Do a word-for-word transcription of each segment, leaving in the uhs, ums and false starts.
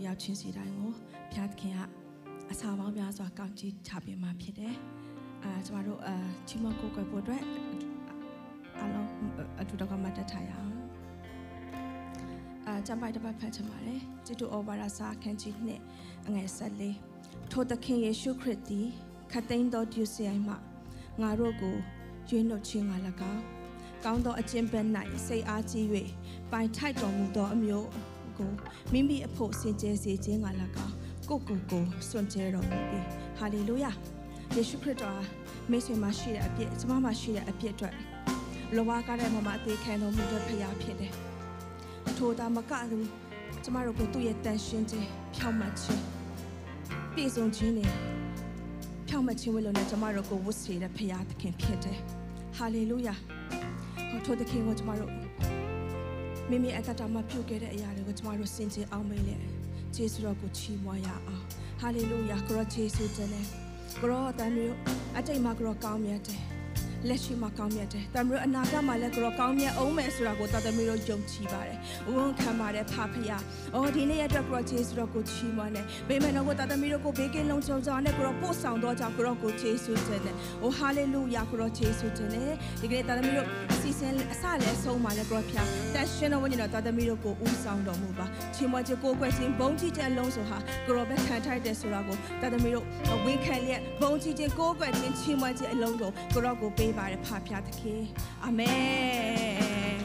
ရောက်ချင်းစီတိုင်းကိုဖျားသခင်ကအစာပေါင်းများစွာကောင်းချီးချပေးမှာဖြစ်တယ်အာကျမတို့အာချီးမွမ်းကိုးကွယ်ဖို့အတွက်အားလုံးအထူးတော်ကမှတ်တထားရအောင်အာကျမ်းပိုက်တစ်ပတ်ဖတ်ချင်ပါတယ်จิตဩဝါဒစာအခန်းကြီးနှစ်အငယ်ဆက်လေးထိုသခင်ယေရှုခရစ်သည်ခတ်သိမ်းသောဒုစရိုက်မှငါတို့ကိုရွေးနှုတ်ခြင်းငါ၎င်းကောင်းသောအကျင့်ဘက်၌စိတ်အားကြီး၍ပိုင်ထိုက်တော်မူသောအမျိုးကိုမိမိအဖို့စင်ကြယ်စေခြင်းငါ၎င်းကိုကိုကိုစွန့်ကြဲတော်မူ၏ဟာလေလုယာယေရှုခရစ်တော်မိတ်ဆွေမှာရှိတဲ့အပြစ်ကျွန်မမှာရှိတဲ့အပြစ်အတွက်လောဘကားတဲ့မှာမှာအသေးခံတော်မူတဲ့ဖခင်ဖြစ်တယ်ထိုသာမကလို့ကျွန်မတို့ကိုသူ့ရဲ့တန်ရှင်းခြင်းဖြောင့်မတ်ခြင်းပြည့်စုံခြင်းနဲ့ဖြောင့်မတ်ခြင်းဝိလုံနဲ့ကျွန်မတို့ကိုဝတ်စေတဲ့ဖခင်သခင်ဖြစ်တယ်ဟာလေလုယာဟောထိုသခင်ကိုကျွန်မတို့မိမိအတ္တမှာပြုခဲ့တဲ့အရာတွေကိုကျွန်မတို့စင်ကြယ်အောင်မေးလေယေရှုတော်ကိုချီးမွမ်းရအောင်ဟာလေလုယာကိုရောယေရှုတင်တယ်ကိုရောတန်မျိုးအတိတ်မှာကိုရောကောင်းမြတ်တယ်လက်ရှိမှာကောင်းမြတ်တယ်တမန်တော်အနာဂတ်မှာလည်းကိုရောကောင်းမြတ်အောင်မယ်ဆိုတာကိုတသမီးတို့ယုံကြည်ပါတယ်ဝန်ခံပါတယ်ဖဖယာအော်ဒီနေ့ရက်အတွက်ကိုရောယေရှုတော်ကိုချီးမွမ်းတယ်ဘေးမဲ့တော့ကိုတသမီးတို့ကိုဘေးကင်းလုံးချုံစွာနဲ့ကိုရောပို့ဆောင်တော့ကြောင့်ကိုရောကိုယေရှုတင်တယ်အိုဟာလေလုယာကိုရောယေရှုတင်တယ်ဒီကနေ့တသမီးတို့စီစဉ်အစလည်းဆုံးပါလေကိုရောဖျားတန်ရှင်တော်ဝိညာဉ်တော်တသမီးတို့ကိုဦးဆောင်တော်မူပါချီးမွမ်းခြင်းကိုယ်ကွယ်ခြင်းဘုန်းကြီးတဲ့အလုံးစုံဟာကိုရောပဲခံထိုက်တယ်ဆိုတာကိုတသမီးတို့ဝန်ခံလျက်ဘုန်းကြီးခြင်းကိုယ်ကွယ်ခြင်းချီးမွမ်းခြင်းအလုံးစုံကိုရောကိုပေးပါတယ်ဖဖျားသခင်အာမင်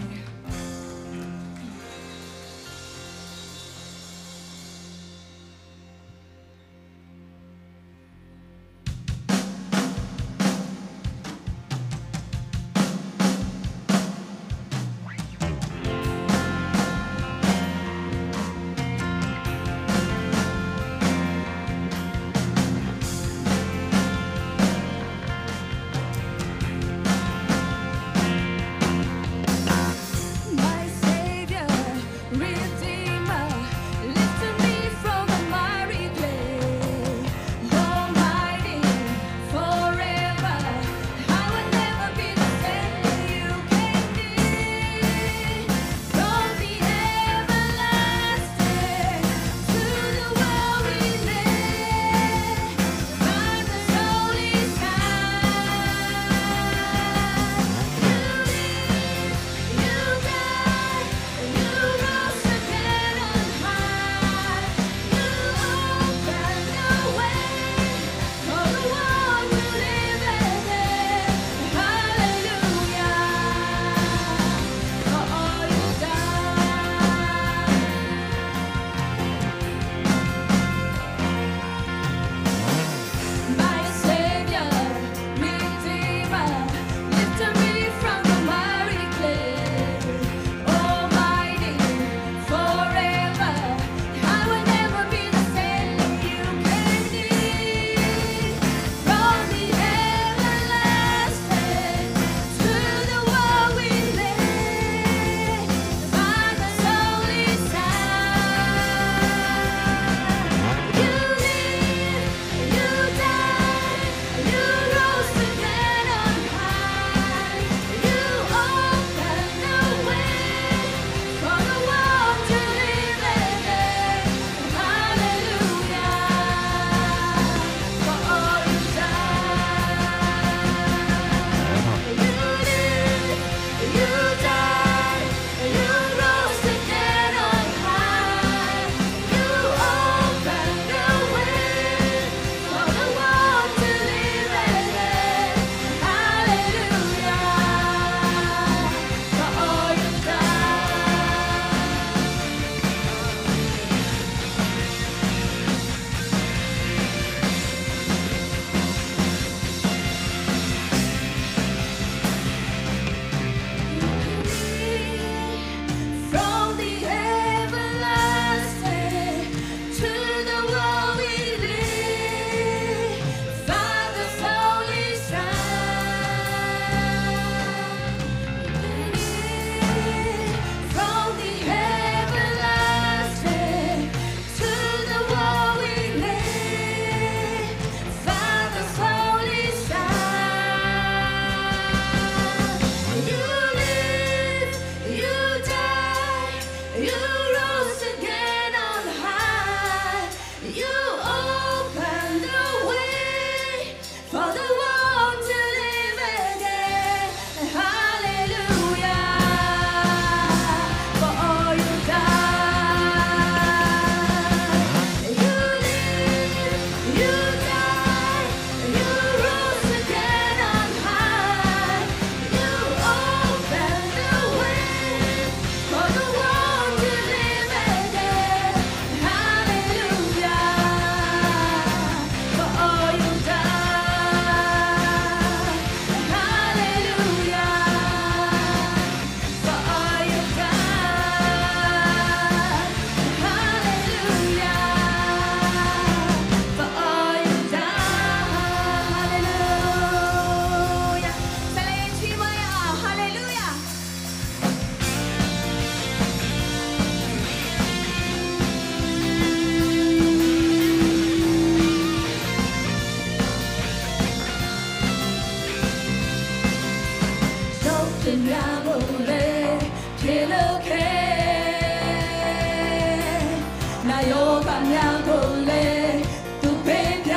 နာယောဂများကိုလေသူပေးပြ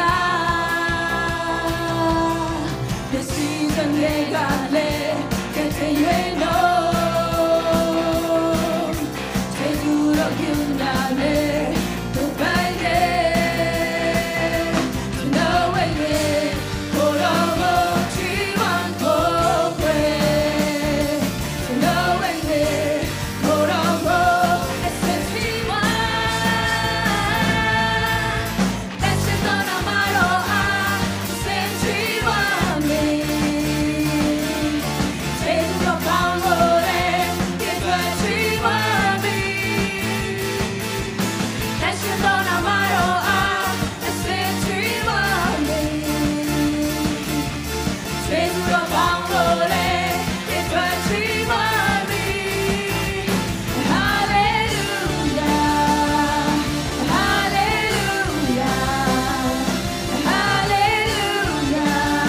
ပစ္စည်းစံတွေကလေကဲ့တဲ့ရွေးလို့ချေသူတော့ကျူနာလေသူပိုင်တယ်ကျွန်တော်ဝေးကိုတော့ကိုချီးမွမ်းကိုပဲကျွန်တော်ဝေးကိုတော့ကိုအစချီးမွမ်းလက်စတော့နာမတော်အားစင်ချီးမွမ်းမီချေသူတော့ကောင်းလို့လေဒီတွေ့ချီးမွမ်းမီလက်စတော့နာမတော်အားအစင်ချီးမွမ်းမီချေသူတော့ကောင်းလို့လေဒီတွေ့ချီးမွမ်းမီ Hallelujah Hallelujah Hallelujah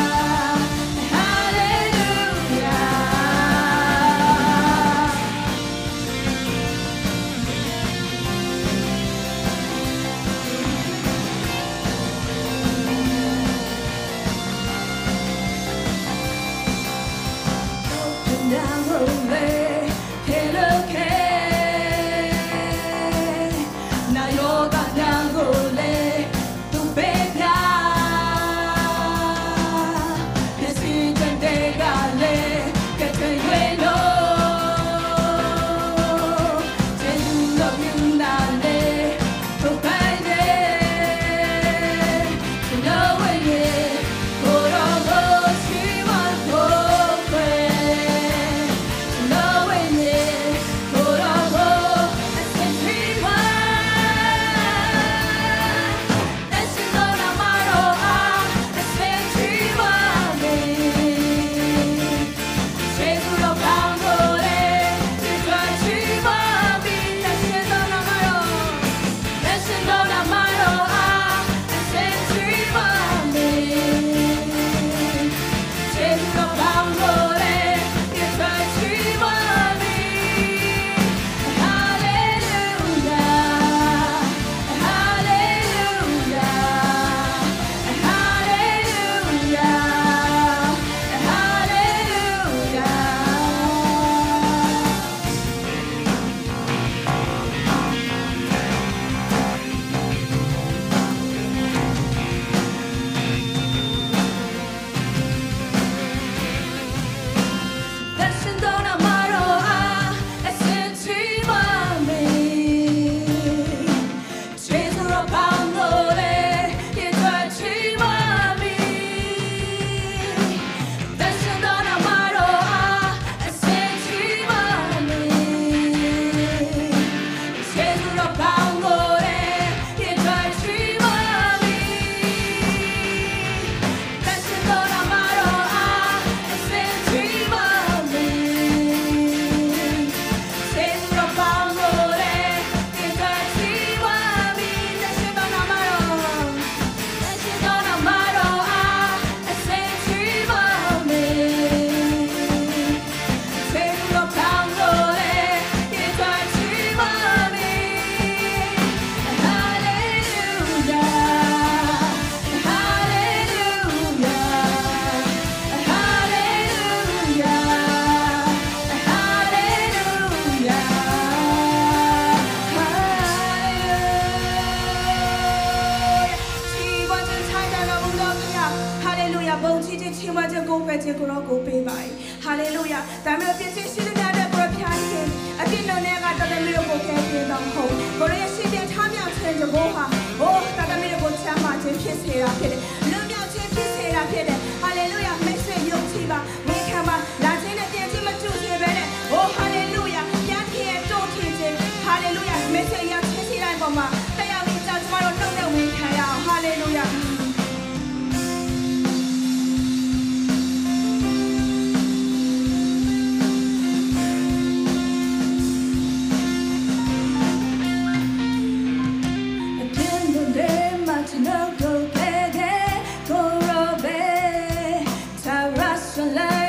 Hallelujah. También pienso en si le da por piano. Aquí no nega todo mi loco que tiene don ho. Por eso si te cambia change boha. Oh, todo mi loco chama te quisiera que. No me hace quisiera que. Hallelujah. Me se yo chiva. Me cama. La tiene tiene me tu se vele. Oh, hallelujah. Ya que don't teach. Hallelujah. Me se ya quisiera en bomba. Te ya mi cha tomorrow no no we can. Hallelujah. No go get it, go rob it, Tara Soleil.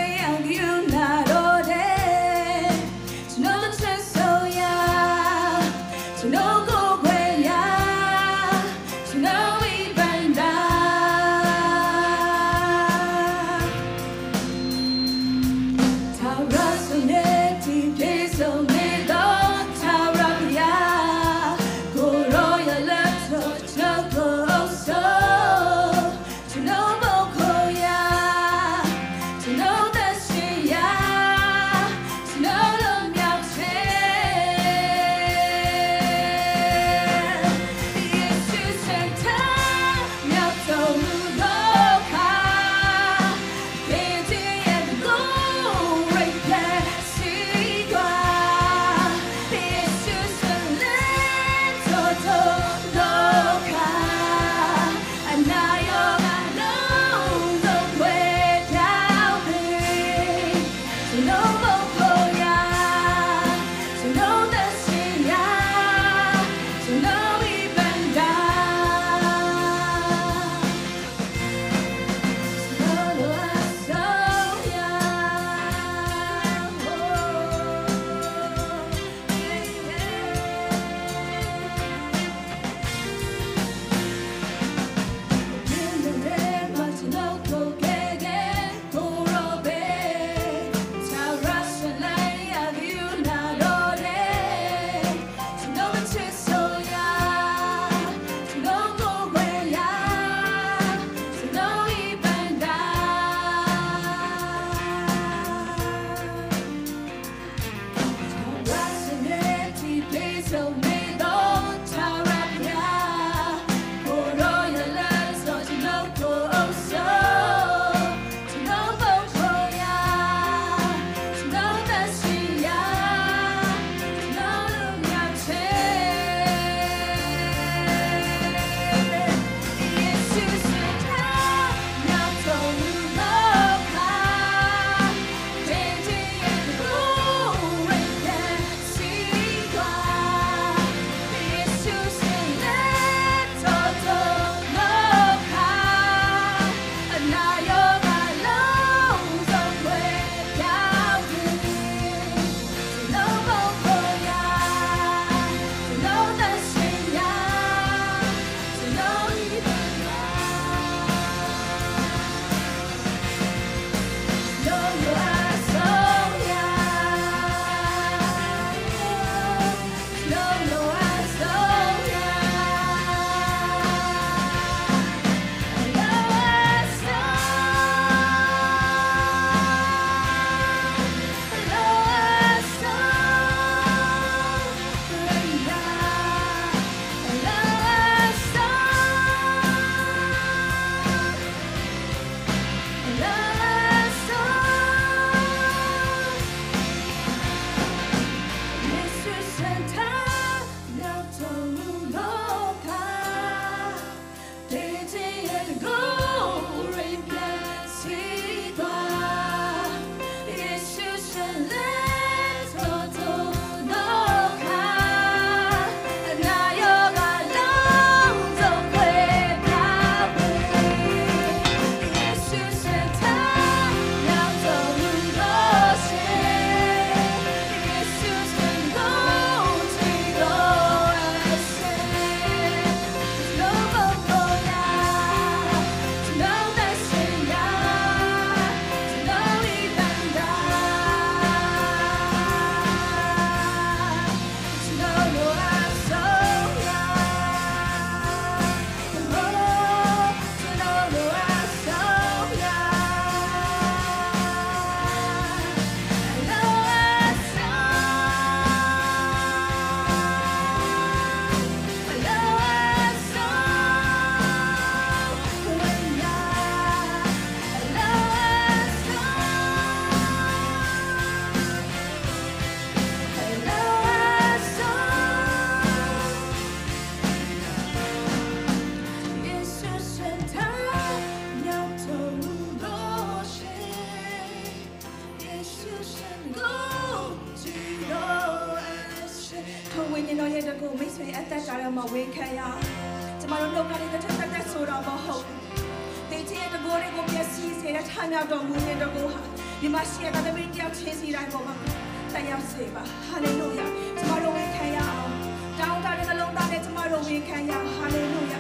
ကိုယ်တွေကိုမျက်စိစေတဲ့ထားမြောက်တော်မူတဲ့တော်ကိုဟာဒီမှာရှိရတဲ့မိတယောက်ချင်းစီတိုင်းပေါ်မှာတက်ရောက်စေပါဟာလေလုယာကျမတို့ဝန်ခံရအောင်တောင်းတတဲ့နှလုံးသားနဲ့ကျမတို့ဝန်ခံရဟာလေလုယာ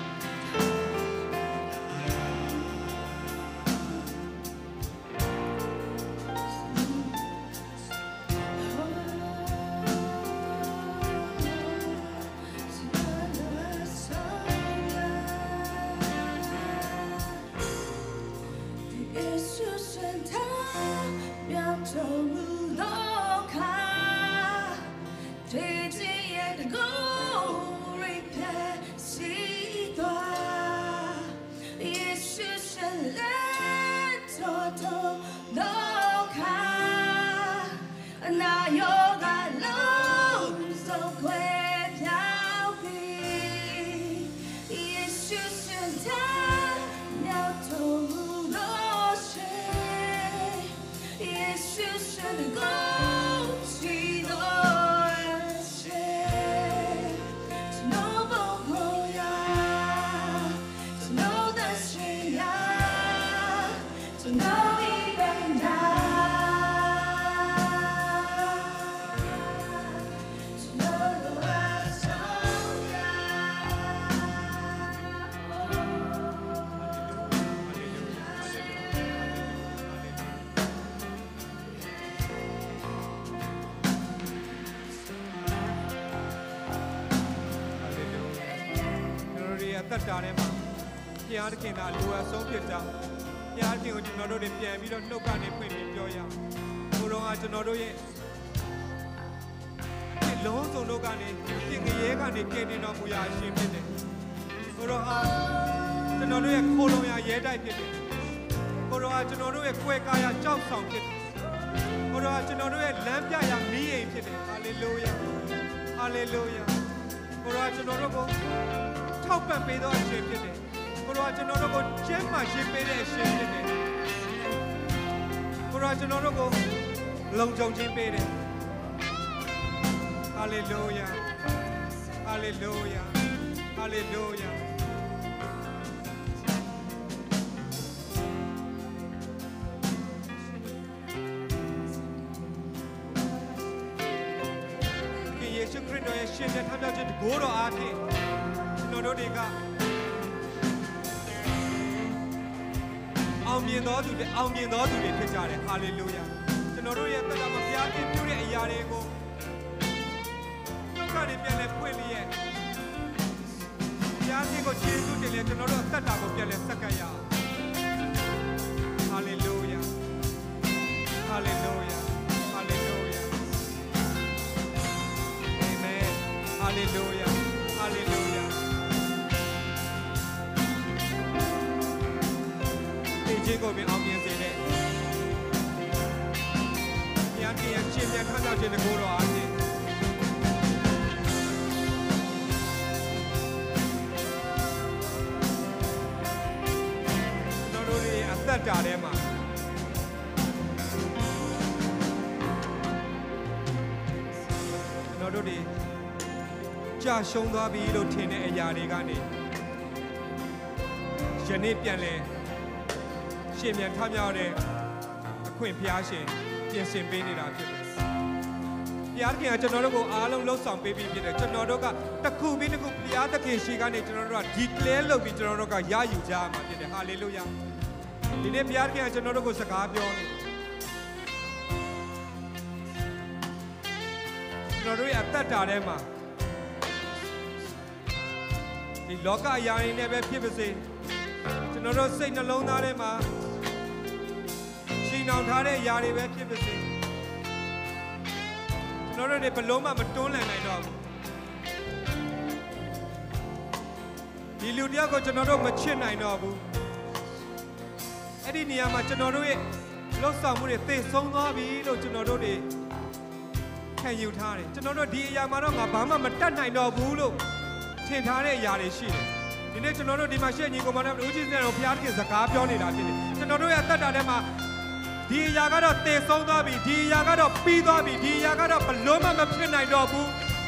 သက်တာထဲမှာဘုရားသခင်ကလိုအပ်ဆုံးဖြစ်ကြောင်းဘုရားသခင်ကိုကျွန်တော်တို့တွေပြန်ပြီးတော့နှုတ်ကနေဖွင့်ပြီးပြောရအောင်ကိုတော်ကကျွန်တော်တို့ရဲ့ဒီလုံးစုံတို့ကနေပြင်ငရဲကနေကယ်တင်တော်မူရာအရှင်ဖြစ်တယ်ကိုတော်ဟာကျွန်တော်တို့ရဲ့ခိုးလုံရာရဲတိုက်ဖြစ်တယ်ကိုတော်ဟာကျွန်တော်တို့ရဲ့ကွယ်ကာရာကြောက်ဆောင်ဖြစ်တယ်ကိုတော်ဟာကျွန်တော်တို့ရဲ့လမ်းပြရာမီးအိမ်ဖြစ်တယ်ဟာလေလုယာဟာလေလုယာကိုတော်ဟာကျွန်တော်တို့ကိုထောက်ပံ့ပေးသောအရှင်ဖြစ်တယ်ကိုတော်ကကျွန်တော်တို့ကိုကျမ်းမာရှင်းပေးတဲ့အရှင်ဖြစ်တယ်ကိုတော်ကကျွန်တော်တို့ကိုလုံခြုံခြင်းပေးတယ်ဟာလေလုယာဟာလေလုယာဟာလေလုယာယေရှုခရစ်တော်ရဲ့ရှင်တဲ့ထမြောက်ခြင်းကိုတော်အားဖြင့်ကျွန်တော်တို့တွေကအောင်မြင်တော်သူတွေအောင်မြင်တော်သူတွေဖြစ်ကြတယ်ဟာလေလုယာကျွန်တော်တို့ရဲ့သက်တာမှာဘုရားခင်ပြုတဲ့အရာတွေကိုနှုတ်ကနေပြန်လဲဖွင့်လျက်ဘုရားခင်ကိုကျေးဇူးတင်လဲကျွန်တော်တို့သက်တာကိုပြန်လဲဆက်ကပ်ရအောင်ဟာလေလုယာဟာလေလုယာဟာလေလုယာအာမင်ဟာလေလုယာဟာလေလုယာခြင်းကိုပင်အောင်မြင်စေတဲ့ဘုရားခင်ရဲ့ရှင်ပြန်ထမ်းဆောင်ခြင်းကိုတော်အားဖြင့်ကျွန်တော်တို့ရဲ့အသက်တာထဲမှာကျွန်တော်တို့တွေကြာရှုံးသွားပြီလို့ထင်တဲ့အရာတွေကနေယနေ့ပြန်လဲရှင်မြန်ထမြောက်တဲ့အခွင့်ဘုရားရှင်ပြင်ဆင်ပေးနေတာဖြစ်တယ်။ဘုရားခင်ကကျွန်တော်တို့ကိုအားလုံးလှုပ်ဆောင်ပေးပြီးဖြစ်တယ်။ကျွန်တော်တို့ကတစ်ခုပြီးတစ်ခုဘုရားသခင်ရှိကနေကျွန်တော်တို့က declare လုပ်ပြီးကျွန်တော်တို့ကရယူကြရမှာဖြစ်တယ်။ hallelujah ။ဒီနေ့ဘုရားခင်ကကျွန်တော်တို့ကိုစကားပြောနေ။ကျွန်တော်တို့ရဲ့အသက်တာထဲမှာဒီလောကအရာတွေနဲ့ပဲဖြစ်ပါစေကျွန်တော်တို့စိတ်နှလုံးသားထဲမှာနောင်ထားတဲ့အရာတွေပဲဖြစ်ပါစေကျွန်တော်တို့တွေဘလုံးမှမတွန်းလှန်နိုင်တော့ဘူးဒီလူတယောက်ကိုကျွန်တော်တို့မချစ်နိုင်တော့ဘူးအဲ့ဒီနေရာမှာကျွန်တော်တို့ရဲ့လှုပ်ဆောင်မှုတွေသိဆုံးသွားပြီလို့ကျွန်တော်တို့တွေခံယူထားတယ်ကျွန်တော်တို့ဒီအရာမှာတော့ငါဘာမှမတတ်နိုင်တော့ဘူးလို့ထင်ထားတဲ့အရာတွေရှိတယ်ဒီနေ့ကျွန်တော်တို့ဒီမှာရှေ့ညီကောင်မတို့ဦးကြီးစံတော်ဘုရားသခင်စကားပြောနေတာဖြစ်တယ်ကျွန်တော်တို့ရဲ့အသက်တာထဲမှာဒီအရာကတော့တည်ဆုံးသွားပြီဒီအရာကတော့ပြီးသွားပြီဒီအရာကတော့ဘလုံးမမဖြစ်နိုင်တော့ဘူး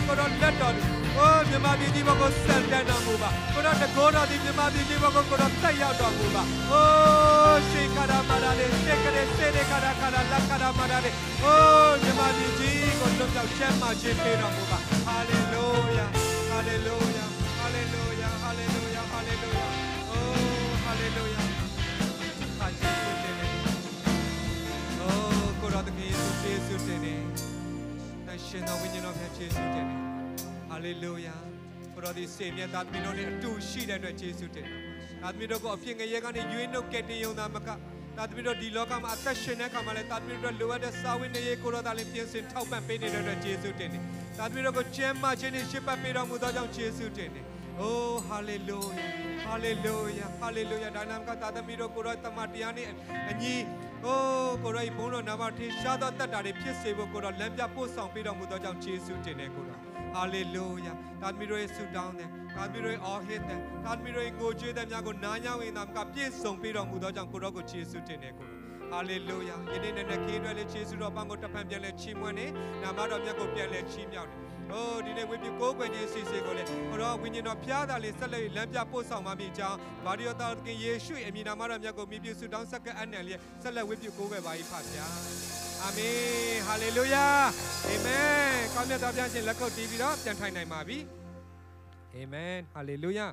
ကိုရောလက်တော်အိုးမြန်မာပြည်ကြီးဘကိုစံတန်းတော်မူပါကိုရောတကောတော်ဒီမြန်မာပြည်ကြီးဘကိုကိုရောတက်ရောက်တော်မူပါအိုးရှေခါရမာရာလေးရှေကလေးစေရခါရခါရလက်ခါရမာရာလေးအိုးမြန်မာပြည်ကြီးကိုလွတ်မြောက်ချမ်းသာခြင်းပေးတော်မူပါဟာလေလုယာဟာလေလုယာဟာလေလုယာဟာလေလုယာဟာလေလုယာအိုးဟာလေလုယာဟာကျေးဇူးတင်တယ်အိုးကိုရောတကယ်ကျေးဇူးတင်တယ်ရှင်တော်ဝိညာဉ်တော်ဖျက်ကျေးဇူးတင်တယ်ဟာလေလုယာကိုရောဒီစေမြတ်သားသမီးတို့နဲ့အတူရှိတဲ့အတွက်ကျေးဇူးတင်တယ်သားသမီးတို့ကိုအဖြစ်ငရဲကနေရွေးနှုတ်ကယ်တင်ရုံသာမကသားသမီးတို့ဒီလောကမှာအသက်ရှင်တဲ့အခါမှာလည်းသားသမီးတို့လိုအပ်တဲ့စာဝင်နေရေးကိုရောသားလည်းပြင်ဆင်ထောက်ပံ့ပေးနေတဲ့အတွက်ကျေးဇူးတင်တယ်သားသမီးတို့ကိုကျမ်းမာခြင်းနဲ့ရှစ်ပတ်ပေးတော်မူသောကြောင့်ကျေးဇူးတင်တယ်အိုးဟာလေလုယာဟာလေလုယာဟာလေလုယာဒါနမကသားသမီးတို့ကိုရောတမန်တရားနဲ့အညီအိုးကိုရောဘုန်းတော်နာမထင်ရှားသောတတ်တာတွေဖြစ်စေဖို့ကိုရောလမ်းပြပို့ဆောင်ပေးတော်မူသောကြောင့်ကျေးဇူးတင်တယ်ကိုရောဟာလေလုယာသာသမီတို့ရဲ့ဆုတောင်းတယ်သာသမီတို့ရဲ့အော်ဟစ်တယ်သာသမီတို့ရဲ့ငိုကြွေးတဲ့များကိုနားညောင်းရင်သာမကပြည့်စုံပေးတော်မူသောကြောင့်ကိုရောကိုကျေးဇူးတင်တယ်ကိုဟာလေလုယာယနေ့နဲ့ခင်းတွေလည်းကျေးဇူးတော်ပန်းကိုတဖန်ပြန်လဲချီးမွမ်းနေနာမတော်မြတ်ကိုပြန်လဲချီးမြှောက်တယ်အိုးဒီနေ့ဝိပုကိုးကွယ်ခြင်းစီစီကိုလည်းကိုရောဝိညာဉ်တော်ဖျားတာလေးဆက်လက်လမ်းပြပို့ဆောင်ပါမိကြောင်းဗာဒီယိုတော်ခင်ယေရှုအမည်နာမတော်မြတ်ကိုမြည်ပြုဆုတောင်းဆက်ကအနံလေးဆက်လက်ဝိပုကိုးကွယ်ပါ၏ဖဗျာအာမင်ဟာလေလုယာအာမင်ကောင်းမြတ်သောဘုရားရှင်လက်ခုပ်တီးပြီးတော့ပြန်ထိုင်နိုင်ပါပြီအာမင်ဟာလေလုယာ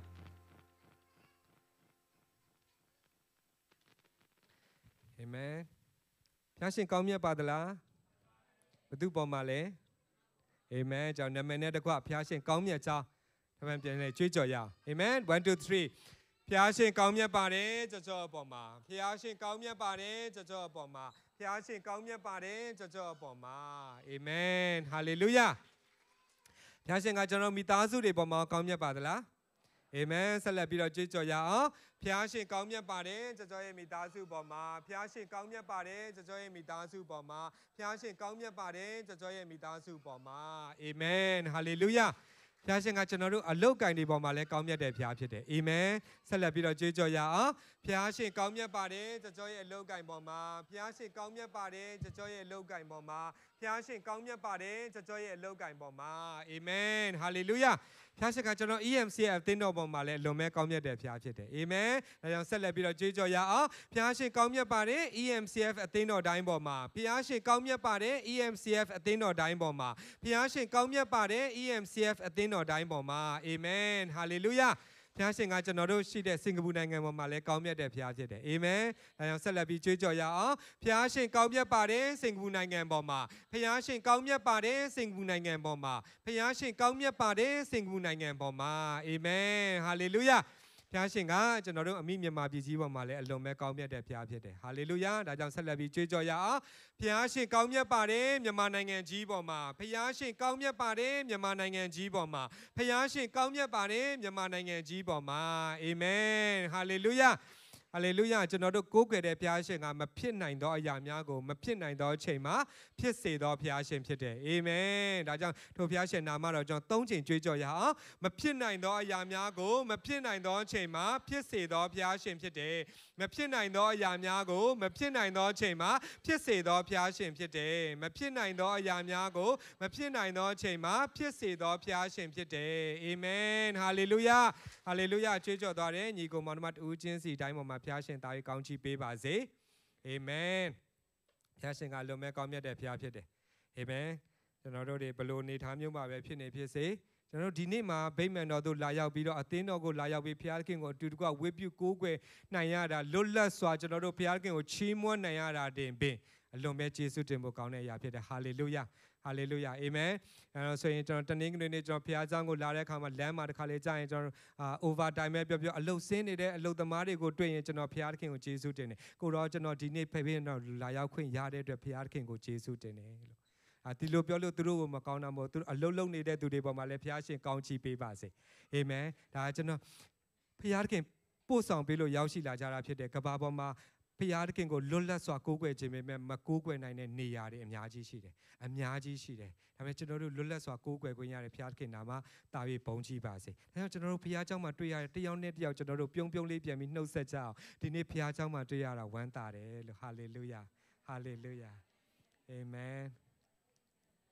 အာမင်ဘုရားရှင်ကောင်းမြတ်ပါသလားဘုသူပေါ်မှာလဲအာမင်ကြောင့်နာမည်နဲ့တကွဘုရားရှင်ကောင်းမြတ်ကြောင်းတပံပြန်လဲကြွေးကြော်ရအောင်အာမင်one two threeဘုရားရှင်ကောင်းမြတ်ပါတယ်ကြော်ကြော်အပေါ်မှာဘုရားရှင်ကောင်းမြတ်ပါတယ်ကြော်ကြော်အပေါ်မှာဘုရားရှင်ကောင်းမြတ်ပါတယ်ကြော်ကြော်အပေါ်မှာအာမင်ဟာလေလုယာဘုရားရှင်ကကျွန်တော်မိသားစုတွေပေါ်မှာကောင်းမြတ်ပါသလားအာမင်ဆက်လက်ပြီးတော့ကြွေးကြော်ရအောင်ဘုရားရှင်ကောင်းမြတ်ပါတယ်ကြော်ကြော်ရဲ့မိသားစုပေါ်မှာဘုရားရှင်ကောင်းမြတ်ပါတယ်ကြော်ကြော်ရဲ့မိသားစုပေါ်မှာဘုရားရှင်ကောင်းမြတ်ပါတယ်ကြော်ကြော်ရဲ့မိသားစုပေါ်မှာအာမင်ဟာလေလုယာဘုရားရှင်ကကျွန်တော်တို့အလုတ်ကင်တွေပေါ်မှာလည်းကောင်းမြတ်တဲ့ဘုရားဖြစ်တယ်အာမင်ဆက်လက်ပြီးတော့ကြွေးကြော်ရအောင်ဘုရားရှင်ကောင်းမြတ်ပါတယ်ကြော်ကြော်ရဲ့အလုတ်ကင်ပေါ်မှာဘုရားရှင်ကောင်းမြတ်ပါတယ်ကြော်ကြော်ရဲ့အလုတ်ကင်ပေါ်မှာဘုရားရှင်ကောင်းမြတ်ပါတယ်ကြော်ကြော်ရဲ့အလုတ်ကင်ပေါ်မှာအာမင်ဟာလေလုယာဘုရားရှင်ကကျွန်တော် E M C F အသင်းတော်ပေါ်မှာလည်းလွန်မဲ့ကောင်းမြတ်တဲ့ဘုရားဖြစ်တယ်အာမင်ဒါကြောင့်ဆက်လက်ပြီးတော့ကြွေးကြော်ရအောင်ဘုရားရှင်ကောင်းမြတ်ပါတယ် E M C F အသင်းတော်တိုင်းပေါ်မှာဘုရားရှင်ကောင်းမြတ်ပါတယ် E M C F အသင်းတော်တိုင်းပေါ်မှာဘုရားရှင်ကောင်းမြတ်ပါတယ် E M C F အသင်းတော်တိုင်းပေါ်မှာအာမင်ဟာလေလုယာဘုရားရှင်ကကျွန်တော်တို့ရှိတဲ့စင်ကာပူနိုင်ငံပေါ်မှာလည်းကောင်းမြတ်တဲ့ဘုရားဖြစ်တယ်အာမင်ဒါကြောင့်ဆက်လက်ပြီးကြွေးကြော်ရအောင်ဘုရားရှင်ကောင်းမြတ်ပါတယ်စင်ကာပူနိုင်ငံပေါ်မှာဘုရားရှင်ကောင်းမြတ်ပါတယ်စင်ကာပူနိုင်ငံပေါ်မှာဘုရားရှင်ကောင်းမြတ်ပါတယ်စင်ကာပူနိုင်ငံပေါ်မှာအာမင်ဟာလေလုယာဘုရားရှင်ကကျွန်တော်တို့အမိမြန်မာပြည်ကြီးပေါ်မှာလည်းအလွန်ပဲကောင်းမြတ်တဲ့ဘုရားဖြစ်တယ်ဟာလေလုယာဒါကြောင့်ဆက်လက်ပြီးကြွေးကြော်ရအောင်ဘုရားရှင်ကောင်းမြတ်ပါတယ်မြန်မာနိုင်ငံကြီးပေါ်မှာဘုရားရှင်ကောင်းမြတ်ပါတယ်မြန်မာနိုင်ငံကြီးပေါ်မှာဘုရားရှင်ကောင်းမြတ်ပါတယ်မြန်မာနိုင်ငံကြီးပေါ်မှာအာမင်ဟာလေလုယာဟာလေလုယာကျွန်တော်တို့ကိုးကွယ်တဲ့ဘုရားရှင်ကမဖြစ်နိုင်သောအရာများကိုမဖြစ်နိုင်သောအချိန်မှာဖြစ်စေသောဘုရားရှင်ဖြစ်တယ်အာမင်ဒါကြောင့်ထိုဘုရားရှင်နာမတော်ကြောင့်သုံးချိန်ကြွေးကြော်ရအောင်မဖြစ်နိုင်သောအရာများကိုမဖြစ်နိုင်သောအချိန်မှာဖြစ်စေသောဘုရားရှင်ဖြစ်တယ်မဖြစ်နိုင်သောအရာများကိုမဖြစ်နိုင်သောအချိန်မှာဖြစ်စေသောဘုရားရှင်ဖြစ်တယ်မဖြစ်နိုင်သောအရာများကိုမဖြစ်နိုင်သောအချိန်မှာဖြစ်စေသောဘုရားရှင်ဖြစ်တယ်အာမင်ဟာလေလုယာဟာလေလုယာကြွေးကြော်သွားတယ်ညီကိုမောင်နှမတူချင်းစီတိုင်းပေါ်မှာဘုရားရှင်တာ၍ကောင်းချီးပေးပါစေအာမင်ဘုရားရှင်ကလွန်မဲ့ကောင်းမြတ်တဲ့ဘုရားဖြစ်တယ်အာမင်ကျွန်တော်တို့တွေဘလို့နေထားမျိုးမှာပဲဖြစ်နေဖြစ်စေကျွန်တော်တို့ဒီနေ့မှာဗိမာန်တော်သို့လာရောက်ပြီးတော့အသင်းတော်ကိုလာရောက်ပြီးဘုရားခင်ကိုအတူတကွဝတ်ပြုကိုးကွယ်နိုင်ရတာလွတ်လပ်စွာကျွန်တော်တို့ဘုရားခင်ကိုချီးမွမ်းနိုင်ရတာတင်ပင်အလွန်ပဲကျေးဇူးတင်ဖို့ကောင်းတဲ့အရာဖြစ်တယ်ဟာလေလုယာဟာလေလုယာအာမင်အဲတော့ဆိုရင်ကျွန်တော်တနင်္ဂနွေနေ့ကျွန်တော်ဘုရားကျောင်းကိုလာတဲ့အခါမှာလမ်းမှာတစ်ခါလေကြာရင်ကျွန်တော်အာ over time ပဲပြောပြောအလုတ်ဆင်းနေတဲ့အလုတ်သမားတွေကိုတွေ့ရင်ကျွန်တော်ဘုရားခင်ကိုကျေးဇူးတင်တယ်ကိုတော့ကျွန်တော်ဒီနေ့ဖေဖေတော့လာရောက်ခွင့်ရတဲ့အတွက်ဘုရားခင်ကိုကျေးဇူးတင်တယ်လို့အာဒီလိုပြောလို့သူတို့ကိုမကောင်းတာမဟုတ်သူအလုတ်လုံနေတဲ့သူတွေပေါ်မှာလည်းဘုရားရှင်ကောင်းချီးပေးပါစေအာမင်ဒါကျွန်တော်ဘုရားခင်ပို့ဆောင်ပေးလို့ရောက်ရှိလာကြတာဖြစ်တယ်ကဘာပေါ်မှာဘုရားသခင်ကိုလွတ်လပ်စွာကိုးကွယ်ခြင်းပဲမကိုးကွယ်နိုင်တဲ့နေရာတွေအများကြီးရှိတယ်အများကြီးရှိတယ်ဒါပေမဲ့ကျွန်တော်တို့လွတ်လပ်စွာကိုးကွယ်ခွင့်ရတဲ့ဘုရားသခင်နာမတာ၍ဘုန်းကြီးပါစေဒါကြောင့်ကျွန်တော်တို့ဘုရားကျောင်းမှာတွေ့ရတဲ့တယောက်နဲ့တယောက်ကျွန်တော်တို့ပြုံးပြုံးလေးပြန်ပြီးနှုတ်ဆက်ကြအောင်ဒီနေ့ဘုရားကျောင်းမှာတွေ့ရတာဝမ်းသာတယ်လို့ဟာလေလုယာဟာလေလုယာအာမင်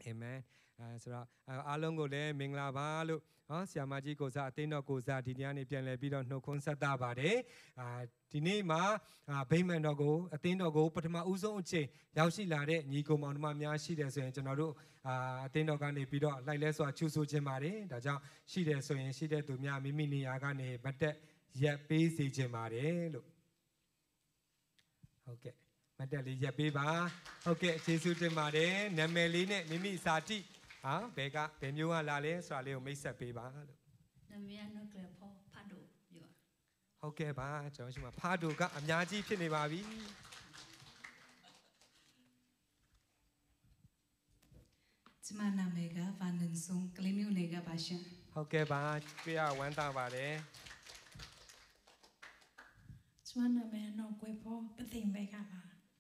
Amen အဲဆိုတော့အားလုံးကိုလည်းမင်္ဂလာပါလို့နော်ဆရာမကြီးကိုစားအသိတော်ကိုစားဒီနေ့ကနေပြန်လည်ပြီးတော့နှုတ်ခွန်းဆက်တာပါတယ်အာဒီနေ့မှာဗိမာန်တော်ကိုအသိတော်ကိုပထမဦးဆုံးအချိန်ရောက်ရှိလာတဲ့ညီကိုမောင်နှမများရှိတယ်ဆိုရင်ကျွန်တော်တို့အာအသိတော်ကနေပြီးတော့လိုက်လဲစွာချူဆိုခြင်းပါတယ်ဒါကြောင့်ရှိတယ်ဆိုရင်ရှိတဲ့သူများမိမိနေရာကနေမတက်ရက်ပေးစေခြင်းပါတယ်လို့ဟုတ်ကဲ့မတက်လေးရက်ပေးပါဟုတ်ကဲ့ကျေးဇူးတင်ပါတယ်နာမည်လေးနဲ့မိမိစာတိဟာဘယ်ကဘယ်မျိုးကလာလဲဆိုတာလေးကိုမိတ်ဆက်ပေးပါလို့နာမည်ကတော့ကလဖောဖတ်တို့ပြောဟုတ်ကဲ့ပါကျွန်တော်ရှိမှာဖားတို့ကအများကြီးဖြစ်နေပါပြီကျမနာမည်ကဗန်ဒန်ဆုံကလေးမျိုးနေကပါရှင်ဟုတ်ကဲ့ပါပြရဝမ်းသာပါတယ်ကျမနာမည်တော့ကွယ်ဖောပသိမ်ပဲကပါ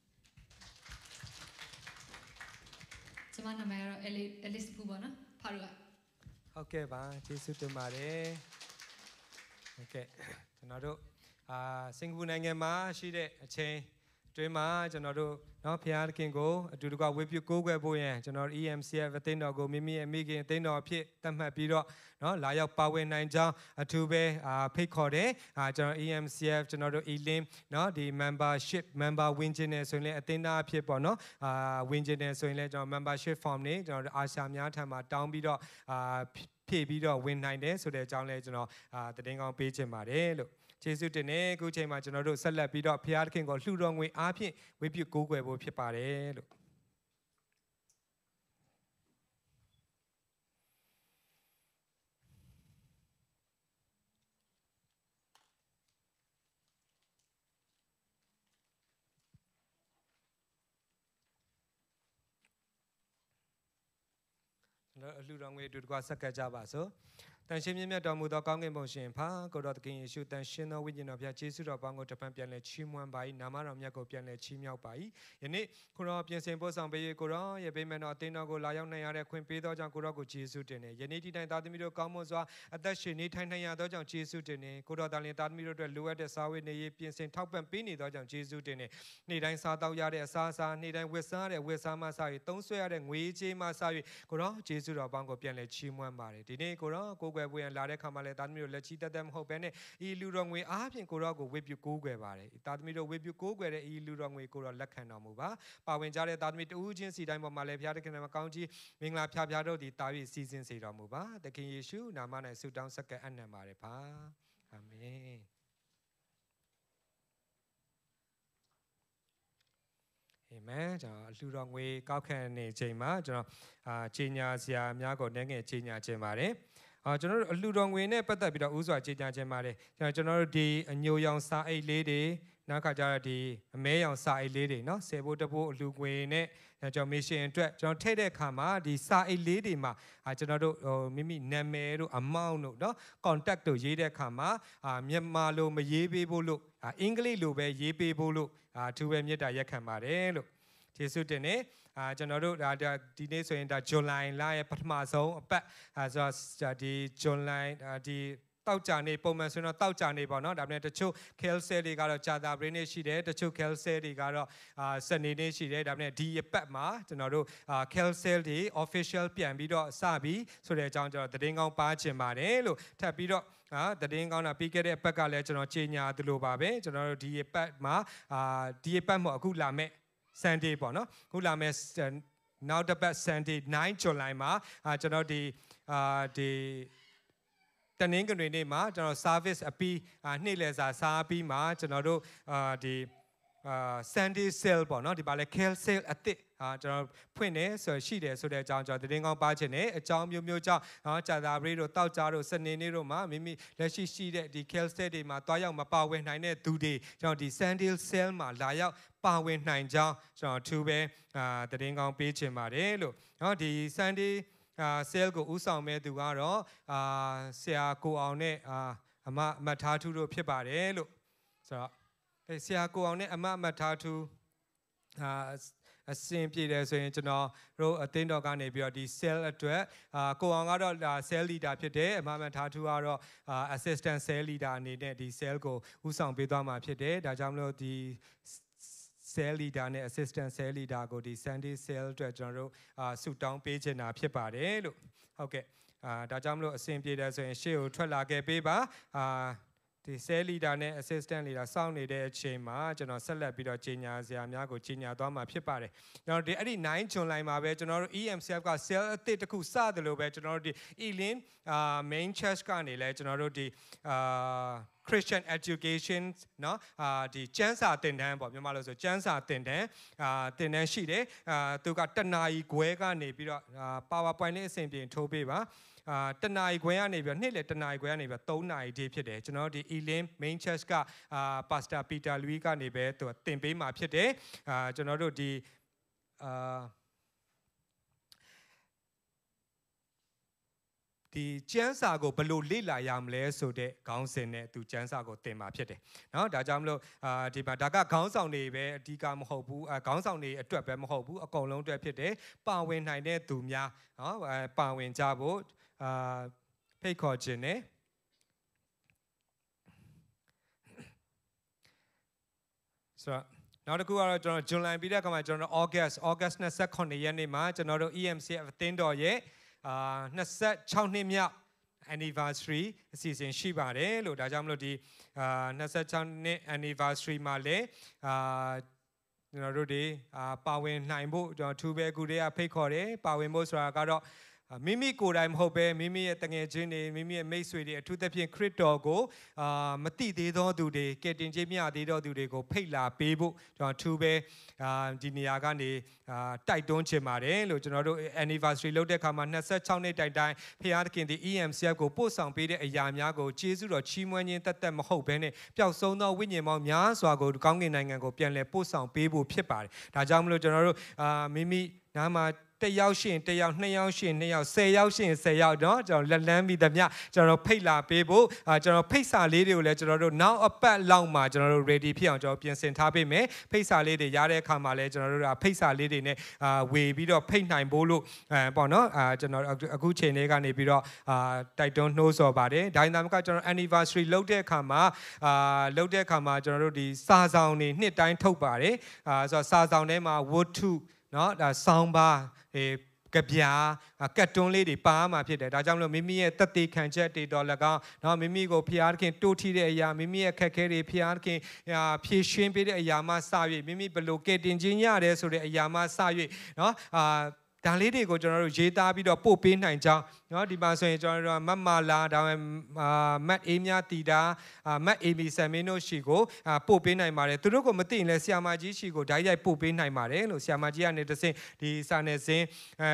ကျမနာမည်ကတော့အဲလစ်ဘူးပေါ့နော်ဖားတို့ကဟုတ်ကဲ့ပါကျေးဇူးတင်ပါတယ်ဟုတ်ကဲ့ကျွန်တော်တို့အာစင်ကာပူနိုင်ငံမှာရှိတဲ့အချိန်တွင်မှာကျွန်တော်တို့เนาะဖျားခင်ကိုအတူတကွဝေပြုကိုးကွယ်ဖို့ရန်ကျွန်တော် E M C F အသင်းတော်ကိုမိမိရဲ့မိခင်အသင်းတော်အဖြစ်သတ်မှတ်ပြီးတော့เนาะလာရောက်ပါဝင်နိုင်ကြောင်းအထူးပဲအာဖိတ်ခေါ်တယ်အာကျွန်တော် E M C F ကျွန်တော်တို့ E-Lim เนาะဒီ membership member ဝင်ခြင်းနဲ့ဆိုရင်လည်းအသင်းသားအဖြစ်ပေါ့เนาะအာဝင်ခြင်းနဲ့ဆိုရင်လည်းကျွန်တော် membership form နေကျွန်တော်အာရှများထံမှာတောင်းပြီးတော့အာဖြည့်ပြီးတော့ဝင်နိုင်တယ်ဆိုတဲ့အကြောင်းလဲကျွန်တော်အာသတင်းကောင်းပေးခြင်းပါတယ်လို့ကျေးဇူးတင်နေအခုချိန်မှာကျွန်တော်တို့ဆက်လက်ပြီးတော့ဖျားသခင်ကိုလှူတော်ငွေအားဖြင့်ဝေပြုကိုးကွယ်ဖို့ဖြစ်ပါတယ်လို့ကျွန်တော်အလှူတော်ငွေအတူတကွဆက်ကပ်ကြပါစို့တန်ရှင်းမြတ်မြတ်တော်မူသောကောင်းကင်ဘုံရှင်ဖာကိုတော်သခင်ယေရှုတန်ရှင်းသောဝိညာဉ်တော်ဖျားကျေးဇူးတော်ပေါင်းကိုတပံပြန်လဲချီးမွမ်းပါ၏နာမတော်မြတ်ကိုပြန်လဲချီးမြှောက်ပါ၏ယနေ့ကိုတော်ပြင်ဆင်ပို့ဆောင်ပေး၍ကိုတော်ရဲ့ဗိမာန်တော်အသင်းတော်ကိုလာရောက်နိုင်ရတဲ့ခွင့်ပေးသောကြောင့်ကိုတော်ကိုကျေးဇူးတင်တယ်ယနေ့ဒီတိုင်းသားသမီးတို့ကောင်းမွန်စွာအသက်ရှင်နေထိုင်နိုင်ရသောကြောင့်ကျေးဇူးတင်တယ်ကိုတော်သားလင်သားသမီးတို့အတွက်လိုအပ်တဲ့စားဝတ်နေရေးပြင်ဆင်ထောက်ပံ့ပေးနေသောကြောင့်ကျေးဇူးတင်တယ်နေ့တိုင်းစားတောက်ရတဲ့အစားအစာနေ့တိုင်းဝတ်စားတဲ့ဝတ်စားမှစား၍သုံးဆွဲရတဲ့ငွေကြေးမှစား၍ကိုတော်ကျေးဇူးတော်ပေါင်းကိုပြန်လဲချီးမွမ်းပါတယ်ဒီနေ့ကိုတော်ကိုယ်ွယ်ပွေရန်လာတဲ့ခါမှာလည်းသားသမီးတို့လက်ချီတက်တက်မဟုတ်ဘဲနဲ့ဤလူတော်ငွေအားဖြင့်ကိုတော်ကိုဝေပြုကိုးကွယ်ပါတယ်သားသမီးတို့ဝေပြုကိုးကွယ်တဲ့ဤလူတော်ငွေကိုတော်လက်ခံတော်မူပါပါဝင်ကြတဲ့သားသမီးတဦးချင်းစီတိုင်းပေါ်မှာလည်းဘုရားသခင်ရဲ့ကောင်းကြီးမင်္ဂလာဖျားဖျားတို့သည်တာ၍စီစဉ်စေတော်မူပါသခင်ယေရှုနာမ၌ဆုတောင်းဆက်ကပ်အနံ့ပါတယ်ပါအာမင်အာမင်ကျွန်တော်အလှူတော်ငွေကောက်ခံနေချိန်မှာကျွန်တော်အာကြီးညာဆရာများကိုနည်းငယ်ကြီးညာခြင်းပါတယ်အာကျွန်တော်တို့အလှူတော်ငွေနဲ့ပတ်သက်ပြီးတော့ဥစွာကြီးညာခြင်းပါတယ်ကျွန်တော်တို့ဒီအညိုရောင်စာအိတ်လေးတွေနောက်ခါကျတော့ဒီအမဲရောင်စာအိတ်လေးတွေเนาะဆယ်ဘိုးတဘိုးအလှူငွေနဲ့ကျွန်တော်မစ်ရှင်အတွက်ကျွန်တော်ထည့်တဲ့အခါမှာဒီစာအိတ်လေးတွေမှာအာကျွန်တော်တို့ဟိုမိမိနာမည်တို့အမောင့်တို့เนาะ contact တို့ရေးတဲ့အခါမှာအာမြန်မာလိုမရေးပေးဖို့လို့အာအင်္ဂလိပ်လိုပဲရေးပေးဖို့လို့အာသူပဲမေတ္တာရက်ခံပါတယ်လို့ကျေးဇူးတင်နေအာကျွန်တော်တို့ဒါဒီနေ့ဆိုရင်ဒါဇွန်လလရဲ့ပထမဆုံးအပတ်အဲဆိုတော့ဒီဇွန်လဒီတောက်ကြနေပုံမှန်ဆိုရင်တော့တောက်ကြနေပေါ့နော်ဒါပေမဲ့တချို့ Kelsey တွေကတော့ဂျာတာပရင်းနေရှိတယ်တချို့ Kelsey တွေကတော့အာစနေနေ့ရှိတယ်ဒါပေမဲ့ဒီအပတ်မှာကျွန်တော်တို့အာ Kelsey တွေ official ပြန်ပြီးတော့စပြီဆိုတဲ့အကြောင်းကျွန်တော်သတင်းကောင်းပါချင်ပါတယ်လို့ထပ်ပြီးတော့အာသတင်းကောင်းတာပြီးခဲ့တဲ့အပတ်ကလည်းကျွန်တော်ကြေညာသလိုပါပဲကျွန်တော်တို့ဒီအပတ်မှာအာဒီအပတ်မှာအခုလာမဲ့Sunday ပေါ့နော်ခုလာမယ့်နောက်တစ်ပတ် Sunday 9 July မှာအာကျွန်တော်ဒီအာဒီတနင်္ဂနွေနေ့မှာကျွန်တော် service အပြီးနေ့လည်စာစားပြီးမှာကျွန်တော်တို့အာဒီအာ Sunday sale ပေါ့နော်ဒီပါလဲ Kale sale အသစ်အာကျွန်တော်ဖွင့်နေဆိုရှိတယ်ဆိုတဲ့အကြောင်းကျွန်တော်သတင်းကောင်းပါချင်တယ်အကြောင်းမျိုးမျိုးကြောင့်နော်ဂျာတာပရိတို့တောက်ကြတို့စနေနေ့တို့မှာမိမိလက်ရှိရှိတဲ့ဒီ Kale sale တွေမှာတွားရောက်မပါဝင်နိုင်တဲ့သူတွေကျွန်တော်ဒီ Sunday sale မှာလာရောက်ပါဝင်နိုင်ကြောင်းကျွန်တော်သူပဲအာသတင်းကောင်းပေးချင်ပါတယ်လို့နော်ဒီ Sunday အာ sale ကိုဥဆောင်မဲ့သူကတော့အာဆရာကိုအောင်နဲ့အာအမမတ်ထားထူးတို့ဖြစ်ပါတယ်လို့ဆိုတော့အဲဆရာကိုအောင်နဲ့အမမတ်ထားထူးအာအစင်ပြေတယ်ဆိုရင်ကျွန်တော်တို့အသင်းတော်ကနေပြီးတော့ဒီ cell အတွက်အာကိုအောင်ကတော့ cell leader ဖြစ်တယ်အမမထားထူးကတော့ assistant cell leader အနေနဲ့ဒီ cell ကိုဥဆောင်ပေးသွားမှာဖြစ်တယ်ဒါကြောင့်မလို့ဒီ cell leader နဲ့ assistant cell leader ကိုဒီ Sunday cell အတွက်ကျွန်တော်တို့အာဆူတောင်းပေးချင်တာဖြစ်ပါတယ်လို့ဟုတ်ကဲ့အာဒါကြောင့်မလို့အဆင်ပြေတယ်ဆိုရင်ရှေ့ကိုထွက်လာခဲ့ပေးပါအာဒီ cell leader နဲ့ assistant leader စောင့်နေတဲ့အချိန်မှာကျွန်တော်ဆက်လက်ပြီးတော့ကြီးညာစရာများကိုကြီးညာသွားမှာဖြစ်ပါတယ်ကျွန်တော်ဒီအဲ့ဒီnineဇွန်လမှာပဲကျွန်တော်တို့ E M C F က cell အသစ်တစ်ခုစတယ်လို့ပဲကျွန်တော်တို့ဒီ Elin အာ main church ကနေလဲကျွန်တော်တို့ဒီအာ Christian education เนาะအာဒီကျမ်းစာသင်တန်းပေါ့မြန်မာလို့ဆိုကျမ်းစာသင်တန်းအာသင်တန်းရှိတယ်အာသူကတနာရီခွဲကနေပြီးတော့အာ PowerPoint လေးအဆင်ပြေထိုးပေးပါအာတနာရီခွဲကနေပြီးတော့နေ့လေတနာရီခွဲကနေပြီးတော့threeနာရီတည်းဖြစ်တယ်ကျွန်တော်ဒီ Elin main church ကအာ Pastor Peter Louis ကနေပဲသူသင်ပေးมาဖြစ်တယ်အာကျွန်တော်တို့ဒီအာဒီကျမ်းစာကိုဘယ်လိုလေ့လာရမလဲဆိုတဲ့ခေါင်းစဉ်နဲ့သူကျမ်းစာကိုသင်มาဖြစ်တယ်เนาะဒါကြောင့်မလို့အာဒီမှာဒါကခေါင်းဆောင်တွေပဲအဓိကမဟုတ်ဘူးအခေါင်းဆောင်တွေအတွက်ပဲမဟုတ်ဘူးအကုန်လုံးအတွက်ဖြစ်တယ်ပါဝင်နိုင်တဲ့သူများเนาะပါဝင်ကြဖို့အာဖိတ်ခေါ်ခြင်းနဲ့ဆိုတော့နောက်တစ်ခုကတော့ကျွန်တော်ဇွန်လပြီးတဲ့အခါမှာကျွန်တော် August August twenty-eightရက်နေ့မှာကျွန်တော်တို့ E M C F အသင်းတော်ရဲ့အာtwenty-sixနှစ်မြောက် anniversary အစီအစဉ်ရှိပါတယ်လို့ဒါကြောင့်မလို့ဒီအာtwenty-sixနှစ် anniversary မှာလည်းအာကျွန်တော်တို့ဒီအာပါဝင်နိုင်ဖို့ကျွန်တော်ထူးပဲကူတွေကဖိတ်ခေါ်တယ်ပါဝင်ဖို့ဆိုတာကတော့မိမိကိုယ်တိုင်မဟုတ်ပဲမိမိရဲ့တငယ်ချင်းတွေမိမိရဲ့မိတ်ဆွေတွေအထူးသဖြင့်ခရစ်တော်ကိုအာမတိသေးသောသူတွေကယ်တင်ခြင်းမြသေးသောသူတွေကိုဖိတ်လာပေးဖို့ကျွန်တော်ထူးပဲအာဒီနေရာကနေအာတိုက်တွန်းချင်ပါတယ်လို့ကျွန်တော်တို့ anniversary လုပ်တဲ့အခါမှာtwenty-sixနှစ်တိုင်တိုင်ဖခင်သခင်ဒီ E M C F ကိုပို့ဆောင်ပေးတဲ့အရာများကိုကျေးဇူးတော်ချီးမွမ်းခြင်းတသက်မဟုတ်ဘဲနဲ့ပျောက်ဆုံးသောဝိညာဉ်ပေါင်းများစွာကိုကောင်းကင်နိုင်ငံကိုပြန်လည်ပို့ဆောင်ပေးဖို့ဖြစ်ပါတယ်ဒါကြောင့်မလို့ကျွန်တော်တို့အာမိမိနားမှာတယောက်ရှင်တယောက်နှစ်ယောက်ရှင်နှစ်ယောက်tenယောက်ရှင်tenယောက်เนาะကျွန်တော်လက်လန်းပြီးသမျှကျွန်တော်ဖိတ်လာပေးဖို့အာကျွန်တော်ဖိတ်စာလေးတွေကိုလည်းကျွန်တော်တို့နောက်အပတ်လောက်မှာကျွန်တော်တို့ ready ဖြစ်အောင်ကျွန်တော်ပြင်ဆင်ထားပေးမယ်ဖိတ်စာလေးတွေရတဲ့အခါမှာလည်းကျွန်တော်တို့ဖိတ်စာလေးတွေနဲ့အာဝေပြီးတော့ဖိတ်နိုင်ဖို့လို့အဲပေါ့เนาะအာကျွန်တော်အခုချိန်လေးကနေပြီးတော့အာတိုက်တွန်းနှိုးဆော်ပါတယ်ဒါမှမဟုတ်ကျွန်တော် anniversary လုပ်တဲ့အခါမှာအာလုပ်တဲ့အခါမှာကျွန်တော်တို့ဒီစာဆောင်တွေနှစ်တိုင်းထုတ်ပါတယ်အာဆိုတော့စာဆောင်ထဲမှာဝတ္ထုเนาะဒါဆောင်းပါအေးကဗျာကတ်တွန်းလေးတွေပါမှာဖြစ်တယ်ဒါကြောင့်မလို့မိမိရဲ့သက်သေခံချက်တွေတော့၎င်းเนาะမိမိကိုဖျားသခင်တိုးထီးတဲ့အရာမိမိရဲ့ခက်ခဲတွေဖျားသခင်ဖြည့်ရှင်းပေးတဲ့အရာမှစ၍မိမိဘလို့ကဲတင်ခြင်းရတယ်ဆိုတဲ့အရာမှစ၍เนาะအာဒါလေးတွေကိုကျွန်တော်တို့ရေးသားပြီးတော့ပို့ပေးနိုင်ကြောင်းเนาะဒီမှာဆိုရင်ကျွန်တော်တို့မတ်မာလာဒါမှမတ်အေးမြတီတာမတ်အေမီဆမ်မင်းတို့ရှိကိုပို့ပေးနိုင်ပါတယ်သူတို့ကိုမသိရင်လည်းဆရာမကြီးရှိကိုဓာတ်ရိုက်ပို့ပေးနိုင်ပါတယ်လို့ဆရာမကြီးကနေတစ်ဆင့်ဒီစာနယ်ဇင်းအဲ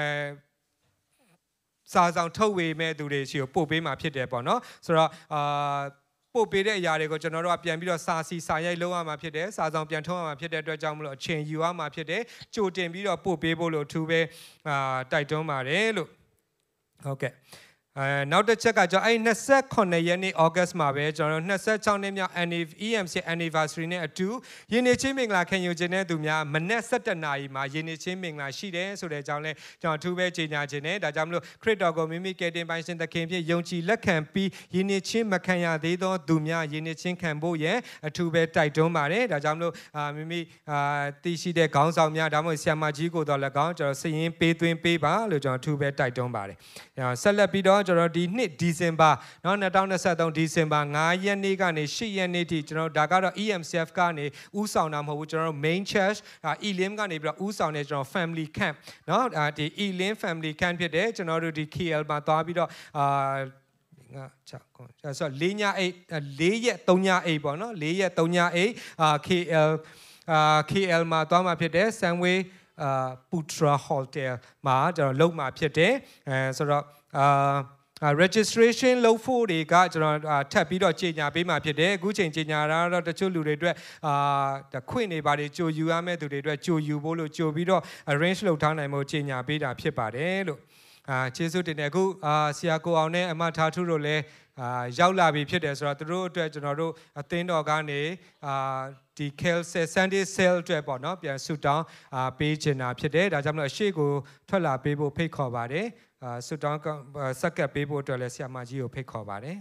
စာဆောင်ထုတ်ဝေမဲ့သူတွေရှိကိုပို့ပေးမှာဖြစ်တယ်ပေါ့เนาะဆိုတော့အာပို့ပေးတဲ့အရာတွေကိုကျွန်တော်တို့ကပြန်ပြီးတော့စာစီစာရိုက်လုပ်ရမှာဖြစ်တယ်စာဆောင်ပြန်ထုတ်ရမှာဖြစ်တဲ့အတွက်ကြောင့်မလို့အချိန်ယူရမှာဖြစ်တယ်ကြိုတင်ပြီးတော့ပို့ပေးဖို့လို့အထူးပဲအာတိုက်တွန်းပါတယ်လို့ဟုတ်ကဲ့အဲနောက်တစ်ချက်ကကျွန်တော်အဲ့twenty-nineရက်နေ့ August မှာပဲကျွန်တော်twenty-sixနှစ်မြောက် E M C anniversary နဲ့အတူယဉ်နေချင်းမင်္ဂလာခံယူခြင်းတဲ့သူများမနက်sevenနာရီမှာယဉ်နေချင်းမင်္ဂလာရှိတယ်ဆိုတဲ့အကြောင်းလဲကျွန်တော်အထူးပဲကြေညာခြင်းနဲ့ဒါကြောင့်မလို့ခရစ်တော်ကိုမိမိကယ်တင်ပိုင်ရှင်သခင်ဖြစ်ယုံကြည်လက်ခံပြီးယဉ်နေချင်းမခံရသေးသောသူများယဉ်နေချင်းခံဖို့ရန်အထူးပဲတိုက်တွန်းပါတယ်ဒါကြောင့်မလို့အာမိမိအာတည်ရှိတဲ့ခေါင်းဆောင်များဒါမှမဟုတ်ဆရာမကြီးကိုတော့လည်းကောင်းကျွန်တော်စည်ရင်းပေးသွင်းပေးပါလို့ကျွန်တော်အထူးပဲတိုက်တွန်းပါတယ်ဆက်လက်ပြီးတော့ကျွန်တော်ဒီနှစ်ဒီဇင်ဘာเนาะtwenty twenty-threeဒီဇင်ဘာfiveရက်နေ့ကနေeightရက်နေ့ထိကျွန်တော်ဒါကတော့ E M C F ကနေဥဆောင်တာမဟုတ်ဘူးကျွန်တော် main church Elim ကနေပြီးတော့ဥဆောင်တဲ့ကျွန်တော် family camp เนาะဒီ Elim family camp ဖြစ်တယ်ကျွန်တော်တို့ဒီ K L မှာသွားပြီးတော့အာငါချကောဆိုတော့fourညeight fourရက်threeညeightပေါ့နော်fourရက်threeညeightအာ K L အာ K L မှာသွားမှာဖြစ်တယ် Sunway အာ Putra Hotel မှာကျွန်တော်လုံမှာဖြစ်တယ်အဲဆိုတော့အာUh, registration လုပ်ဖို့တွေကကျွန်တော်ထပ်ပြီးတော့ကြေညာပေးမှာဖြစ်တယ်အခုချိန်ကြေညာတာတော့တချို့လူတွေအတွက်အာခွင့်နေပါတွေကြိုယူရမယ့်သူတွေအတွက်ကြိုယူဖို့လို့ကြိုပြီးတော့ arrange လုပ်ထားနိုင်ဖို့ကြေညာပေးတာဖြစ်ပါတယ်လို့အာကျေးဇူးတင်တယ်အခုအာဆရာကိုအောင်နဲ့အမထားထုတို့လည်းအာရောက်လာပြီဖြစ်တယ်ဆိုတော့သူတို့အတွက်ကျွန်တော်တို့အသင်းတော်ကနေအာဒီ Kel Sunday Sale အတွက်ပေါ့နော်ပြန်ဆုတောင်းအာပေးချင်တာဖြစ်တယ်ဒါကြောင့်မလို့အရှိကိုထွက်လာပေးဖို့ဖိတ်ခေါ်ပါတယ်အာဆုတောင်းဆက်ကပ်ပေးဖို့အတွက်လည်းဆရာမကြီးကိုဖိတ်ခေါ်ပါတယ်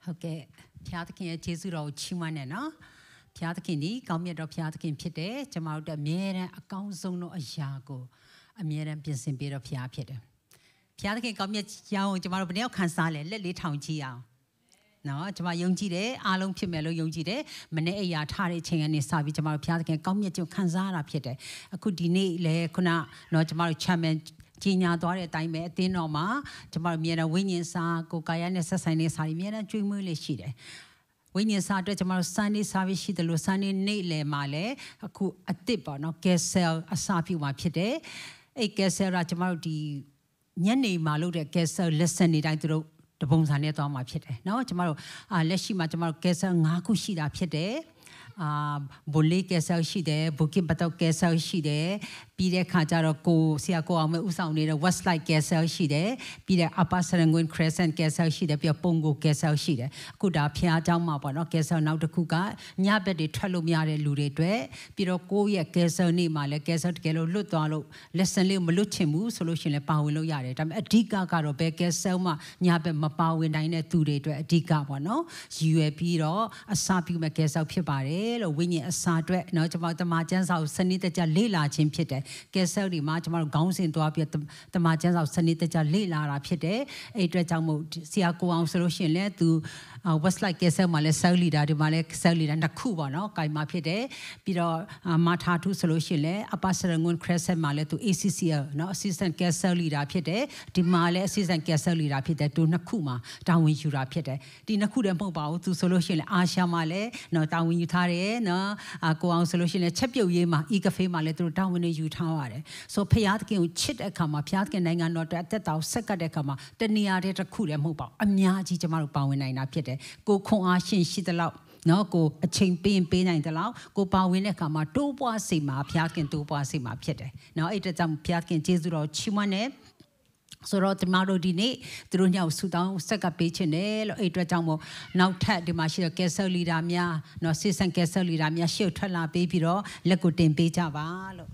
ဟုတ်ကဲ့ဖျားသခင်ရဲ့ကျေးဇူးတော်ကိုချီးမွမ်းနေနော်ဖျားသခင်ဒီကောင်းမြတ်တော်ဖျားသခင်ဖြစ်တယ်ကျမတို့အမြဲတမ်းအကောင်းဆုံးသောအရာကိုအမြဲတမ်းပြင်ဆင်ပေးတော့ဖျားဖြစ်တယ်ဖျားသခင်ကောင်းမြတ်ကြောင်းကိုကျမတို့ဘယ်တော့ခံစားလဲလက်လေးထောင်ကြည့်အောင်နော်ကျမယုံကြည်တယ်အားလုံးဖြစ်မယ်လို့ယုံကြည်တယ်မနေ့အရာထားတဲ့အချိန်ကနေစပြီးကျမတို့ဖျားသခင်ကောင်းမြတ်ခြင်းခံစားရတာဖြစ်တယ်အခုဒီနေ့လေခုနနော်ကျမတို့ chairmanကြီးညာသွားတဲ့အတိုင်းပဲအသင်းတော်မှာကျမတို့အမြဲတမ်းဝိညာဉ်စာကိုကာယနဲ့ဆက်ဆိုင်တဲ့စာတွေအမြဲတမ်းကြွေးမွေးလေးရှိတယ်ဝိညာဉ်စာအတွက်ကျမတို့ Sunday service ရှိတယ်လို့ Sunday နေ့လယ်မှာလည်းအခုအစ်စ်ပေါ့နော် Kessel အစာပြုမှာဖြစ်တယ်အဲ့ Kessel ကကျမတို့ဒီညနေမှာလုပ်တဲ့ Kessel lesson တွေတိုင်းသူတို့တပုံစံနဲ့သွားမှာဖြစ်တယ်เนาะကျမတို့လက်ရှိမှာကျမတို့ Kessel ၅ခုရှိတာဖြစ်တယ်အာဘိုလီကဲဆာရှိတယ်ဘူကင်ဘတ်ကဲဆာရှိတယ်ပြီးတဲ့ခါကျတော့ကိုဆရာကိုအောင်မဲဥဆောင်နေတဲ့ Westlight ကဲဆာရှိတယ်ပြီးတဲ့ Upper Serangoon Crescent ကဲဆာရှိတယ်ပြီးတော့ပုံကိုကဲဆာရှိတယ်အခုဒါဖျားเจ้าမှာပေါ့နော်ကဲဆာနောက်တစ်ခုကညဘက်တွေထွက်လို့မရတဲ့လူတွေအတွက်ပြီးတော့ကိုရဲ့ကဲဆာနေ့မှာလည်းကဲဆာတကယ်လို့လွတ်သွားလို့ lesson လေးမလွတ်ချင်ဘူးဆိုလို့ရှိရင်လည်းပါဝင်လို့ရတယ်ဒါပေမဲ့အဓိကကတော့ဘယ်ကဲဆာမှာညဘက်မပါဝင်နိုင်တဲ့သူတွေအတွက်အဓိကပေါ့နော်ရည်ရွယ်ပြီးတော့အစာပြုမဲ့ကဲဆာဖြစ်ပါတယ်လို့ဝိညာဉ်အစာအတွက်เนาะကျွန်တော်တမန်ကျမ်းစာကိုစနစ်တကျလေ့လာခြင်းဖြစ်တယ်ကဲဆယ်ဒီမှာကျွန်တော်တို့ခေါင်းစဉ်သွားပြီးတမန်ကျမ်းစာကိုစနစ်တကျလေ့လာတာဖြစ်တယ်အဲ့အတွက်ကြောင့်မို့ဆရာကိုအောင်ဆိုလို့ရှိရင်လည်းသူ Westlight ကဲဆယ်မှာလည်း cell leader ဒီမှာလည်း cell leader တစ်ခုပေါ့နော်ကိုင်မှာဖြစ်တယ်ပြီးတော့မာထာထုဆိုလို့ရှိရင်လည်း Upper Serangoon Crescent မှာလည်းသူ A C C L เนาะ Assistant Cell leader ဖြစ်တယ်ဒီမှာလည်း Assistant Cell leader ဖြစ်တယ်သူနှစ်ခုမှာတာဝန်ယူတာဖြစ်တယ်ဒီနှစ်ခုတည်းမဟုတ်ပါဘူးသူဆိုလို့ရှိရင်လည်းအာရှမှာလည်းเนาะတာဝန်ယူထားတယ်နော်အကိုအောင်ဆိုလို့ရှိရင်ချက်ပြုတ်ရေးမှာ e cafe မှာလည်းသူတို့တာဝန်တွေယူထားရတယ်ဆိုဖျားသခင်ကိုချစ်တဲ့အခါမှာဖျားသခင်နိုင်ငံတော်အတွက်အသက်တာကိုဆက်ကပ်တဲ့အခါမှာတဏှာတဲ့တစ်ခုလည်းမဟုတ်ပါဘူးအများကြီးကျမတို့ပါဝင်နိုင်တာဖြစ်တယ်ကိုခွန်အားရှင်ရှိသလောက်နော်ကိုအချိန်ပေးပေးနိုင်သလောက်ကိုပါဝင်တဲ့အခါမှာတိုးပွားစိတ်မှာဖျားသခင်တိုးပွားစိတ်မှာဖြစ်တယ်နော်အဲ့ဒါကြောင့်ဖျားသခင်ကျေးဇူးတော်ချီးမွမ်းတယ်ဆိုတော့ဒီမှာတို့ဒီနေ့သူတို့ညောင်ဆူတောင်းဆက်ကပ်ပေးခြင်းတယ်လို့အဲ့အတွက်ကြောင့်မို့နောက်ထပ်ဒီမှာရှိတဲ့ကဲဆယ်လီဒါများနော်စစ်ဆန်ကဲဆယ်လီဒါများရှေ့ထွက်လာပေးပြီးတော့လက်ကိုတင်ပေးကြပါလို့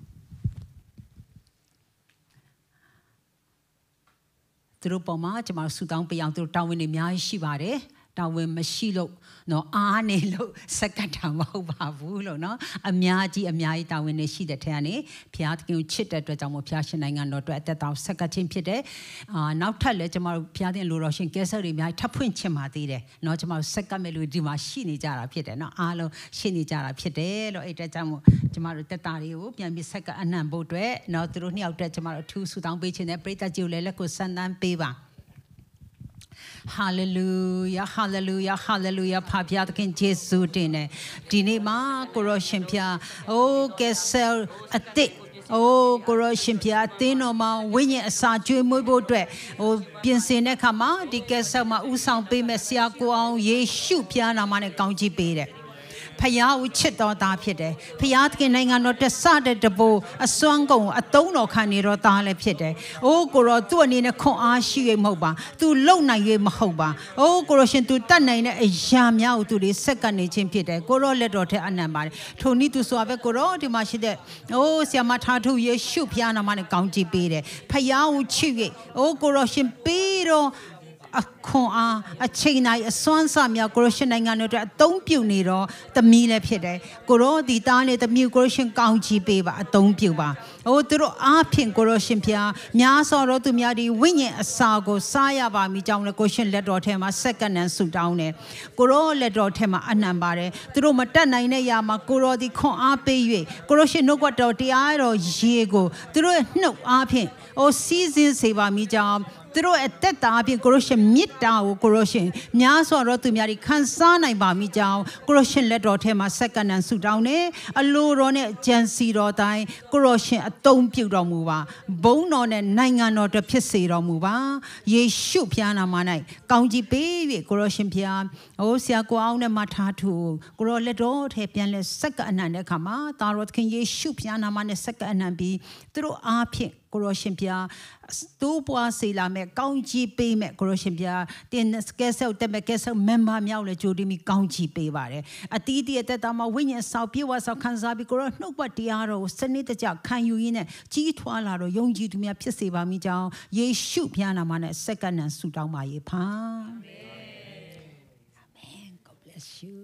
သူတို့ပေါ်မှာကျွန်တော်ဆူတောင်းပေးအောင်သူတို့တောင်းဝင်နေအများကြီးရှိပါတယ်တာဝန်မရှိလို့နော်အားနေလို့စက္ကန့်တာမဟုတ်ပါဘူးလို့နော်အများကြီးအများကြီးတာဝန်နေရှိတဲ့ထဲကနေဘုရားသခင်ကိုချစ်တဲ့အတွက်ကြောင့်မို့ဘုရားရှင်နိုင်ငံတော်အတွက်အသက်တာစက္ကန့်ချင်းဖြစ်တဲ့အာနောက်ထပ်လည်းကျွန်တော်တို့ဘုရားသခင်လိုတော်ရှင်ကဲဆယ်တွေအများကြီးထပ်ဖွင့်ချင်ပါသေးတယ်နော်ကျွန်တော်တို့စက္ကန့်မဲ့လူဒီမှာရှိနေကြတာဖြစ်တယ်နော်အားလုံးရှိနေကြတာဖြစ်တယ်လို့အဲ့အတွက်ကြောင့်မို့ကျွန်တော်တို့တက်တာတွေကိုပြန်ပြီးစက္ကန့်အနှံ့ဖို့အတွက်နော်သူတို့နှစ်ယောက်အတွက်ကျွန်တော်တို့အထူးဆုတောင်းပေးခြင်းနဲ့ပရိသတ်ကြီးကိုလည်းလက်ကိုဆန်းသန်းပေးပါHallelujah, hallelujah, hallelujah. ဖဖျားသခင်ယေရှုတင်တယ်ဒီနေ့မှာကိုရောရှင်ဖျားအိုးကဲဆယ်အတိတ်အိုးကိုရောရှင်ဖျားအသင်းတော်မှာဝိညာဉ်အစာကျွေးမွေးဖို့အတွက်ဟိုပြင်ဆင်တဲ့အခါမှာဒီကဲဆယ်မှာဥဆောင်ပေးမဲ့ဆရာကိုအောင်ယေရှုဖျားနာမနဲ့ကောင်းချီးပေးတယ်ဖျားဦးချစ်တော်သားဖြစ်တယ်ဖျားသခင်နိုင်ငံတော်တက်ဆတဲ့တပိုးအစွမ်းကုန်အတုံးတော်ခံနေတော်သားလည်းဖြစ်တယ်။အိုးကိုရောသူ့အနေနဲ့ခွန်အားရှိရမဟုတ်ပါ။ तू လုံနိုင်ရမဟုတ်ပါ။အိုးကိုရောရှင် तू တတ်နိုင်တဲ့အရာများကို तू တွေစက္ကနေခြင်းဖြစ်တယ်။ကိုရောလက်တော်ထဲအနံပါတယ်။ထိုနည်း तू ဆိုပဲကိုရောဒီမှာရှိတဲ့အိုးဆရာမထားထုယေရှုဖျားနာမနဲ့ကောင်းချီးပေးတယ်။ဖျားဦးချစ်၍အိုးကိုရောရှင်ပေးတော်အခွန်အားအချိန်တိုင်းအစွမ်းစားများကိုရရှင်နိုင်ငံတို့အတွက်အသုံးပြုနေတော့သမီးလည်းဖြစ်တယ်ကိုရောဒီသားနဲ့သမီးကိုရရှင်ကောင်းချီးပေးပါအသုံးပြုပါဟိုသူတို့အားဖြင့်ကိုရရှင်ဖျားများစွာသောသူများဒီဝိညာဉ်အစာကိုစားရပါမိကြောင်းလည်းကိုရှင်လက်တော်ထဲမှာစက္ကန့်နဲ့ဆူတောင်းတယ်ကိုရောလက်တော်ထဲမှာအနှံပါတယ်သူတို့မတတ်နိုင်တဲ့ຢာမှာကိုရောဒီခွန်အားပေး၍ကိုရရှင်နှုတ်ကတော်တရားတော်ရေကိုသူတို့ရဲ့နှုတ်အားဖြင့်ဟိုစီးစင်းစေပါမိကြောင်းသူတို့အသက်တာအပြင်ကိုရရှင်မြစ်တာကိုကိုရရှင်များစွာသောသူများဒီခန်းစားနိုင်ပါမိကြောင်းကိုရရှင်လက်တော်ထဲမှာစက္ကန့်နဲ့ဆူတောင်းနေအလိုတော်နဲ့ကြံစီတော်တိုင်းကိုရရှင်အသုံးပြုတော်မူပါဘုန်းတော်နဲ့နိုင်ငံတော်တဖြစ်စေတော်မူပါယေရှုဖျားနာမ၌ကောင်းကြီးပေး၍ကိုရရှင်ဖျားဟိုဆရာကိုအောင်နဲ့မထားထူကိုရလက်တော်ထဲပြန်လဲစက္ကန့်အနှံတဲ့အခါမှာတာတော်သခင်ယေရှုဖျားနာမနဲ့စက္ကန့်အနှံပြီးသူတို့အားဖြင့်ကိုရရှင်ဖျားတိုးပွားစေလာမဲ့ကောင်းကြီးပေးမဲ့ကိုရရှင်ဖျားတင်ကဲဆောက်တက်မဲ့ကဲဆောက်မန်ဘာမြောက်လဲကြိုတင်ပြီးကောင်းကြီးပေးပါတယ်အတီးတီးအသက်တာမှာဝိညာဉ်ဆောက်ပြေဝဆောက်ခံစားပြီးကိုရနှုတ်ပတ်တရားတော်ကိုစနစ်တကျခံယူရင်းနဲ့ကြီးထွားလာတော့ယုံကြည်သူများဖြစ်စေပါမိကြောင်းယေရှုဖျားနာမနဲ့စက္ကန့်နဲ့ဆုတောင်းပါ၏ဖာ bless you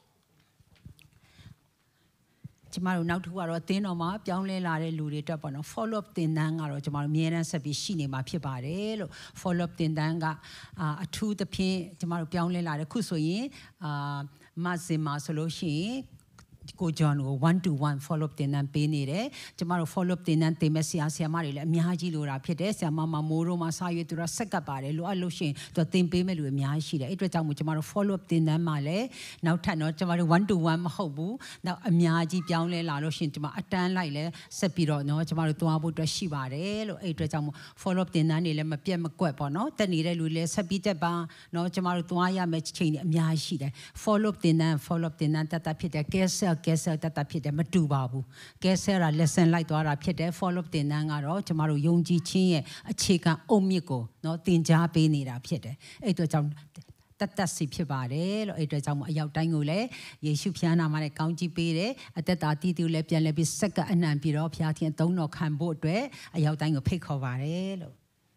ကျမတို့နောက်တစ်ခုကတော့အသင်းတော်မှာပြောင်းလဲလာတဲ့လူတွေအတွက်ပေါ့နော် follow up သင်တန်းကတော့ကျမတို့အမြဲတမ်းဆက်ပြီးရှိနေမှာဖြစ်ပါတယ်လို့ follow up သင်တန်းကအထူးသဖြင့်ကျမတို့ပြောင်းလဲလာတဲ့ခုဆိုရင်အာမဇင်မာဆိုလို့ရှိရင်ကိုဂျွန်ကို one to one follow up တင်နန်းပေးနေတယ်ကျမတို့ follow up တင်နန်းတင်မဲ့ဆရာဆရာမတွေလည်းအများကြီးလိုတာဖြစ်တယ်ဆရာမမမိုးတို့မှာစာရွက်သူတို့ဆက်ကပ်ပါတယ်လိုအပ်လို့ရှိရင်သူတင်ပေးမဲ့လူအများကြီးရှိတယ်အဲ့အတွက်ကြောင့်မို့ကျမတို့ follow up တင်နန်းမှာလည်းနောက်ထပ်တော့ကျမတို့ one to one မဟုတ်ဘူးနောက်အများကြီးပြောင်းလဲလာလို့ရှိရင်ကျမအတန်းလိုက်လဲဆက်ပြီးတော့เนาะကျမတို့သွားဖို့အတွက်ရှိပါတယ်လို့အဲ့အတွက်ကြောင့်မို့ follow up တင်နန်းတွေလည်းမပြတ်မကွက်ပေါ့เนาะတက်နေတဲ့လူလည်းဆက်ပြီးတက်ပါเนาะကျမတို့သွားရမယ့်ချိန်တွေအများကြီးရှိတယ် follow up တင်နန်း follow up တင်နန်းတက်တက်ဖြစ်တယ် cancel cancel တက်တက်ဖြစ်တယ်မတူပါဘူး cancel က lesson လိုက်သွားတာဖြစ်တယ် follow up တင်နန်းကတော့ကျမတို့ယုံကြည်ခြင်းရဲ့အခြေခံအုတ်မြစ်ကိုเนาะသင်ကြားပေးနေတာဖြစ်တယ်အဲ့အတွက်ကြောင့်တတ်တတ်စီဖြစ်ပါတယ်လို့အဲ့အတွက်ကြောင့်အရောက်တိုင်းကိုလည်းယေရှုဖျားနာမနဲ့ကောင်းချီးပေးတယ်အသက်တာတည်တည်လည်းပြန်လဲပြီးစက္ကအနှံပြီးတော့ဖျားခြင်းအသုံးတော်ခံဖို့အတွက်အရောက်တိုင်းကိုဖိတ်ခေါ်ပါတယ်လို့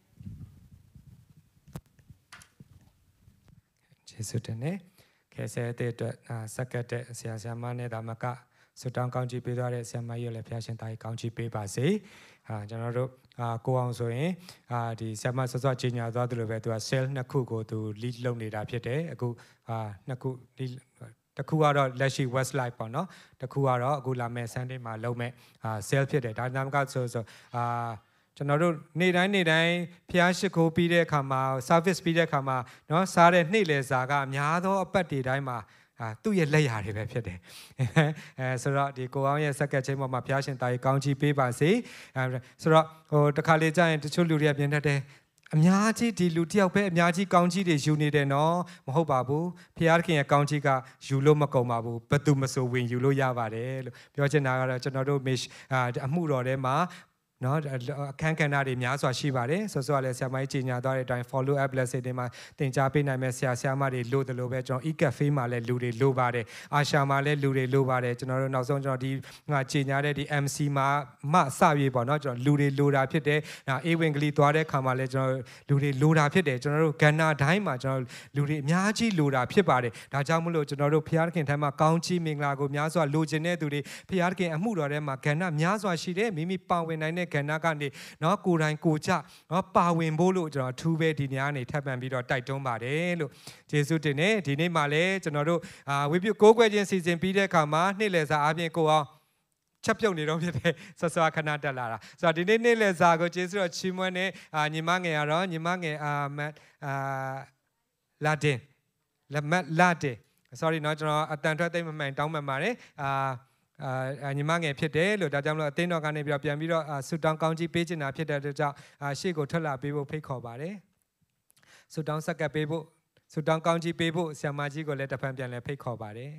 ယေရှုတင်နေခဲဆဲတဲ့အတွက်စက္ကတဲ့ဆရာဆရာမနဲ့ဒါမကဆွတောင်းကောင်းချီးပေးသွားတဲ့ဆရာမကြီးလည်းဖျားရှင်သားကြီးကောင်းချီးပေးပါစေအာကျွန်တော်တို့အာကိုအောင်ဆိုရင်အာဒီဆရာမစောစောကြီးညာသွားသလိုပဲသူက cell နှစ်ခုကိုသူ lead လုပ်နေတာဖြစ်တယ်အခုအာနှစ်ခုတစ်ခုကတော့လက်ရှိ Westlife ပေါ့နော်တစ်ခုကတော့အခုလာမယ့် Sunday မှာလုပ်မဲ့အာ cell ဖြစ်တယ်ဒါနာမကဆိုဆိုအာကျွန်တော်တို့နေ့တိုင်းနေ့တိုင်းဖျားရှိခိုးပြီးတဲ့အခါမှာ service ပြီးတဲ့အခါမှာเนาะစားတဲ့နေ့လယ်စာကအများသောအပတ်တွေတိုင်းမှာအာသူ့ရဲ့လက်ရာတွေပဲဖြစ်တယ်အဲဆိုတော့ဒီကိုအောင်ရဲ့စက္ကတ်ချင်းပေါ်မှာဘုရားရှင်တာကြီးကောင်းချီးပေးပါစေအဲဆိုတော့ဟိုတခါလေကြာရင်တချို့လူတွေကပြင်တတ်တယ်အများကြီးဒီလူတယောက်ပဲအများကြီးကောင်းချီးတွေယူနေတယ်နော်မဟုတ်ပါဘူးဘုရားခင်ရဲ့ကောင်းချီးကယူလို့မကုန်ပါဘူးဘယ်သူမဆိုဝင်ယူလို့ရပါတယ်လို့ပြောချင်တာကတော့ကျွန်တော်တို့မေအမှုတော်ထဲမှာနော်အခန်းကဏ္ဍတွေများစွာရှိပါတယ်ဆိုဆိုလည်းဆရာမကြီးကြီးညာသွားတဲ့အတိုင်း follow up blessing တွေမှာသင်ကြားပေးနိုင်မဲ့ဆရာဆရာမတွေလို့တယ်လို့ပဲကျွန်တော် e-cafe မှာလည်းလူတွေလိုပါတယ်အာရှာမှာလည်းလူတွေလိုပါတယ်ကျွန်တော်တို့နောက်ဆုံးကျွန်တော်ဒီငါကြီးညာတဲ့ဒီ M C မှာမစပြေပေါ့နော်ကျွန်တော်လူတွေလိုတာဖြစ်တယ်အေဝင်ကလေးသွားတဲ့ခါမှာလည်းကျွန်တော်လူတွေလိုတာဖြစ်တယ်ကျွန်တော်တို့ကဏ္ဍတိုင်းမှာကျွန်တော်လူတွေအများကြီးလိုတာဖြစ်ပါတယ်ဒါကြောင့်မလို့ကျွန်တော်တို့ဘုရားခင်ထံမှာကောင်းချီးမင်္ဂလာကိုများစွာလိုချင်တဲ့သူတွေဘုရားခင်အမှုတော်ထဲမှာကဏ္ဍများစွာရှိတယ်မိမိပါဝင်နိုင်တဲ့ကဏ္ဍကနေเนาะကိုယ်တိုင်ကိုကြเนาะပါဝင်ဖို့လို့ကျွန်တော်အထူးပဲဒီညနေထပ်ပံပြီးတော့တိုက်တွန်းပါတယ်လို့ယေရှုတင်နေဒီနေ့မှာလည်းကျွန်တော်တို့အာဝိပုကိုးကွယ်ခြင်းစီစဉ်ပြီးတဲ့အခါမှာနှစ်လည်စာအပြင်ကိုအောင်ချက်ပြုတ်နေတော့ဖြစ်တယ်ဆဆခဏတက်လာတာဆိုတော့ဒီနေ့နေ့လည်စာကိုယေရှုတော်ချီးမွမ်းနေအာညီမငယ်ကတော့ညီမငယ်အာမတ်အာလာတင်လက်မတ်လာတင် sorry เนาะကျွန်တော်အတန်ထွက်သိမ့်မမှန်တောင်းပန်ပါတယ်အာအာညီမငယ်ဖြစ်တယ်လို့ဒါကြောင့်မလို့အသင်းတော်ကနေပြီးတော့ပြန်ပြီးတော့ဆူတောင်းကောင်းကြီးပေးချင်တာဖြစ်တဲ့အတွက်ကြောင့်ရှေ့ကိုထွက်လာပေးဖို့ဖိတ်ခေါ်ပါတယ်ဆူတောင်းဆက်ကပ်ပေးဖို့ဆူတောင်းကောင်းကြီးပေးဖို့ဆရာမကြီးကိုလည်းတစ်ဖန်ပြန်လည်းဖိတ်ခေါ်ပါတယ်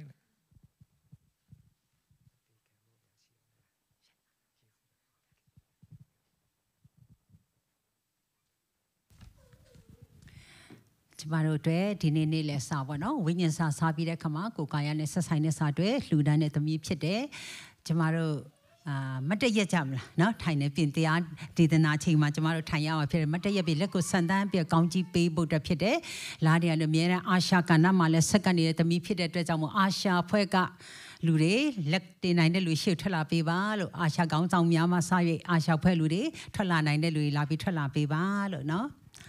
ကျမတို့အတွက်ဒီနေ့နေ့လဲစာပေါ့နော်ဝိညာဉ်စာစားပြီးတဲ့ခါမှာကိုကာယနဲ့ဆက်ဆိုင်တဲ့စာတွေလှူဒန်းတဲ့သမီးဖြစ်တယ်ကျမတို့အာမတရက်ကြမလားเนาะထိုင်နေပြင်တရားဒေသနာချိန်မှာကျမတို့ထိုင်ရမှာဖြစ်တယ်မတရက်ပြီလက်ကိုဆန်တန်းပြကောင်းကြီးပေးဖို့အတွက်ဖြစ်တယ်လာတယ်လည်းအများနဲ့အာရှာကဏ္ဍမှာလည်းဆက်ကနေတဲ့သမီးဖြစ်တဲ့အတွက်ကြောင့်မို့အာရှာဖွဲ့ကလူတွေလက်တင်နိုင်တဲ့လူရှေ့ထွက်လာပေးပါလို့အာရှာကောင်းဆောင်များမှာစ၍အာရှာဖွဲ့လူတွေထွက်လာနိုင်တဲ့လူတွေလာပြီးထွက်လာပေးပါလို့เนาะ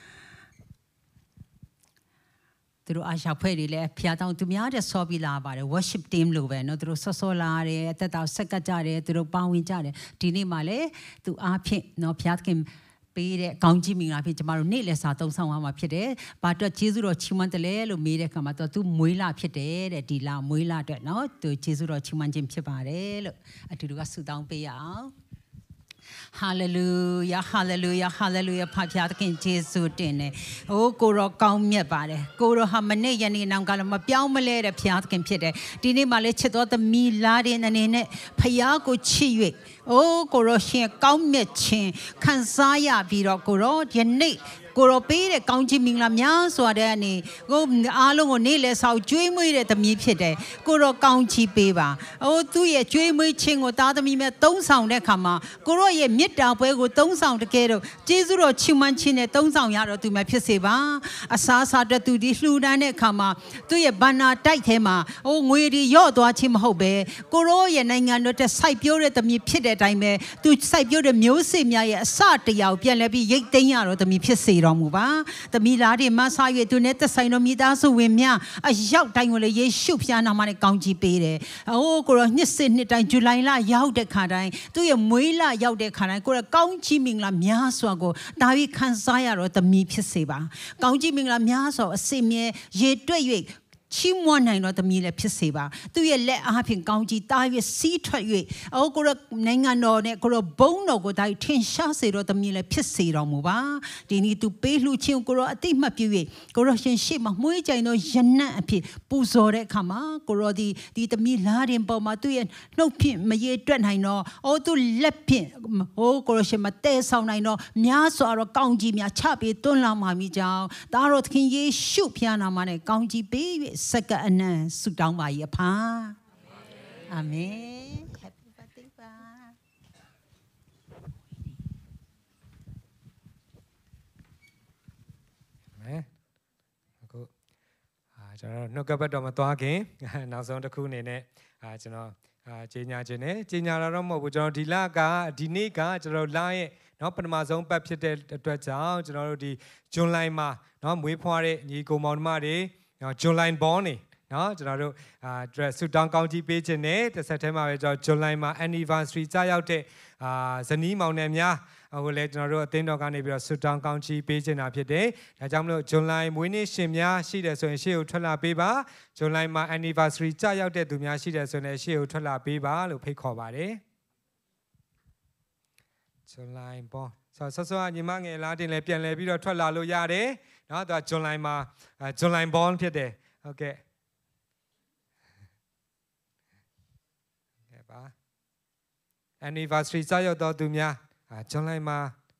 သူတို့အာရှာဖွဲ့တွေလည်းဖျားတောင်းသူများတဲ့ဆော်ပြီးလာပါတယ် worship team လို့ပဲเนาะသူတို့ဆော့ဆော်လာတယ်အသက်တာဆက်ကကြတယ်သူတို့ပေါင်းဝင်ကြတယ်ဒီနေ့မှလည်းသူအားဖြင့်เนาะဖျားခင်ပေးတဲ့ကောင်းကြီးမင်္ဂလာဖြစ်ကျမတို့နေ့လည်စာသုံးဆောင်ရမှာဖြစ်တယ်။ဘာအတွက်ကျေးဇူးတော်ချီးမွမ်းတယ်လဲလို့မေးတဲ့အခါမှာသူမွေးလာဖြစ်တယ်တဲ့ဒီလာမွေးလာအတွက်เนาะသူကျေးဇူးတော်ချီးမွမ်းခြင်းဖြစ်ပါတယ်လို့အတူတူကဆုတောင်းပေးရအောင်။ Hallelujah, hallelujah, hallelujah. ဖဖျားသခင်ယေရှုတင်နေ။အိုးကိုရောကောင်းမြတ်ပါတယ်။ကိုရောဟာမနေ့ယနေ့နောင်ကလည်းမပြောင်းမလဲတဲ့ဖျားသခင်ဖြစ်တယ်။ဒီနေ့မှလည်းချစ်တော်သမီးလာတဲ့အနေနဲ့ဖျားကိုချစ်၍အိုးကိုရောရှင်ကောင်းမြတ်ခြင်းခံစားရပြီးတော့ကိုရောယနေ့ကိုရောပေးတဲ့ကောင်းချီးမင်္ဂလာများစွာတဲ့အနေကိုအားလုံးကိုနေ့လည်ဆောင်ကျွေးမွေးတဲ့သမီးဖြစ်တယ်ကိုရောကောင်းချီးပေးပါအိုးသူ့ရဲ့ကျွေးမွေးခြင်းကိုသားသမီးများသုံးဆောင်တဲ့အခါမှာကိုရောရဲ့မေတ္တာပွဲကိုသုံးဆောင်တကယ်တော့ကျေးဇူးတော်ချီးမွမ်းခြင်းနဲ့သုံးဆောင်ရတော့သူများဖြစ်စေပါအစားစားတဲ့သူဒီလှူဒန်းတဲ့အခါမှာသူ့ရဲ့ဘဏ္ဍာတိုက်ထဲမှာအိုးငွေတွေရော့သွားခြင်းမဟုတ်ပဲကိုရောရဲ့နိုင်ငံတော်တဲ့စိုက်ပျိုးတဲ့သမီးဖြစ်တဲ့အတိုင်းပဲသူစိုက်ပျိုးတဲ့မျိုးစေ့များရဲ့အစတရားကိုပြန်လဲပြီးရိတ်သိမ်းရတော့သမီးဖြစ်စေတော်မူပါသမီးလားတွေမဆာ၍သူနဲ့သက်ဆိုင်တော်မိသားစုဝင်များအရောက်တိုင်းကိုလည်းယေရှုဖျားနာမနဲ့ကောင်းချီးပေးတယ်အိုးကိုရောနှစ်စစ်နှစ်တိုင်းဇူလိုင်လရောက်တဲ့ခါတိုင်းသူ့ရဲ့မွေးလရောက်တဲ့ခါတိုင်းကိုရောကောင်းချီးမင်္ဂလာများစွာကိုဒါပြီးခံစားရတော့သမီးဖြစ်စေပါကောင်းချီးမင်္ဂလာများစွာအစင်မြဲရေတွက်၍ချီးမွမ်းနိုင်တော့သမီးလည်းဖြစ်စေပါသူ့ရဲ့လက်အားဖြင့်ကောင်းကြီးတား၍စီးထွက်၍အော်ကိုရနိုင်ငံတော်နဲ့ကိုရဘုံတော်ကိုဒါထင်ရှားစေတော့သမီးလည်းဖြစ်စေတော်မူပါဒီနေ့သူပေးလှူခြင်းကိုရအတိမတ်ပြု၍ကိုရရှင်ရှေ့မှာမွှေးကြိုင်သောယနံ့အဖြစ်ပူဇော်တဲ့အခါမှာကိုရဒီဒီသမီးလားတင်ပေါ်မှာသူ့ရဲ့နှုတ်ဖြင့်မရေတွက်နိုင်တော့အော်သူလက်ဖြင့်ဟိုကိုရရှင်မတဲဆောင်နိုင်တော့များစွာတော့ကောင်းကြီးများချပေးတွန်းလာမှာမိကြောင်းဒါတော့သခင်ယေရှုဖျားနာမနဲ့ကောင်းကြီးပေး၍စက္ကအနံဆုတောင်းပါ၏အဖာအာမင် Happy birthday ပါမဲအခုအာကျွန်တော်နှုတ်ကပတ်တော်မှာသွားခင်နောက်ဆုံးတစ်ခုအနေနဲ့အာကျွန်တော်အာကြီးညာခြင်းနဲ့ကြီးညာတော့မဟုတ်ဘူးကျွန်တော်ဒီလကဒီနေ့ကကျွန်တော်လာရဲ့เนาะပထမဆုံးပတ်ဖြစ်တဲ့အတွက်ကြောင့်ကျွန်တော်တို့ဒီဇွန်လမှာเนาะမွေးဖွားတဲ့ညီကိုမောင်နှမတွေเนาะဇွန်လဘောင်းနေနော်ကျွန်တော်တို့အာ dress ဆူတောင်းကောင်းကြီးပေးခြင်းနဲ့တစ်ဆက်တည်းမှာပဲကျွန်တော် July မှာ anniversary ကြာရောက်တဲ့အာဇနီးမောင်နှံများဟိုလေကျွန်တော်တို့အသင်းတော်ကနေပြီးတော့ဆူတောင်းကောင်းကြီးပေးခြင်းတာဖြစ်တယ်။ဒါကြောင့်မလို့ July မွေးနေ့ရှင်များရှိတယ်ဆိုရင်ရှေ့ကိုထွက်လာပေးပါ။ July မှာ anniversary ကြာရောက်တဲ့သူများရှိတယ်ဆိုရင်ရှေ့ကိုထွက်လာပေးပါလို့ဖိတ်ခေါ်ပါတယ်။ July ပေါ့ဆောဆောဆောညီမငယ်လားတင်လဲပြန်လဲပြီးတော့ထွက်လာလို့ရတယ်။နော်သူက July မှာ July born ဖြစ်တယ်။ဟုတ်ကဲ့ပါ anniversary ကြာရောက်တော့သူများအာဇွန်လမှာ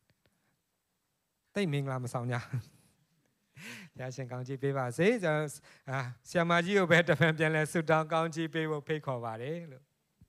တိတ်မင်္ဂလာမဆောင်ကြ။ရရှင်ကောင်းကြီးပေးပါစေ။ကျွန်တော်အာဆရာမကြီးကိုပဲတစ်ဖန်ပြန်လဲဆုတောင်းကောင်းကြီးပေးဖို့ဖိတ်ခေါ်ပါတယ်လို့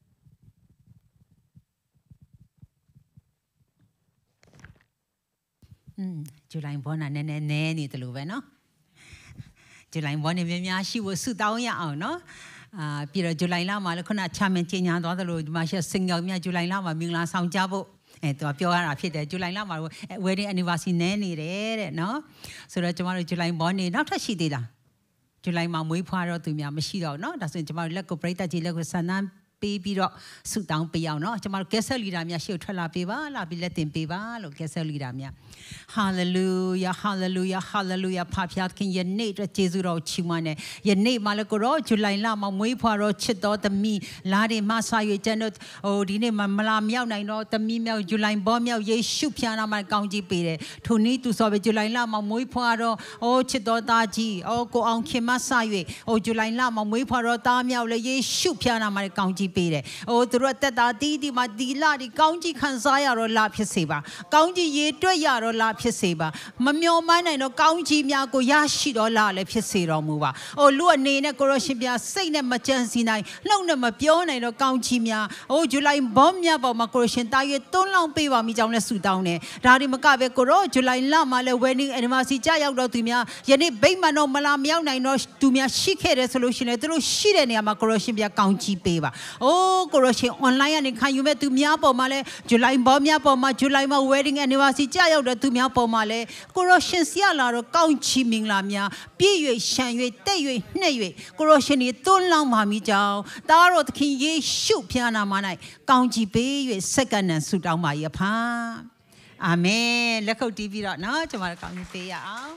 อืมဇူလိုင်ဘောနာနည်းနည်းနည်းနေတယ်လို့ပဲเนาะဇူလိုင်ဘောနေများများရှိဖို့ဆုတောင်းရအောင်เนาะအာပြီးတော့ဇူလိုင်လမှာလည်းခုနချမင်ကျညာသွားသလိုဒီမှာရှစင်ကြောင်မြဇူလိုင်လမှာမင်္ဂလာဆောင်ကြဖို့အဲသူကပြောရတာဖြစ်တယ်ဇူလိုင်လမှာ wedding anniversary နည်းနေတယ်တဲ့နော်ဆိုတော့ကျမတို့ဇူလိုင်ဘောနေနောက်ထပ်ရှိသေးလားဇူလိုင်မှာမွေးဖွားတော့သူများမရှိတော့နော်ဒါဆိုရင်ကျမတို့လက်ကိုပရိသတ်ကြီးလက်ကိုဆန္ဒပေးပြီးတော့ဆုတောင်းပေးအောင်เนาะကျမတို့ကက်ဆယ်လီဒါများရှေ့ထွက်လာပေးပါလာပြီးလက်တင်ပေးပါလို့ကက်ဆယ်လီဒါများဟာလေလုယာဟာလေလုယာဟာလေလုယာဖဖျားခင်ယနေ့အတွက်ယေရှုတော်ချီးမွမ်းတယ်ယနေ့မှလည်းကိုရောဇူလိုင်လမှာမွေးဖွားတော့ချစ်တော်သမီးလာတွေမဆာ၍ကျွန်တော်ဟိုဒီနေ့မှမလာမြောက်နိုင်တော့သမီးမြောက်ဇူလိုင်ဘောမြောက်ယေရှုဖျားနာမှာကောင်းကြီးပေးတယ်ထိုနည်းသူဆိုပဲဇူလိုင်လမှာမွေးဖွားတော့အိုချစ်တော်သားကြီးအိုကိုအောင်ခင်မဆာ၍ဟိုဇူလိုင်လမှာမွေးဖွားတော့သားမြောက်လေယေရှုဖျားနာမှာကောင်းကြီးပေးတယ်အိုသူတို့တက်တာတီးတီးမှာဒီလာဒီကောင်းကြီးခံစားရတော့လာဖြစ်စေပါကောင်းကြီးရေတွက်ရတော့လာဖြစ်စေပါမမျော်မှန်းနိုင်တော့ကောင်းကြီးများကိုရရှိတော့လာလည်းဖြစ်စေတော်မူပါအိုလူအနေနဲ့ကိုရရှင်ပြစိတ်နဲ့မကြံစီနိုင်နှုတ်နဲ့မပြောနိုင်တော့ကောင်းကြီးများအိုဇူလိုင်ဘောမြတ်ပေါ်မှာကိုရရှင်တာရွေတွန်းလောင်းပေးပါမိကြောင်းနဲ့ဆုတောင်းတယ်ဒါဒီမကပဲကိုရောဇူလိုင်လမှာလည်း wedding anniversary ကြာရောက်တော့သူများယနေ့ဗိမာန်တော်မလာမြောက်နိုင်တော့သူများရှိခဲ့တယ်ဆိုလို့ရှိရင်သူတို့ရှိတဲ့နေရာမှာကိုရရှင်ပြကောင်းကြီးပေးပါအိုးကိုရရှင် online ကနေခံယူမဲ့သူများပေါ်မှာလဲဇူလိုင်ဘောများပေါ်မှာဇူလိုင်မှာ wedding anniversary ကြာရောက်တဲ့သူများပေါ်မှာလဲကိုရရှင်စီရလာတော့ကောင်းချီးမင်္ဂလာများပြည့်၍ရှံ၍တက်၍နှဲ့၍ကိုရရှင်ဒီသွန်းလောင်းပါမိကြောင်းတားတော်သခင်ယေရှုဖျားနာမ၌ကောင်းချီးပေး၍စက္ကန့်နဲ့ဆုတောင်းပါ၏အဖာအာမင်လက်ခုပ်တီးပြီးတော့เนาะကျွန်မတို့ကောင်းချီးပေးရအောင်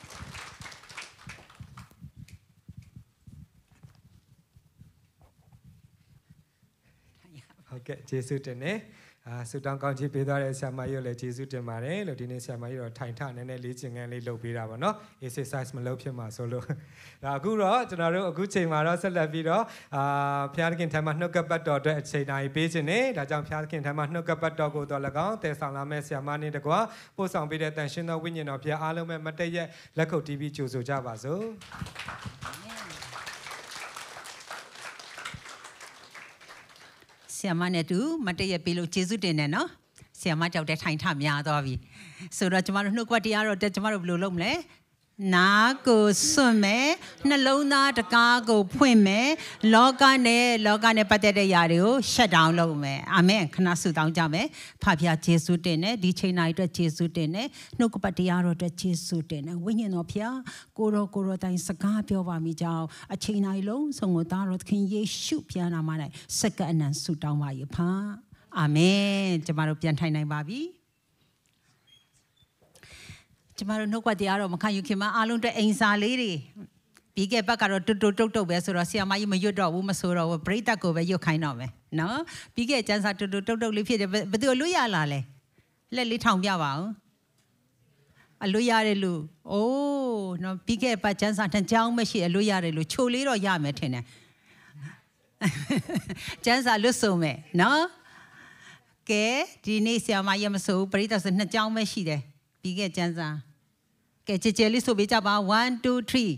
ဟုတ်ကဲ့ယေရှုတင်နေအာဆူတောင်းကောင်းချီးပေးသွားတဲ့ဆရာမကြီးကိုလည်းကျေးဇူးတင်ပါတယ်လို့ဒီနေ့ဆရာမကြီးတော့ထိုင်ထနည်းနည်းလေးကျင်ငန်းလေးလုပ်ပေးတာပါနော် exercise မလုပ်ဖြစ်မှာဆိုလို့ဒါအခုတော့ကျွန်တော်တို့အခုချိန်မှာတော့ဆက်လက်ပြီးတော့အာဖျားသခင်ထံမှာနှုတ်ကပတ်တော်အတွက်အချိန်တိုင်းပေးခြင်းနဲ့ဒါကြောင့်ဖျားသခင်ထံမှာနှုတ်ကပတ်တော်ကိုတော့၎င်းတည်ဆောင်လာမဲ့ဆရာမနဲ့တကွာပို့ဆောင်ပေးတဲ့တန်ရှင်းသောဝိညာဉ်တော်ဖျားအားလုံးပဲမတည့်ရက်လက်ခုပ်တီးပြီးကြိုဆိုကြပါစို့ဆရာမနဲ့တူမတည့်ရပေးလို့ကျေးဇူးတင်တယ်နော်ဆရာမကြောက်တဲ့ထိုင်ထများသွားပြီဆိုတော့ကျမတို့နှုတ်ကပတ်တရားတော့ကျမတို့ဘယ်လိုလုပ်မလဲနာကိုစွန့်မယ်နှလုံးသားတကားကိုဖွင့်မယ်လောကနဲ့လောကနဲ့ပတ်သက်တဲ့ຢာတွေကို shut down လုပ်မယ်အာမင်ခဏဆုတောင်းကြမယ်ဖဖျားယေရှုတင်တယ်ဒီချိန်တိုင်းအတွက်ယေရှုတင်တယ်နှုတ်ကပတ်တရားတော်အတွက်ယေရှုတင်တယ်ဝိညာဉ်တော်ဖျားကိုရောကိုရောတိုင်းစကားပြောပါမိကြောင်းအချိန်တိုင်းလုံးဆုံးကိုသားတော်သခင်ယေရှုဖျားနာမ၌စက္ကအနံဆုတောင်းပါ၏ဖာအာမင်ကျမတို့ပြန်ထိုင်နိုင်ပါပြီကျမတို့နှုတ်ကပတ်တရားတော့မခံယူခင်မှာအားလုံးအတွက်အိမ်စာလေးတွေပြီးခဲ့ဘက်ကတော့တွတ်တွတ်တုတ်တုတ်ပဲဆိုတော့ဆရာမကြီးမရွတ်တော့ဘူးမဆိုတော့ဘူးပရိသတ်ကိုပဲရွတ်ခိုင်းတော့မယ်နော်ပြီးခဲ့ကျန်းစာတွတ်တွတ်တုတ်တုတ်လေးဖြစ်တယ်ဘယ်သူအလွတ်ရလာလဲလက်လေးထောင်ပြပါဦးအလွတ်ရတဲ့လူအိုးနော်ပြီးခဲ့ဘက်ကျန်းစာတစ်ကြောင်းမရှိအလွတ်ရတယ်လို့ချိုလေးတော့ရမယ်ထင်တယ်ကျန်းစာလွတ်ဆုံးမယ်နော်ကဲဒီနေ့ဆရာမကြီးမဆိုပရိသတ်ဆိုနှစ်ကြောင်းပဲရှိတယ်ပြီးခဲ့ကျန်းစာကဲကြည်ကြည်လေးဆိုပေးကြပါone two three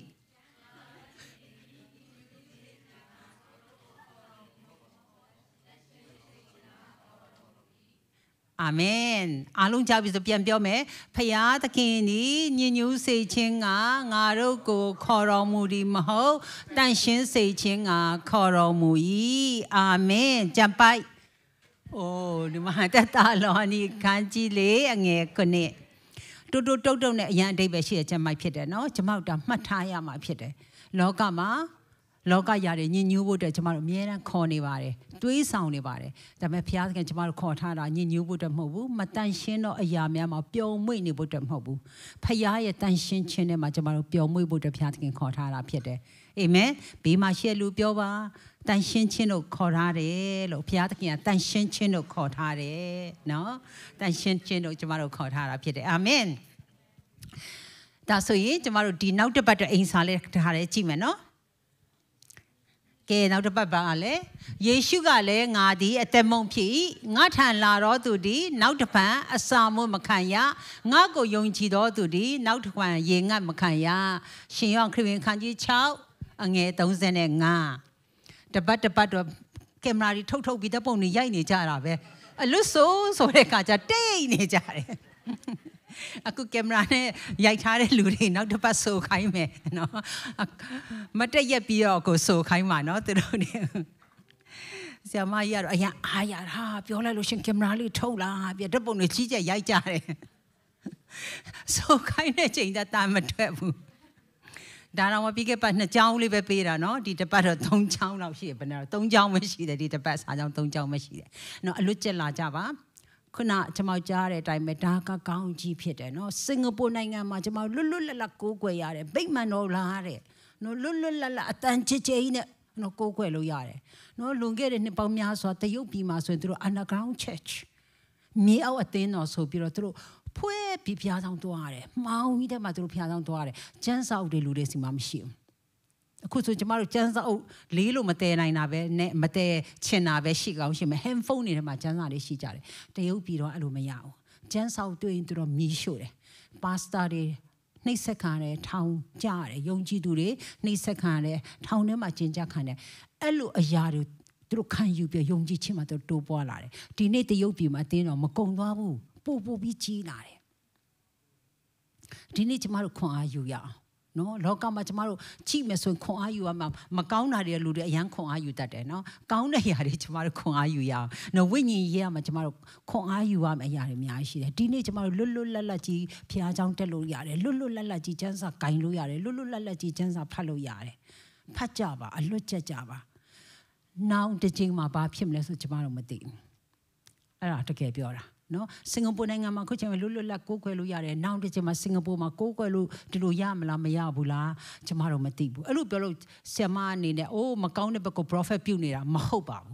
အာမင်အားလုံးကြားပြီဆိုပြန်ပြောမယ်ဖယားသခင်ဒီညဉ့်ညူးစေခြင်းကငါတို့ကိုခေါ်တော်မူသည်မဟုတ်တန်ရှင်းစေခြင်းကခေါ်တော်မူ၏အာမင်ကြံပိုက်အိုးဒီမှာတတလောနီခန်းကြီးလေးအငယ်ခုနှစ်တူတူတုတ်တုတ်နဲ့အရန်အဓိပ္ပာယ်ရှိတဲ့ကျမ်းမိုက်ဖြစ်တယ်နော်ကျမတို့ဒါမှတ်ထားရမှာဖြစ်တယ်လောကမှာလောကຢာတွေညဉ့်ညူးဖို့အတွက်ကျမတို့အမြဲတမ်းခေါ်နေပါတယ်တွေးဆောင်နေပါတယ်ဒါပေမဲ့ဘုရားသခင်ကျမတို့ခေါ်ထားတာညဉ့်ညူးဖို့အတွက်မဟုတ်ဘူးမတန်ရှင်းသောအရာများမှာပျော်မွေ့နေဖို့အတွက်မဟုတ်ဘူးဘုရားရဲ့တန်ရှင်းခြင်းထဲမှာကျမတို့ပျော်မွေ့ဖို့အတွက်ဘုရားသခင်ခေါ်ထားတာဖြစ်တယ်အာမင်ဘေးမှာရှိတဲ့လူပြောပါတန်ရှင်းခြင်းတို့ခေါ်ထားတယ်လို့ဘုရားသခင်ကတန်ရှင်းခြင်းတို့ခေါ်ထားတယ်နော်တန်ရှင်းခြင်းတို့ကျမတို့ခေါ်ထားတာဖြစ်တယ်အာမင်ဒါဆိုရင်ကျမတို့ဒီနောက်တစ်ပတ်တော့အိမ်စာလေးထားတယ်ကြည့်မယ်နော်ကဲနောက်တစ်ပတ်ပါလဲယေရှုကလည်းငါသည်အသက်မုံဖြစ်ငါထံလာတော့သူသည်နောက်တစ်ပတ်အစာမွမခံရငါကိုယုံကြည်တော်သူသည်နောက်တစ်ပတ်ရေငတ်မခံရရှင်ယောဟန်ခရစ်ဝင်ခန်းကြီး၆အငယ်၃၅တပတ်တပတ်တော့ကင်မရာကြီးထုတ်ထုတ်ပြီးတဲ့ပုံတွေရိုက်နေကြတာပဲအလွတ်ဆိုးဆိုတဲ့အခါကျတိတ်နေကြတယ်အခုကင်မရာနဲ့ရိုက်ထားတဲ့လူတွေနောက်တစ်ပတ်ဆိုခိုင်းမယ်နော်မတက်ရက်ပြီးတော့ကိုဆိုခိုင်းမှာနော်သူတို့တွေဆရာမကြီးကတော့အရင်အားရတာပြောလိုက်လို့ရှင်ကင်မရာလေးထုတ်လာပြတဲ့ပုံတွေကြီးကြရိုက်ကြတယ်ဆိုခိုင်းတဲ့ချိန်တည်းတာမထွက်ဘူးဒါတော့မပြီးခဲ့ပတ်နှစ်ချောင်းလေးပဲပေးတာနော်ဒီတစ်ပတ်တော့သုံးချောင်းလောက်ရှိတယ်ဘယ်နဲ့တော့သုံးချောင်းပဲရှိတယ်ဒီတစ်ပတ်စာချောင်းသုံးချောင်းပဲရှိတယ်နော်အလွတ်ကျက်လာကြပါခုနကျွန်မကြားတဲ့အတိုင်းပဲဒါကကောင်းကြီးဖြစ်တယ်နော်စင်ကာပူနိုင်ငံမှာကျွန်မလွတ်လွတ်လပ်လပ်ကိုးကွယ်ရတယ်ဗိမာန်တော်လားတဲ့နော်လွတ်လွတ်လပ်လပ်အတန်ချစ်ချစ်နဲ့နော်ကိုးကွယ်လို့ရတယ်နော်လွန်ခဲ့တဲ့နှစ်ပေါင်းများစွာတရုတ်ပြည်မှာဆိုရင်သူတို့ underground church မြေအောက်အသင်းတော်ဆိုပြီးတော့သူတို့ဖွဲ့ပြီးဖျားဆောင်သွားရတယ်မောင်ကြီးတဲ့မှာသူတို့ဖျားဆောင်သွားရတယ်ကျန်းစာအုပ်တွေလူတွေစီမှာမရှိဘူးအခုဆိုကျမတို့ကျန်းစာအုပ်လေးလို့မတည်နိုင်တာပဲနဲ့မတည်ချင်တာပဲရှိကောင်းရှိမယ် handphone တွေထဲမှာကျန်းစာလေးရှိကြတယ်တရုတ်ပြည်တော့အဲ့လိုမရဘူးကျန်းစာအုပ်တွေ့ရင်သူတို့မီးရှို့တယ်ပါစတာတွေနှိပ်စက်ခံတယ်ထောင်ကြတယ်ယုံကြည်သူတွေနှိပ်စက်ခံတယ်ထောင်ထဲမှာကျင်ကြခံတယ်အဲ့လိုအရာတွေသူတို့ခံယူပြီးယုံကြည်ခြင်းမှာသူတို့တိုးပွားလာတယ်ဒီနေ့တရုတ်ပြည်မှာအတင်းတော့မကုံသွားဘူးပို့ပို့ပြီးကြီးလာတယ်ဒီနေ့ကျမတို့ခွန်အားယူရအောင်နော်လောကမှာကျမတို့ကြည့်မယ်ဆိုရင်ခွန်အားယူရမှာမကောင်းတာတွေလူတွေအရန်ခွန်အားယူတတ်တယ်နော်ကောင်းတဲ့ຢာတွေကျမတို့ခွန်အားယူရအောင်နော်ဝိညာဉ်ရေးရမှာကျမတို့ခွန်အားယူရမယ့်အရာတွေအများကြီးရှိတယ်ဒီနေ့ကျမတို့လွတ်လွတ်လပ်လပ်ကြီးဖျားချောင်းတက်လို့ရတယ်လွတ်လွတ်လပ်လပ်ကြီးကျမ်းစာဂိုင်လို့ရတယ်လွတ်လွတ်လပ်လပ်ကြီးကျမ်းစာဖတ်လို့ရတယ်ဖတ်ကြပါအလွတ်ကျက်ကြပါနောက်တစ်ချိန်မှာဘာဖြစ်မလဲဆိုကျမတို့မသိဘူးအဲ့ဒါတကယ်ပြောတာနော်စင်ကာပူနိုင်ငံမှာခုချိန်မှာလွတ်လွတ်လပ်ကိုးကွယ်လို့ရတယ်နောက်တစ်ချိန်မှာစင်ကာပူမှာကိုးကွယ်လို့ဒီလိုရမလားမရဘူးလားကျမတို့မသိဘူးအဲ့လိုပြောလို့ဆရာမအနေနဲ့အိုးမကောင်းတဲ့ဘက်ကို prophet ပြုတ်နေတာမဟုတ်ပါဘူး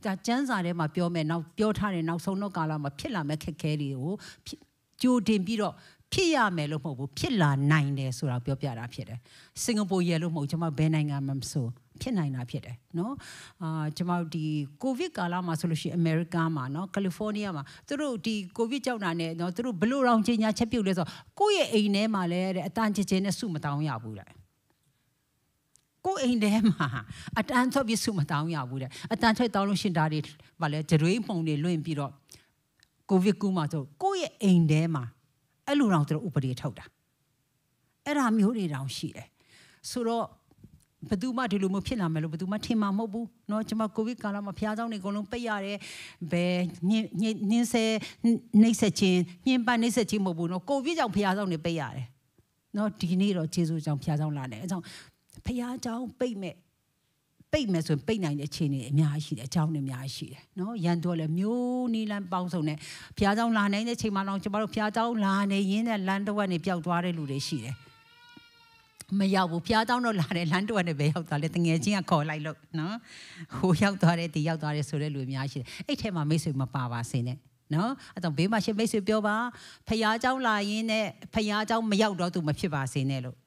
ဒါကျမ်းစာထဲမှာပြောမယ်နောက်ပြောထားတဲ့နောက်ဆုံးတော့ကာလမှာဖြစ်လာမဲ့ခက်ခဲတွေကိုကြိုတင်ပြီးတော့ဖြစ်ရမယ်လို့မဟုတ်ဘူးဖြစ်လာနိုင်တယ်ဆိုတာပြောပြတာဖြစ်တယ်စင်ကာပူရဲ့လို့မဟုတ်ကျွန်မဘယ်နိုင်ငံမှာမဆိုဖြစ်နိုင်တာဖြစ်တယ်เนาะအာကျွန်မဒီကိုဗစ်ကာလမှာဆိုလို့ရှိရင်အမေရိကမှာเนาะကယ်လီဖိုးနီးယားမှာသူတို့ဒီကိုဗစ်ကြောင့်တာနဲ့เนาะသူတို့ဘလို့ရောင်ချင်းညာချက်ပြုတ်လဲဆိုကိုယ့်ရဲ့အိမ်ထဲမှာလဲတဲ့အတန်ချစ်ချင်းနဲ့စုမတောင်းရဘူးတဲ့ကိုအိမ်ထဲမှာအတန်ထွက်ပြီးစုမတောင်းရဘူးတဲ့အတန်ထွက်တောင်းလို့ရှင်တာတွေဗာလဲကြွေးမှုန်တွေလွင့်ပြီးတော့ကိုဗစ်ကူးမှာဆိုကိုယ့်ရဲ့အိမ်ထဲမှာအဲ့လိုတော့သူတို့ဥပဒေထုတ်တာအဲ့ဒါမျိုးတွေတောင်ရှိတယ်ဆိုတော့ဘယ်သူမှဒီလိုမျိုးဖြစ်လာမယ်လို့ဘယ်သူမှထင်မှာမဟုတ်ဘူးเนาะကျွန်မကိုဗစ်ကာလမှာဖျားเจ้าတွေအကုန်လုံးပိတ်ရတယ်ဘယ်ညင်းညင်းဆဲနှိမ့်ဆက်ခြင်းညင်းပန်းနှိမ့်ဆက်ခြင်းမဟုတ်ဘူးเนาะကိုဗစ်ကြောင့်ဖျားเจ้าတွေပိတ်ရတယ်เนาะဒီနေ့တော့ဂျေဇုကြောင့်ဖျားเจ้าလာတယ်အဲကြောင့်ဖျားเจ้าပိတ်မဲ့ပိတ်မယ်ဆိုရင်ပိတ်နိုင်တဲ့အခြေအနေအများကြီးရှိတယ်အကြောင်းတွေအများကြီးရှိတယ်เนาะရန်တော့လည်းမျိုးနီးလန်းပေါင်းစုံနဲ့ဖျားเจ้าလာနိုင်တဲ့အချိန်မှာတော့ကျွန်တော်တို့ဖျားเจ้าလာနေရင်းနဲ့လမ်းတစ်ဝက်နေပျောက်သွားတဲ့လူတွေရှိတယ်မရောက်ဘူးဖျားတောင်းတော့လာတယ်လမ်းတော့နဲ့ပဲရောက်သွားတယ်တငယ်ချင်းကခေါ်လိုက်လို့နော်ဟိုရောက်သွားတယ်ဒီရောက်သွားတယ်ဆိုတဲ့လူအများရှိတယ်အဲ့ထဲမှာမိတ်ဆွေမပါပါစေနဲ့နော်အဲ့တော့ဘေးမှာရှင်မိတ်ဆွေပြောပါဖျားเจ้าလာရင်းနဲ့ဖျားเจ้าမရောက်တော့သူမဖြစ်ပါစေနဲ့လို့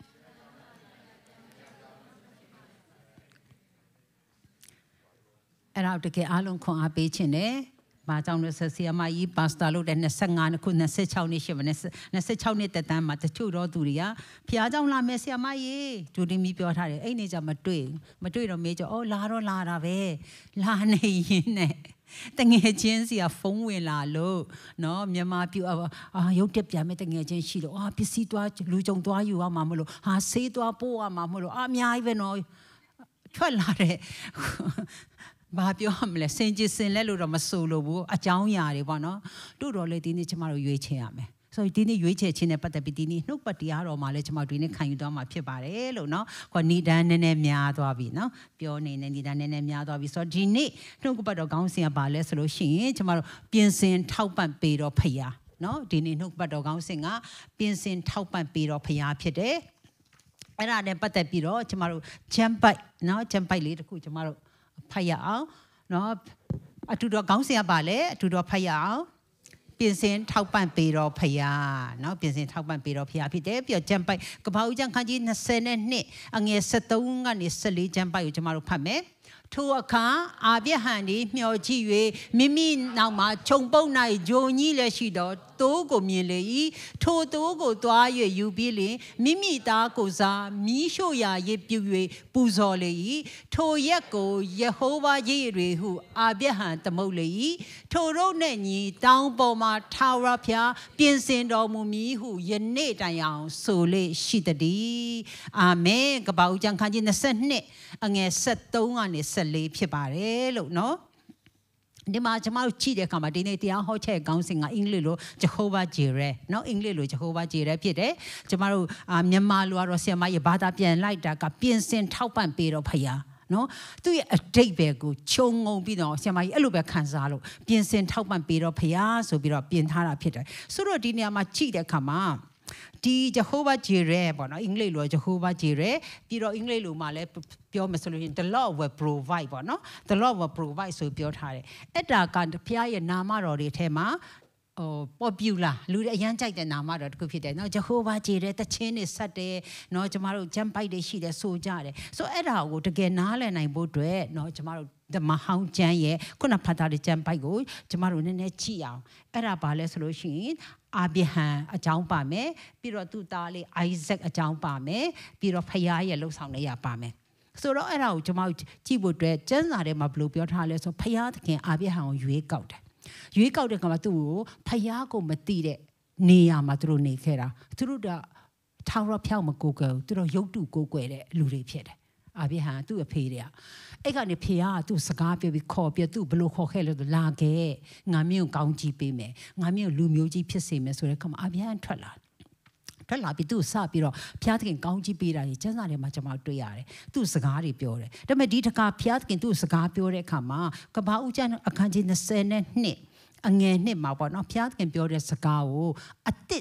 အဲ့တော့တကယ်အားလုံးခွန်အားပေးခြင်းနဲ့ဘာကြောင့်လဲဆိုဆီယမကြီးပါစတာလို့တဲ့နှစ်ဆယ့်ငါခုနှစ်ဆယ့်ခြောက်နှစ်ရှိမနှစ်နှစ်ဆယ့်ခြောက်နှစ်တက်တန်းမှာတချို့တော့သူတွေကဖျားကြောင့်လာမယ်ဆီယမကြီးဂျူတင်မီပြောထားတယ်အဲ့နေကြမတွေ့မတွေ့တော့မေးကြအော်လာတော့လာတာပဲလာနေရင်နဲ့တငယ်ချင်းစီကဖုန်းဝင်လာလို့နော်မြန်မာပြူအာရုပ်တက်ပြန်မဲ့တငယ်ချင်းရှိတော့အာပစ္စည်းသွားလူကြုံသွားယူရမှာမလို့ဟာဆေးသွားပို့ရမှာမလို့အာအများကြီးပဲနော်ထွက်လာတဲ့ဘာပြောမလဲစင်ကြစင်လဲလို့တော့မဆိုလို့ဘူးအကြောင်းအရာတွေပေါ့နော်တို့တော့လေဒီနေ့ကျမတို့ရွေးချယ်ရမယ်ဆိုတော့ဒီနေ့ရွေးချယ်ခြင်းနဲ့ပတ်သက်ပြီးဒီနေ့နှုတ်ပတ်တရားတော်မှာလဲကျမတို့ဒီနေ့ခံယူသွားမှာဖြစ်ပါတယ်လို့နော်ခေါ်ဏိဒန်းနည်းနည်းများသွားပြီနော်ပြောနေနေဏိဒန်းနည်းနည်းများသွားပြီဆိုတော့ဒီနေ့နှုတ်ပတ်တော်ခေါင်းစဉ်ကဘာလဲဆိုလို့ရှိရင်ကျမတို့ပြင်ဆင်ထောက်ပံ့ပေးတော့ဖရာနော်ဒီနေ့နှုတ်ပတ်တော်ခေါင်းစဉ်ကပြင်ဆင်ထောက်ပံ့ပေးတော့ဖရာဖြစ်တယ်အဲ့ဒါနဲ့ပတ်သက်ပြီးတော့ကျမတို့ဂျမ်ပိုက်နော်ဂျမ်ပိုက်လေးတစ်ခုကျမတို့ဖတ်ရအောင်နော်အတူတော်ခေါင်းစဉ်ကပါလေအတူတော်ဖတ်ရအောင်ပြင်ဆင်ထောက်ပံ့ပေးတော်ဖရာနော်ပြင်ဆင်ထောက်ပံ့ပေးတော်ဖရာဖြစ်တယ်ပြီးတော့ဂျမ်ပိုက်ကပ္ပဦးကျမ်းခန်းကြီး၂၀နဲ့၂အငယ်၁၃ကနေ၁၄ဂျမ်ပိုက်ကိုကျွန်တော်တို့ဖတ်မယ်ထိုအခါအာဗျဟန်ဒီမျှော်ကြည့်၍မိမိနောက်မှာခြုံပုတ်၌ဂျုံကြီးလည်းရှိတော့တိုးကိုမြင်လေ၏ထိုတိုးကိုသွား၍ယူပြီးလင်မိမိသားကိုစားမီးရှို့ရာရစ်ပြူ၍ပူဇော်လေ၏ထိုရက်ကိုယေဟောဝါယေရေဟုအာဗျဟန်သမုတ်လေ၏ထိုတို့နှင့်ညီတောင်ပေါ်မှာထာဝရဘုရားပြင်ဆင်တော်မူမည်ဟုယနေ့တိုင်အောင်ဆိုလေရှိတည်းအာမင်ကပ္ပဦးကျမ်းခန်းကြီး၂၂အငယ်၁၃ကနေ၁၄ဖြစ်ပါတယ်လို့နော်ဒီမှာကျွန်တော်ကြည့်တဲ့အခါမှာဒီနေ့တရားဟောချက်ခေါင်းစဉ်ကအင်္ဂလိပ်လို Jehovah Jireh เนาะအင်္ဂလိပ်လို Jehovah Jireh ဖြစ်တယ်ကျွန်တော်တို့မြန်မာလိုကတော့ဆရာမရဲ့ဘာသာပြန်လိုက်တာကပြင်ဆင်ထောက်ပံ့ပေးတော့ဖရာနော်သူ့ရဲ့အတိတ်ပဲကိုခြုံငုံပြီးတော့ဆရာမကြီးအဲ့လိုပဲခံစားလို့ပြင်ဆင်ထောက်ပံ့ပေးတော့ဖရာဆိုပြီးတော့ပြင်ထားတာဖြစ်တယ်ဆိုတော့ဒီနေရာမှာကြည့်တဲ့အခါမှာဒီ Jehovah Jireh ပေါ့နော်အင်္ဂလိပ်လို Jehovah Jireh ပြီးတော့အင်္ဂလိပ်လိုမှာလည်းပြောမယ်ဆိုလို့ရင် the Lord will provide ပေါ့နော် the Lord will provide ဆိုပြောထားတယ်အဲ့ဒါကဘုရားရဲ့နာမတော်တွေထဲမှာဟို popular လူတွေအရန်ကြိုက်တဲ့နာမတော်တစ်ခုဖြစ်တယ်เนาะ Jehovah Jireh တခြင်းတွေဆက်တယ်เนาะကျမတို့ဂျမ်ပိုက်တွေရှိတယ်ဆိုကြတယ်ဆိုအဲ့ဒါကိုတကယ်နားလည်နိုင်ဖို့အတွက်เนาะကျမတို့ဓမ္မဟောင်းကျမ်းရဲ့ခုနဖတ်တာတဲ့ဂျမ်ပိုက်ကိုကျမတို့နည်းနည်းကြည့်အောင်အဲ့ဒါဘာလဲဆိုလို့ရှိရင်အာဗြဟံအကြောင်းပါမယ်ပြီးတော့သူ့သားလေးအိုက်ဇက်အကြောင်းပါမယ်ပြီးတော့ဖခင်ရဲ့လှုပ်ဆောင်နေရပါမယ်ဆိုတော့အဲ့ဒါကိုကျွန်မကြည့်ဖို့အတွက်ကျမ်းစာထဲမှာဘယ်လိုပြောထားလဲဆိုဖခင်သခင်အာဗြဟံကိုရွေးကောက်တယ်ရွေးကောက်တဲ့ကမှာသူ့ကိုဖခင်ကိုမသိတဲ့နေရာမှာသူတို့နေခဲ့တာသူတို့ကထာဝရဘုရားမကိုးကွယ်ဘူးသူတို့ရုပ်တုကိုးကွယ်တဲ့လူတွေဖြစ်တယ်အာဗြဟံသူ့အဖေတွေကအဲ့ကနေဖေကသူ့စကားပြောပြီးခေါ်ပြသူ့ဘလို့ခေါ်ခဲ့လို့လာခဲ့ငါမျိုးကောင်းကြီးပေးမယ်ငါမျိုးလူမျိုးကြီးဖြစ်စေမယ်ဆိုတဲ့ခါမှာအာဗြဟံထွက်လာထွက်လာပြီးသူ့စပြီးတော့ဘုရားသခင်ကောင်းကြီးပေးတာကြီးကျမ်းစာထဲမှာကျွန်တော်တွေ့ရတယ်သူ့စကားတွေပြောတယ်ဒါပေမဲ့ဒီတခါဘုရားသခင်သူ့စကားပြောတဲ့အခါမှာကပ္ပဦးကျမ်းအခန်းကြီး၂၀နဲ့၂အငယ်နှစ်မှာပေါ့နော်ဘုရားသခင်ပြောတဲ့စကားကိုအစ်စ်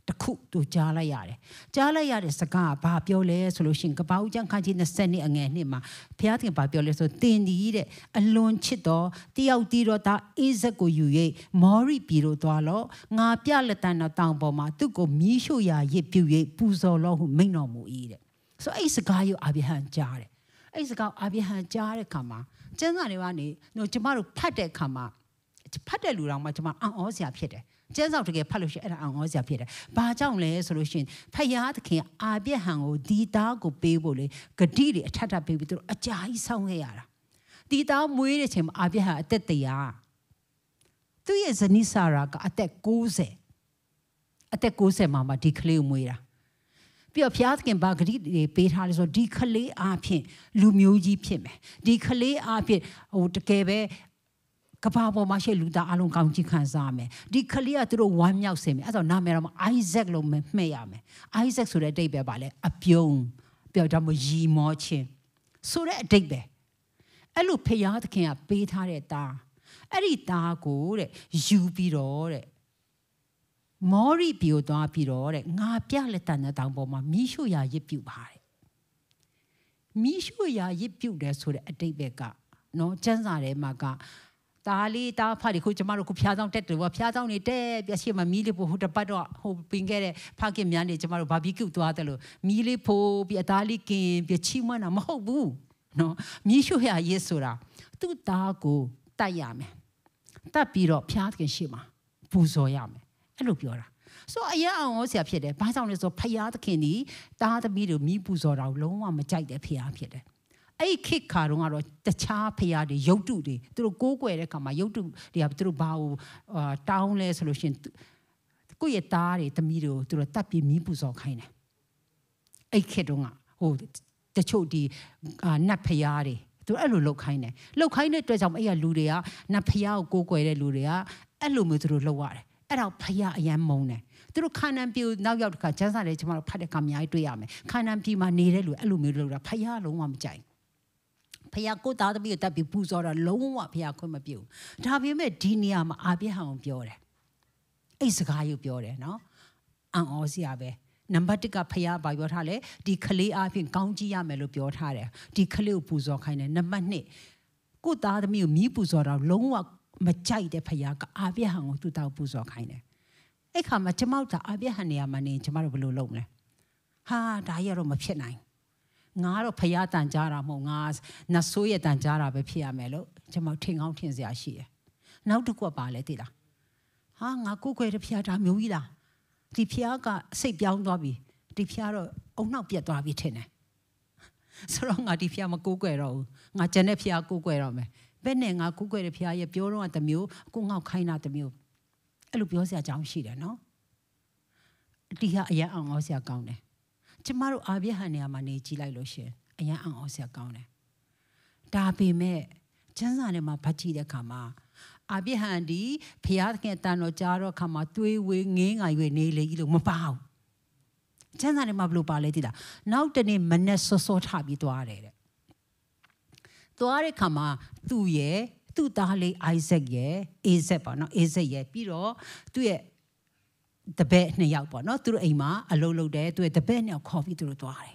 တခုသူကြားလိုက်ရတယ်ကြားလိုက်ရတဲ့စကားကဘာပြောလဲဆိုလို့ရှိရင်ကပ္ပဦးကျမ်းခန်းကြီးနှစ်နှစ်အငယ်နှစ်မှာဘုရားသခင်ဘာပြောလဲဆိုတင်ဒီတဲ့အလွန်ချစ်တော်တယောက်တီတော်သားအိဇက်ကိုယူ၍မောရိပြည်သို့သွားလော့ငါပြလက်တန်တော်တောင်ပေါ်မှာသူ့ကိုမီးရှို့ရာရစ်ပြု၍ပူဇော်လော့ဟုမိန့်တော်မူ၏တဲ့ဆိုအဲ့စကားကိုအာဗြဟံကြားတယ်အဲ့စကားအာဗြဟံကြားတဲ့ခါမှာကျမ်းစာတွေကနေကျမတို့ဖတ်တဲ့ခါမှာဖတ်တဲ့လူတော်မှကျမအံ့ဩစရာဖြစ်တယ်ကျမ်းစာတကယ်ဖတ်လို့ရှိရင်အဲ့ဒါအံ့ဩစရာဖြစ်တယ်။ဘာကြောင့်လဲဆိုလို့ရှိရင်ဖယားသခင်အာဗြဟံကိုဒီသားကိုပေးဖို့လေဂတိတွေအထက်ထပ်ပေးပြီးသူတို့အကြာကြီးဆောင်းခဲ့ရတာ။ဒီသားမွေးတဲ့အချိန်မှာအာဗြဟံအသက်တရာသူ့ရဲ့ဇနီးစာရာကအသက်ကိုးဆယ်အသက်ကိုးဆယ်မှာမှဒီကလေးကိုမွေးတာ။ပြီးတော့ဖယားသခင်ဘာဂတိတွေပေးထားလဲဆိုဒီကလေးအားဖြင့်လူမျိုးကြီးဖြစ်မယ်။ဒီကလေးအားဖြင့်ဟိုတကယ်ပဲကဘာပေါ်မှာရှိလူသားအလုံးကောင်းချီးခံစားမယ်ဒီကလေးကသူတို့ဝမ်းမြောက်စေမယ်အဲ့တော့နာမည်တော့ Isaac လို့မှဲ့ရမယ် Isaac ဆိုတဲ့အဓိပ္ပာယ်ပါလေအပြုံးပြောတော့မရီမောချင်းဆိုတဲ့အဓိပ္ပာယ်အဲ့လိုဖယားသခင်ကပေးထားတဲ့သားအဲ့ဒီသားကိုတဲ့ယူပြီးတော့တဲ့မောရိပြည်ကိုသွားပြီးတော့တဲ့ငါပြလက်တန်တဲ့တောင်ပေါ်မှာမီးရှို့ရာရစ်ပြုတ်ပါတဲ့မီးရှို့ရာရစ်ပြုတ်တယ်ဆိုတဲ့အဓိပ္ပာယ်ကနော်ကျမ်းစာထဲမှာကတာလီတာဖာဒီခုကျမတို့ခုဖျားဆောင်တက်တယ်ဗောဖျားဆောင်နေတက်ပြရှိမှမီးလေးပို့ဟိုတပတ်တော့ဟိုပင်ခဲ့တဲ့ဖခင်များနေကျမတို့ဘာဘီကျူသွားတယ်လို့မီးလေးပို့ပြီးအသားလေးกินပြီးချီမွမ်းတာမဟုတ်ဘူးနော်မီးရှို့ရရေးဆိုတာသူ့သားကိုတတ်ရမယ်တတ်ပြီးတော့ဖျားခင်ရှိမှာပူဇော်ရမယ်အဲ့လိုပြောတာဆိုအရာအောင်ဆရာဖြစ်တယ်ဘာကြောင့်လဲဆိုဖျားသခင်ဒီတားသမီးတို့မီးပူဇော်တာလုံးဝမကြိုက်တဲ့ဖျားဖြစ်တယ်အဲ့ခေတ်ခါတော့ကတော့တခြားဖရာတွေရုပ်တုတွေသူတို့ကိုးကွယ်တဲ့ခါမှာရုပ်တုတွေကသူတို့ဘာကိုတောင်းလဲဆိုလို့ရှိရင်ကိုယ့်ရဲ့သားတွေသမီးတွေကိုသူတို့တတ်ပြီးမီးပူဇော်ခိုင်းတယ်အဲ့ခေတ်တော့ဟိုတချို့ဒီနတ်ဖရာတွေသူအဲ့လိုလုပ်ခိုင်းတယ်လုပ်ခိုင်းတဲ့အတွက်ကြောင့်အဲ့ရလူတွေကနတ်ဖရာကိုကိုးကွယ်တဲ့လူတွေကအဲ့လိုမျိုးသူတို့လုပ်ရတယ်အဲ့တော့ဖရာအယမ်းမုန်းတယ်သူတို့ခါနန်ပြည်နောက်ရောက်တဲ့ခါကျန်းစာတွေကျွန်တော်ဖတ်တဲ့ခါအများကြီးတွေ့ရမယ်ခါနန်ပြည်မှာနေတဲ့လူအဲ့လိုမျိုးလုပ်တာဖရာလုံးဝမကြိုက်ဖယားကိုသားသမီးကိုတပ်ပြီးပူဇော်တာလုံးဝဖယားခွင့်မပြုဘူးဒါပေမဲ့ဒီနေရာမှာအာဗြဟံကိုပြောတယ်အဲ့စကားကိုပြောတယ်နော်အံ့ဩစရာပဲနံပါတ်တစ်ကဖယားဘာပြောထားလဲဒီကလေးအပြင်ကောင်းကြီးရမယ်လို့ပြောထားတယ်ဒီကလေးကိုပူဇော်ခိုင်းတယ်နံပါတ်နှစ်ကိုသားသမီးကိုမြည်ပူဇော်တာလုံးဝမကြိုက်တဲ့ဖယားကအာဗြဟံကိုသူ့တောက်ပူဇော်ခိုင်းတယ်အဲ့ခါမှာကျမတို့အာဗြဟံနေရာမှာနေကျမတို့ဘယ်လိုလုပ်မလဲဟာဒါရတော့မဖြစ်နိုင်ငါတော့ဖယားတန်ကြတာမဟုတ်ငါနတ်ဆိုးရဲ့တန်ကြတာပဲဖြစ်ရမယ်လို့ကျွန်မထင်ကောင်းထင်စရာရှိတယ်။နောက်တစ်ခုကပါလဲသိလား။ဟာငါကိုယ်ခွဲတဲ့ဖယားဒါမျိုးကြီးလား။ဒီဖယားကစိတ်ပြောင်းသွားပြီ။ဒီဖယားတော့အုံနောက်ပြတ်သွားပြီထင်တယ်။ဆိုတော့ငါဒီဖယားမကိုယ်ခွဲတော့ဘူး။ငါကျန်တဲ့ဖယားကိုယ်ခွဲတော့မယ်။ဘယ်နဲ့ငါကိုယ်ခွဲတဲ့ဖယားရဲ့ပြောတော့တမျိုးကိုငေါ့ခိုင်းတာတမျိုးအဲ့လိုပြောစရာအကြောင်းရှိတယ်နော်။ဒီဟာအရင်အောင်အောင်စရာကောင်းတယ်ကျမတို့အာဗြဟံနေရာမှာနေကြည့်လိုက်လို့ရှင်အရန်အောင်အောင်စရာကောင်းတယ်ဒါပေမဲ့ကျမ်းစာထဲမှာဖတ်ကြည့်တဲ့အခါမှာအာဗြဟံဒီဘုရားသခင်တန်တော်ကြားတော့အခါမှာသွေးဝေးငင်းငိုင်၍နေလေကြီးလို့မပါဘူးကျမ်းစာထဲမှာဘယ်လိုပါလဲသိလားနောက်တနေ့မနေ့စောစောထပြီးသွားတယ်တဲ့သွားတဲ့အခါမှာသူ့ရဲ့သူ့သားလေးအိုက်ဇက်ရဲ့အေဇက်ပါနော်အေဇက်ရဲ့ပြီးတော့သူ့ရဲ့တပည့်နှစ်ယောက်ပေါ့နော်သူတို့အိမ်မှာအလုပ်လုပ်တယ်သူရဲ့တပည့်နှစ်ယောက်ခေါ်ပြီးသူတို့သွားတယ်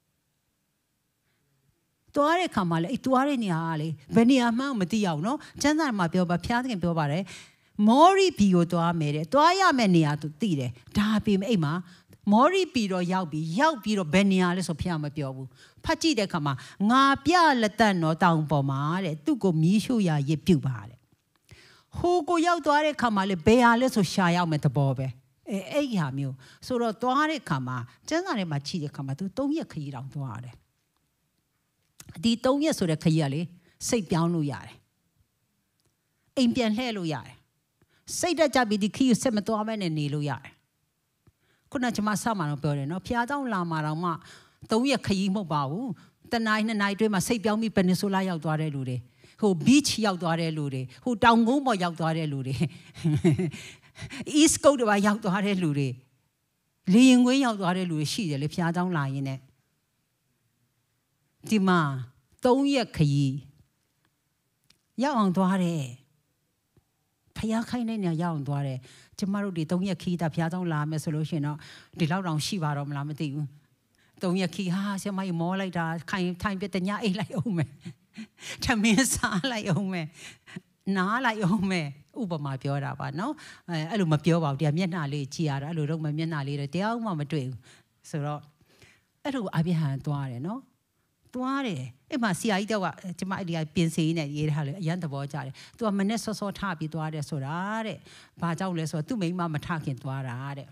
သွားတဲ့ခါမှာလေအဲ့သွားတဲ့နေရာကလေဘယ်နေရာမှမသိရဘူးနော်ကျမ်းစာမှာပြောပါဖျားသခင်ပြောပါတယ်မောရိပြည်ကိုသွားမယ်တဲ့သွားရမယ့်နေရာသူသိတယ်ဒါပေမဲ့အိမ်မှာမောရိပြည်တော့ရောက်ပြီးရောက်ပြီးတော့ဘယ်နေရာလဲဆိုဖျားမပြောဘူးဖတ်ကြည့်တဲ့ခါမှာငါပြလက်တန်တော်တောင်ပေါ်မှာတဲ့သူ့ကိုမီးရှို့ရာရစ်ပြုတ်ပါတဲ့ဟိုကိုရောက်သွားတဲ့ခါမှာလေဘယ်ဟာလဲဆိုရှာရောက်မဲ့သဘောပဲအဲအဲ့ဒီဟာမျိုးဆိုတော့သွားတဲ့ခါမှာကျန်းစာထဲမှာခြိတဲ့ခါမှာသူသုံးရက်ခရီးတောင်သွားရတယ်ဒီသုံးရက်ဆိုတဲ့ခရီးကလေစိတ်ပြောင်းလို့ရတယ်အိမ်ပြန်လှည့်လို့ရတယ်စိတ်တက်ကြပြီးဒီခရီးကိုဆက်မသွားမဲနဲ့နေလို့ရတယ်ခုနကကျွန်မဆောက်မှာတော့ပြောတယ်နော်ဖျားတောင်းလာမှာတော့မှသုံးရက်ခရီးမဟုတ်ပါဘူးတနင်္လာနေ့နေ့တွဲမှာစိတ်ပြောင်းပြီးပနီဆိုလာရောက်သွားတဲ့လူတွေဟို beach ရောက်သွားတဲ့လူတွေဟိုတောင်ကုန်းပေါ်ရောက်သွားတဲ့လူတွေEast Coast တွေရောက်သွားတဲ့လူတွေလေရင်ကွင်းရောက်သွားတဲ့လူတွေရှိတယ်လေဖျားတောင်းလာရင်ねဒီမှာသုံးရက်ခရီးရောက်အောင်သွားတယ်ဖဖျားခိုင်းတဲ့နေရာရောက်သွားတယ်ကျမတို့ဒီသုံးရက်ခီးတာဖျားဆောင်လာမယ်ဆိုလို့ရှိရင်တော့ဒီလောက်တောင်ရှိပါတော့မလားမသိဘူးသုံးရက်ခီးဟာဆရာမကြီးမောလိုက်တာခိုင်ထိုင်ပြတဲ့ညအိတ်လိုက်အောင်မယ်ထမင်းစားလိုက်အောင်မယ်နားလိုက်အောင်မယ်ဥပမာပြောတာပါနော်အဲအဲ့လိုမပြောပါဘူးတရားမျက်နှာလေးကြည်ရတာအဲ့လိုတော့မျက်နှာလေးတော့တရားမှမတွေ့ဘူးဆိုတော့အဲ့လိုအာဗြဟံသွားတယ်နော်သွားတယ်အဲ့မှာဆရာကြီးတော့ကကျမအဲ့ဒီကပြင်စီနဲ့ရေးထားလေအရန်သဘောကျတယ်သူကမနဲ့စောစောထပြီးသွားတယ်ဆိုတာတဲ့ဘာကြောင့်လဲဆိုတော့သူ့မိန်းမမထခင်သွားတာတဲ့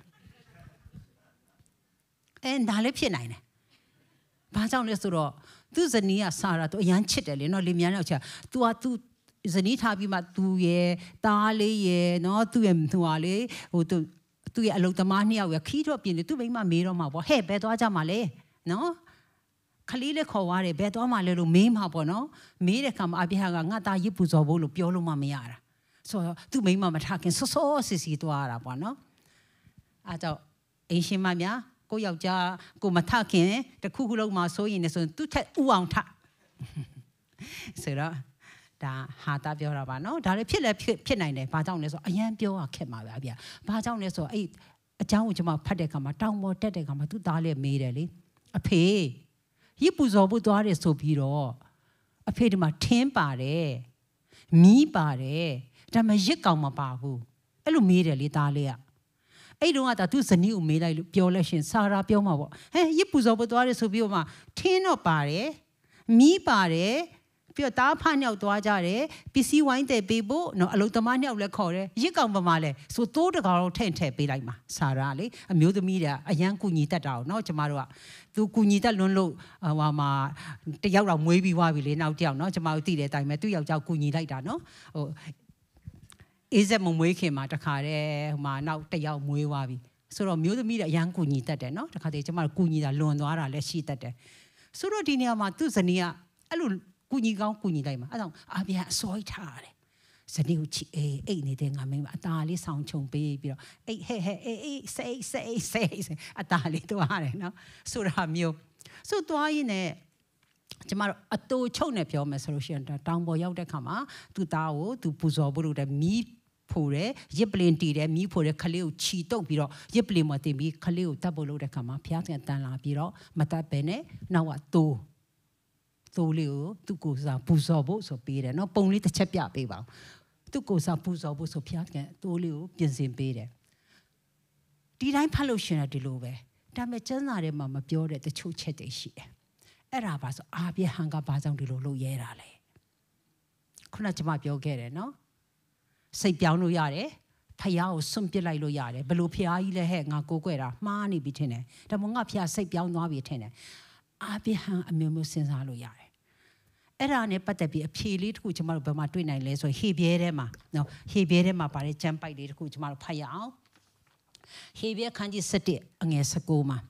အဲဒါလည်းဖြစ်နိုင်တယ်ဘာကြောင့်လဲဆိုတော့သူ့ဇနီးကစာရာသူအရန်ချစ်တယ်လေနော်လင်မြန်းတော့ချာ तू က तू ဇနီးထားပြီးမှ तू ရဲ့သားလေးရဲ့နော်သူ့ရဲ့ဟိုဟာလေဟိုသူသူ့ရဲ့အလုပ်သမားနှစ်ယောက်ရခီးတော့ပြင်တယ်သူ့မိန်းမမေးတော့မှာပေါ့ဟဲ့ဘယ်သွားကြမှာလဲနော်ခလေးလေးခေါ်သွားတယ်ဘယ်သွားမှလဲလို့မေးမှာပေါ့နော်မေးတဲ့ခါမှာအပြဟာကငါသားရစ်ပူဇော်ဖို့လို့ပြောလို့မှမရတာဆိုတော့သူ့မိန်းမမထခင်စောစောစီစီသွားတာပေါ့နော်အဲကြောင့်အင်ရှင်မများကိုယောက်ျားကိုမထခင်တခုခုလုံးမှာဆိုရင်လည်းဆိုရင်သူ့ထက်ဥအောင်ထဆိုတော့ဒါဟာတာပြောတာပါနော်ဒါလည်းဖြစ်လဲဖြစ်ဖြစ်နိုင်တယ်ဘာကြောင့်လဲဆိုတော့အရန်ပြောရခက်မှာပဲအပြဘာကြောင့်လဲဆိုတော့အဲ့အကြောင်းကိုကျွန်မဖတ်တဲ့ခါမှာတောင်ပေါ်တက်တဲ့ခါမှာသူ့သားလေးမေးတယ်လေအဖေရစ်ပူဇော်ဖို့သွားတယ်ဆိုပြီးတော့အဖေဒီမှာထင်းပါတယ်မီးပါတယ်ဒါမှရစ်ကောင်မပါဘူးအဲ့လိုမေးတယ်လေသားလေးကအဲ့တုန်းကဒါသူဇနီးကိုမေးလိုက်လို့ပြောလဲရှင်စာရာပြောမှာပေါ့ဟဲ့ရစ်ပူဇော်ဖို့သွားတယ်ဆိုပြီးတော့မှထင်းတော့ပါတယ်မီးပါတယ်ပြီးတော့တားဖနှစ်ယောက်သွားကြတယ်ပစ္စည်းဝိုင်းတဲ့ပေးဖို့နော်အလုံသမားနှစ်ယောက်လည်းခေါ်တယ်ရစ်ကောင်ပမာလဲဆိုတိုးတကောင်ထင့်ထည့်ပေးလိုက်မှာစာရာလေအမျိုးသမီးတွေအရန်ကူညီတတ်တာ哦နော်ကျမတို့ကသူကူညီတတ်လွန်းလို့ဟိုမှာတယောက်တော့မွေးပြီးွားပြီလေနောက်တယောက်နော်ကျမတို့သိတဲ့အတိုင်းပဲသူ့ယောက်ျောက်ကူညီလိုက်တာနော်ဟိုအေးစက်မမွေးခင်မှာတခါတည်းဟိုမှာနောက်တယောက်မွေးွားပြီဆိုတော့မျိုးသမီးတွေအရန်ကူညီတတ်တယ်နော်တခါတည်းကျမတို့ကူညီတာလွန်သွားတာလည်းရှိတတ်တယ်ဆိုတော့ဒီနေရာမှာသူ့ဇနီးကအဲ့လိုကူညီကောင်းကူညီလိုက်မှာအဲ့ဒါအာဗျာအစောကြီးထားတယ်ဇနီးကိုချီအေးအိတ်နေတဲ့ငါမင်းအသားလေးဆောင်းချုံပေးပြီးတော့အေးဟဲ့ဟဲ့အေးအေးဆေးဆေးဆေးအသားလေးသွားတယ်နော်ဆိုတာမျိုးဆိုသွားရင်လည်းကျမတို့အတူချုပ်နေပြောမယ်ဆိုလို့ရှိရင်တောင်ပေါ်ရောက်တဲ့ခါမှာသူ့သားကိုသူပူဇော်ဖို့လုပ်တယ်မီးဖို့တယ်ရစ်ပလင်တီတယ်မီးဖို့တယ်ခလေးကိုခြီတုပ်ပြီးတော့ရစ်ပလင်မတင်ပြီးခလေးကိုတတ်ဖို့လုပ်တဲ့ခါမှာဖျားကန်တန်လာပြီးတော့မတတ်ပဲနဲ့နောက်ကတိုးတိုးလေးကိုသူ့ကိုယ်စားပူဇော်ဖို့ဆိုပေးတယ်နော်ပုံလေးတစ်ချက်ပြပေးပါဦးသူ့ကိုယ်စားပူဇော်ဖို့ဆိုဖျားကန်တိုးလေးကိုပြင်ဆင်ပေးတယ်ဒီတိုင်းဖတ်လို့ရှင်တယ်ဒီလိုပဲဒါပေမဲ့ကျမ်းစာထဲမှာမပြောတဲ့တချို့ချက်တွေရှိတယ်အဲ့ဒါပါဆိုအာဗြဟံကဘာကြောင့်ဒီလိုလုပ်ရဲတာလဲခုနကကျွန်မပြောခဲ့တယ်နော်စိတ်ပြောင်းလို့ရတယ်ဖျားကိုစွန့်ပစ်လိုက်လို့ရတယ်ဘလို့ဖျားကြီးလဲဟဲ့ငါကိုကွယ်တာမှားနေပြီထင်တယ်ဒါမှငါဖျားစိတ်ပြောင်းသွားပြီထင်တယ်အာဗြဟံအမျိုးမျိုးစဉ်းစားလို့ရတယ်အဲ့ဒါနဲ့ပတ်သက်ပြီးအဖြေလေးတစ်ခုကျွန်တော်တို့ဘယ်မှာတွေ့နိုင်လဲဆိုဟေဘဲထဲမှာနော်ဟေဘဲထဲမှာပါတဲ့ကျမ်းပိုက်လေးတစ်ခုကျွန်တော်တို့ဖတ်ရအောင်ဟေဘဲခန်းကြီး၁၁အငယ်၁၉မှာ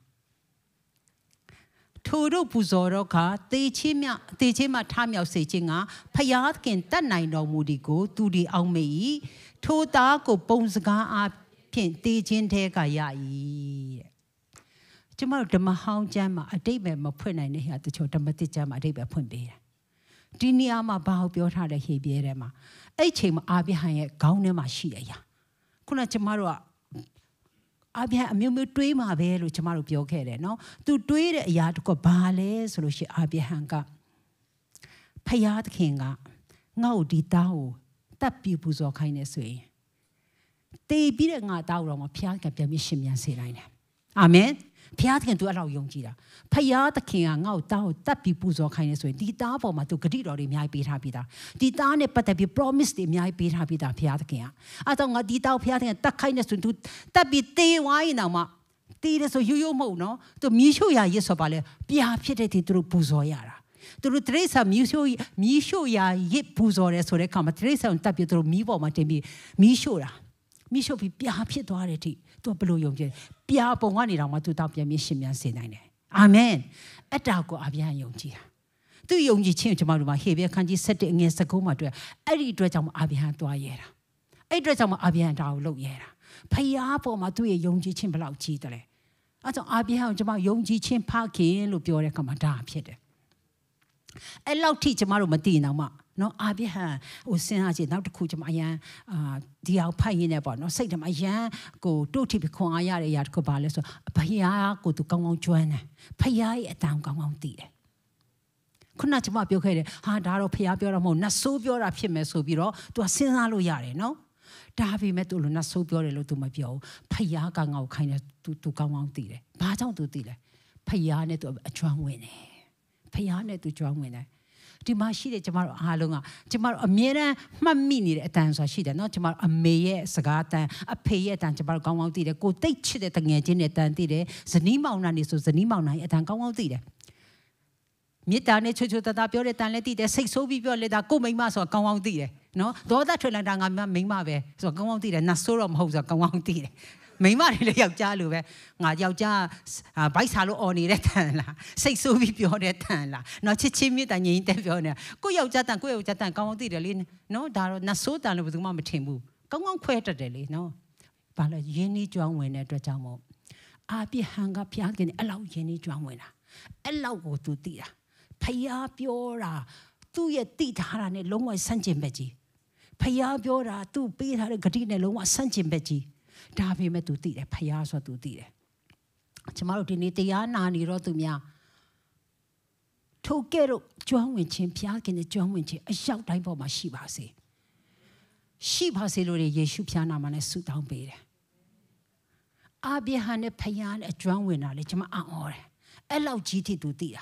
ထိုတို့ပူဇော်တော့ကတေချင်းမြတေချင်းမှထမြောက်စေခြင်းကဖျားခင်တတ်နိုင်တော်မူဒီကိုသူဒီအောင်မေ၏ထိုသားကိုပုံစကားအားဖြင့်တေချင်းထဲကရ၏တဲ့ကျမတို့ဓမ္မဟောင်းကျမ်းမှာအတိတ်ပဲမဖွင့်နိုင်တဲ့ဟာတချို့ဓမ္မသစ်ကျမ်းမှာအတိတ်ပဲဖွင့်ပေးတယ်ဒီနေရာမှာဘာကိုပြောထားတဲ့ဟေဘဲထဲမှာအဲ့ချိန်မှာအာဗြဟံရဲ့ခေါင်းထဲမှာရှိတဲ့အရာခုနကျမတို့ကအာဗြဟံအမျိုးမျိုးတွေးမှာပဲလို့ကျမတို့ပြောခဲ့တယ်နော်သူတွေးတဲ့အရာတခုဘာလဲဆိုလို့ရှိရင်အာဗြဟံကဖယားသခင်ကငါ့ကိုဒီသားကိုတပ်ပြီးပူဇော်ခိုင်းနေဆိုရင်တေးပြီးတဲ့ငါသားကိုတော့မဖယားကပြန်ပြီးရှင်ပြန်စေနိုင်တယ်အာမင်ဖယားသခင်သူအဲ့လောက်ယုံကြည်တာဖယားသခင်ကငါ့ကိုသားကိုတပ်ပြီးပူဇော်ခိုင်းနေဆိုရင်ဒီသားပေါ်မှာသူဂတိတော်တွေအများကြီးပေးထားပြီးသားဒီသားနဲ့ပတ်သက်ပြီး promise တွေအများကြီးပေးထားပြီးသားဖယားသခင်ကအဲ့တော့ငါဒီသားကိုဖယားသခင်တတ်ခိုင်းနေဆိုရင်သူတပ်ပြီးတေးဝိုင်းနေတော့မှတေးတယ်ဆိုရိုးရိုးမဟုတ်နော်သူမြည်ရှို့ရရစ်ဆိုပါလေပြာဖြစ်တဲ့ဒီသူတို့ပူဇော်ရတာသူတို့တရိษံမြည်ရှို့မြည်ရှို့ရရစ်ပူဇော်တယ်ဆိုတဲ့အခါမှာတရိษံတပ်ပြီးသူတို့မီးပေါ်မှာတင်ပြီးမီးရှို့တာမီးရှို့ပြီးပြာဖြစ်သွားတဲ့အထိသူကဘလို့ယုံကြည်ပြာပုံကနေတော့မှသူတောက်ပြန်ပြီးရှင်ပြန်စေနိုင်တယ်အာမင်အဲ့ဒါကိုအပြန်ယုံကြည်တာသူယုံကြည်ခြင်းကိုကျွန်တော်တို့မှာဟေဘဲခန်းကြီး၁၁အငယ်၁၉မှာတွေ့အဲ့ဒီအတွက်ကြောင့်အာဗြဟံသွားရဲတာအဲ့အတွက်ကြောင့်အာဗြဟံဒါကိုလုပ်ရဲတာဖယားပေါ်မှာသူ့ရဲ့ယုံကြည်ခြင်းဘယ်လောက်ကြီးတယ်လဲအဲ့ကြောင့်အာဗြဟံကိုကျွန်တော်ယုံကြည်ခြင်းဖခင်လို့ပြောတဲ့အခါမှာဒါဖြစ်တယ်အဲ့လောက်ထိကျွန်တော်တို့မသိရင်တော့မှနော်အာဗြဟံဟိုစဉ်းစားကြည့်နောက်တစ်ခုကျွန်မအရန်အာဒီအောင်ဖတ်ရင်းနဲ့ပေါ့နော်စိတ်ထဲမှာအရန်ကိုတို့ထိပ်ခွန်အားရတဲ့အရာတစ်ခုပါလဲဆိုဘုရားကိုသူကောင်းကောင်းကျွမ်းတယ်ဖခင်ရဲ့အတန်ကောင်းကောင်းသိတယ်ခုနကကျွန်မပြောခဲ့တယ်ဟာဒါတော့ဖခင်ပြောတာမဟုတ်နတ်ဆိုးပြောတာဖြစ်မယ်ဆိုပြီးတော့ तू စဉ်းစားလို့ရတယ်နော်ဒါပေမဲ့ तू လို့နတ်ဆိုးပြောတယ်လို့ तू မပြောဘူးဖခင်ကငါ့ကိုခိုင်းတယ် तू तू ကောင်းကောင်းသိတယ်ဘာကြောင့် तू သိလဲဖခင်နဲ့ तू အကျွမ်းဝင်တယ်ဖခင်နဲ့ तू ကျွမ်းဝင်တယ်ဒီမှာရှိတဲ့ကျမတို့အားလုံးကကျမတို့အမြဲတမ်းမှတ်မိနေတဲ့အတန်ဆိုတာရှိတယ်နော်ကျမတို့အမေရဲ့စကားအတန်အဖေရဲ့အတန်ကျမတို့ကောင်းကောင်းသိတယ်ကိုတိတ်ချစ်တဲ့တငယ်ချင်းနဲ့အတန်သိတယ်ဇနီးမောင်နှံနေဆိုဇနီးမောင်နှံရဲ့အတန်ကောင်းကောင်းသိတယ်မြေတာနဲ့ချွတ်ချွတ်တသားပြောတဲ့တန်လည်းသိတယ်စိတ်ဆိုးပြီးပြောလေဒါကိုမိမဆိုတာကောင်းကောင်းသိတယ်နော်ဒေါသထွက်လာတာငါမိမပဲဆိုတော့ကောင်းကောင်းသိတယ်နတ်ဆိုးတော့မဟုတ်ဆိုတော့ကောင်းကောင်းသိတယ်မိမတွေလည်းယောက်ျားလိုပဲငါယောက်ျားဘိုက်ဆာလို့អော်နေတဲ့တန်လားစိတ်ဆိုးပြီးပြောတဲ့တန်လားနော်ချစ်ချင်းမြတ်တန်ငြိမ်တဲ့ပြောနေကိုယောက်ျားတန်ကိုယောက်ျားတန်ကောင်းကောင်းသိတယ်လေနော်ဒါတော့နတ်ဆိုးတန်လို့ဘယ်သူမှမထင်ဘူးကောင်းကောင်းခွဲတတ်တယ်လေနော်ဘာလဲယင်းကြီးကျွမ်းဝင်တဲ့အတွက်ကြောင့်မို့အာပြဟန်ကဖျားကနေအဲ့လောက်ယင်းကြီးကျွမ်းဝင်တာအဲ့လောက်ကိုသူသိတာဖျားပြောတာသူ့ရဲ့တိထားတာနဲ့လုံးဝဆန့်ကျင်ဘက်ကြီးဖျားပြောတာသူ့ပေးထားတဲ့ဂတိနဲ့လုံးဝဆန့်ကျင်ဘက်ကြီးဒါပေမဲ့ तू သိတယ်ဖယားဆို तू သိတယ်ကျမတို့ဒီနေ့တရားနာနေတော့သူများထိုကဲ့သို့ကျွမ်းဝင်ခြင်းဖျားခင်တဲ့ကျွမ်းဝင်ခြင်းအရောက်တိုင်းပေါ်မှာရှိပါစေရှိပါစေလို့ယေရှုဖျားနာမနဲ့ဆုတောင်းပေးတယ်အာဗြဟံနဲ့ဖယားနဲ့ကျွမ်းဝင်တာလေကျမအံ့ဩတယ်အဲ့လောက်ကြီးထိ तू သိတာ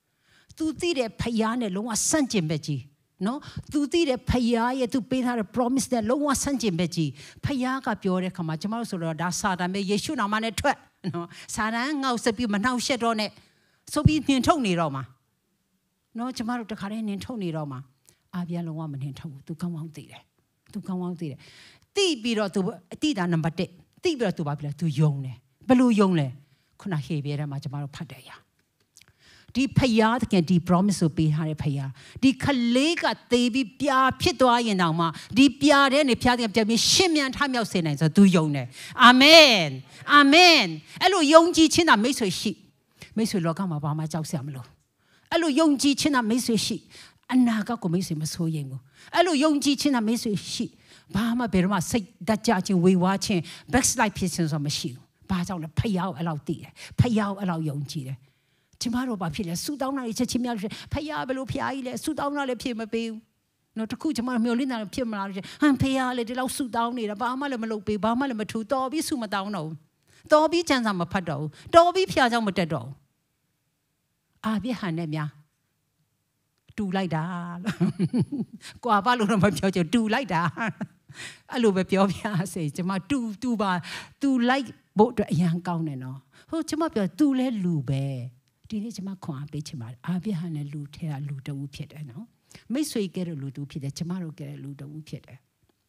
तू သိတဲ့ဖယားနဲ့လုံးဝဆန့်ကျင်ဘက်ကြီးနော်သူသိတဲ့ဖယားရဲ့သူပေးထားတဲ့ promise တဲ့လုံးဝဆန့်ကျင်ဘက်ကြီးဖယားကပြောတဲ့ခါမှာကျမတို့ဆိုတော့ဒါစာတန်ပဲယေရှုနာမနဲ့ထွက်နော်စာတန်ငေါ့စပြီးမနှောက်ရှက်တော့နဲ့ဆိုပြီးနှင်ထုတ်နေတော့မှာနော်ကျမတို့တခါတည်းနှင်ထုတ်နေတော့မှာအာပြန်လုံးဝမနှင်ထုတ်ဘူးသူကောင်းကောင်းသိတယ်သူကောင်းကောင်းသိတယ်သိပြီးတော့သူအတိတာနံပါတ်တစ်သိပြီးတော့သူဘာဖြစ်လဲသူယုံတယ်ဘယ်လိုယုံလဲခုနဟေဘရဲထဲမှာကျမတို့ဖတ်တယ်ရဒီဖယားတကယ်ဒီ promise ကိုပေးထားတဲ့ဖယားဒီခလေးကသေးပြီးပြာဖြစ်သွားရင်တောင်မှဒီပြာတဲ့နေဖျားတဲ့ပြာပြီးရှင်းမြန်ထမြောက်စေနိုင်ဆိုသူယုံတယ်အာမင်အာမင်အဲ့လိုယုံကြည်ခြင်းသာမိတ်ဆွေရှိမိတ်ဆွေလောကမှာဘာမှကြောက်စရာမလိုအဲ့လိုယုံကြည်ခြင်းသာမိတ်ဆွေရှိအနာဂတ်ကိုမိတ်ဆွေမစိုးရိမ်ဘူးအဲ့လိုယုံကြည်ခြင်းသာမိတ်ဆွေရှိဘာမှဘယ်တော့မှစိတ်တကြခြင်းဝေဝါးခြင်း backslide ဖြစ်ခြင်းဆိုမရှိဘူးဘာကြောင့်လဲဖယားကိုအဲ့လောက်သိတယ်ဖယားကိုအဲ့လောက်ယုံကြည်တယ်ကျမတို့ဘာဖြစ်လဲဆူတောင်းတာချက်ချင်းများလို့ဖယားဘယ်လိုဖယားကြီးလဲဆူတောင်းတာလည်းဖြစ်မပေးဘူးနော်တခုကျမတို့မျောလင်းတာဖြစ်မလားဟမ်ဖယားလေဒီလောက်ဆူတောင်းနေတာဘာမှလည်းမလုပ်ပေးဘာမှလည်းမထူတော်ပြီးဆူမတောင်းတော့ဘူးတော်ပြီးကျန်စာမဖတ်တော့ဘူးတော်ပြီးဖျားကြောင့်မတက်တော့ဘူးအာပြဟန်နဲ့များတူလိုက်တာကွာဘာလို့တော့မပြောချင်တူလိုက်တာအဲ့လိုပဲပြောပြစေကျမတူတူပါတူလိုက်ဖို့အတွက်အရန်ကောင်းတယ်နော်ဟိုကျမပြောတူလဲလူပဲဒီနေ့ကျမခွန်အားပေးချင်ပါတယ်အာဗြဟံနဲ့လူထဲကလူတဦးဖြစ်တယ်နော်မိတ်ဆွေကဲတဲ့လူတဦးဖြစ်တယ်ကျမတို့ကဲတဲ့လူတဦးဖြစ်တယ်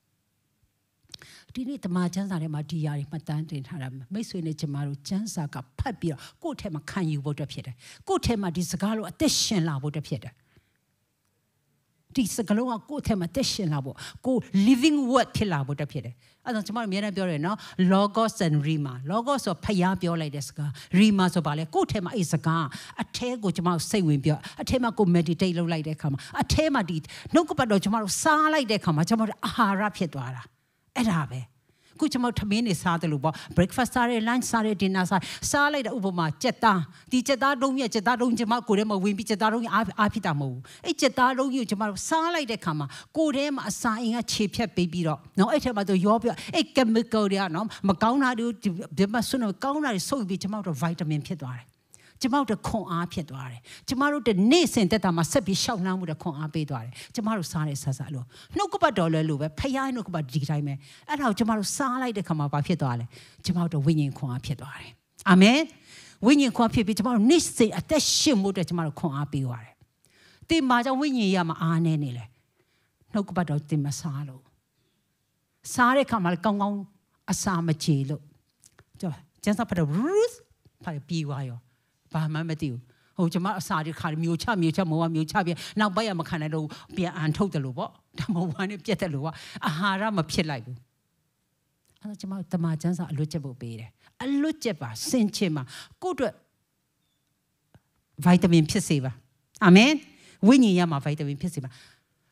ဒီနေ့တမန်ကျမ်းစာထဲမှာဒီຢာတွေမှတ်တမ်းတင်ထားတာမိတ်ဆွေနဲ့ကျမတို့ကျမ်းစာကဖတ်ပြီးတော့ကိုယ့်ထဲမှာခံယူဖို့အတွက်ဖြစ်တယ်ကိုယ့်ထဲမှာဒီစကားလိုအသက်ရှင်လာဖို့အတွက်ဖြစ်တယ်ဒီစကားလုံးကကိုယ့်ထဲမှာတက်ရှင်လာဖို့ကို living word ဖြစ်လာဖို့တက်ဖြစ်တယ်အဲ့တော့ကျွန်မတို့အများနဲ့ပြောတယ်နော် logos and rhema logos ဆိုဖျားပြောလိုက်တဲ့စကား rhema ဆိုပါလေကိုယ့်ထဲမှာအဲ့စကားအထဲကိုကျွန်မတို့စိတ်ဝင်ပြောအထဲမှာကို meditate လုပ်လိုက်တဲ့အခါမှာအထဲမှာဒီနှုတ်ကပတ်တော်ကျွန်မတို့စားလိုက်တဲ့အခါမှာကျွန်မတို့အာဟာရဖြစ်သွားတာအဲ့ဒါပဲခုကျွန်တော်ထမင်းနေစားတယ်လို့ပေါ့ breakfast စားတယ် lunch စားတယ် dinner စားစားလိုက်တဲ့ဥပမာကြက်သားဒီကြက်သားတုံးမြက်ကြက်သားတုံးကျွန်မကိုယ်ထဲမှာဝင်ပြီးကြက်သားတုံးအားအားဖြစ်တာမဟုတ်ဘူးအဲ့ကြက်သားတုံးကြီးကိုကျွန်မတို့စားလိုက်တဲ့ခါမှာကိုယ်ထဲမှာအစာအင်ကခြေဖြတ်ပေးပြီးတော့နော်အဲ့ထဲမှာသူရောပြအဲ့ chemical တွေကနော်မကောင်းတာတွေဒီမှာဆွနော်ကောင်းတာတွေဆုပ်ပြီးကျွန်မတို့ vitamin ဖြစ်သွားတယ်ကျမတို့ခွန်အားဖြစ်သွားတယ်ကျမတို့နေ့စဉ်တက်တာမှာဆက်ပြီးရှောက်နှမ်းမှုတဲ့ခွန်အားပေးသွားတယ်ကျမတို့စားတဲ့ဆက်ဆက်လို့နှုတ်ကပတ်တော်လည်းလို့ပဲဖခင်နှုတ်ကပတ်ဒီတိုင်းပဲအဲ့ဒါကိုကျမတို့စားလိုက်တဲ့ခါမှာဘာဖြစ်သွားလဲကျမတို့ဝိညာဉ်ခွန်အားဖြစ်သွားတယ်အာမင်ဝိညာဉ်ခွန်အားဖြစ်ပြီးကျမတို့နေ့စဉ်အသက်ရှင်မှုတဲ့ကျမတို့ခွန်အားပေးသွားတယ်တင်မှာကြောင့်ဝိညာဉ်ရမှာအားနေနေလေနှုတ်ကပတ်တော်တင်မစားလို့စားတဲ့ခါမှာကောင်းကောင်းအစာမချေလို့ကျန်စာဖတ်တော့ Ruth ဖတ်ပြီးသွားရောဘာမှမသိဘူးဟိုကျွန်မအစာတွေခါမျိုးချမျိုးချမောဝမျိုးချပြနောက်ပိုင်းရမခံနိုင်တော့ပြန်အန်ထုတ်တယ်လို့ပေါ့ဒါမောဝနဲ့ပြက်တယ်လို့ကအာဟာရမဖြစ်လိုက်ဘူးအဲ့တော့ကျွန်မတမန်ကျမ်းစာအလွတ်ချက်ဖို့ပေးတယ်အလွတ်ချက်ပါစင်ချင်ပါကိုယ့်အတွက်ဗိုက်တာမင်ဖြစ်စေပါအာမင်ဝိညာဉ်ရမှာဗိုက်တာမင်ဖြစ်စေပါ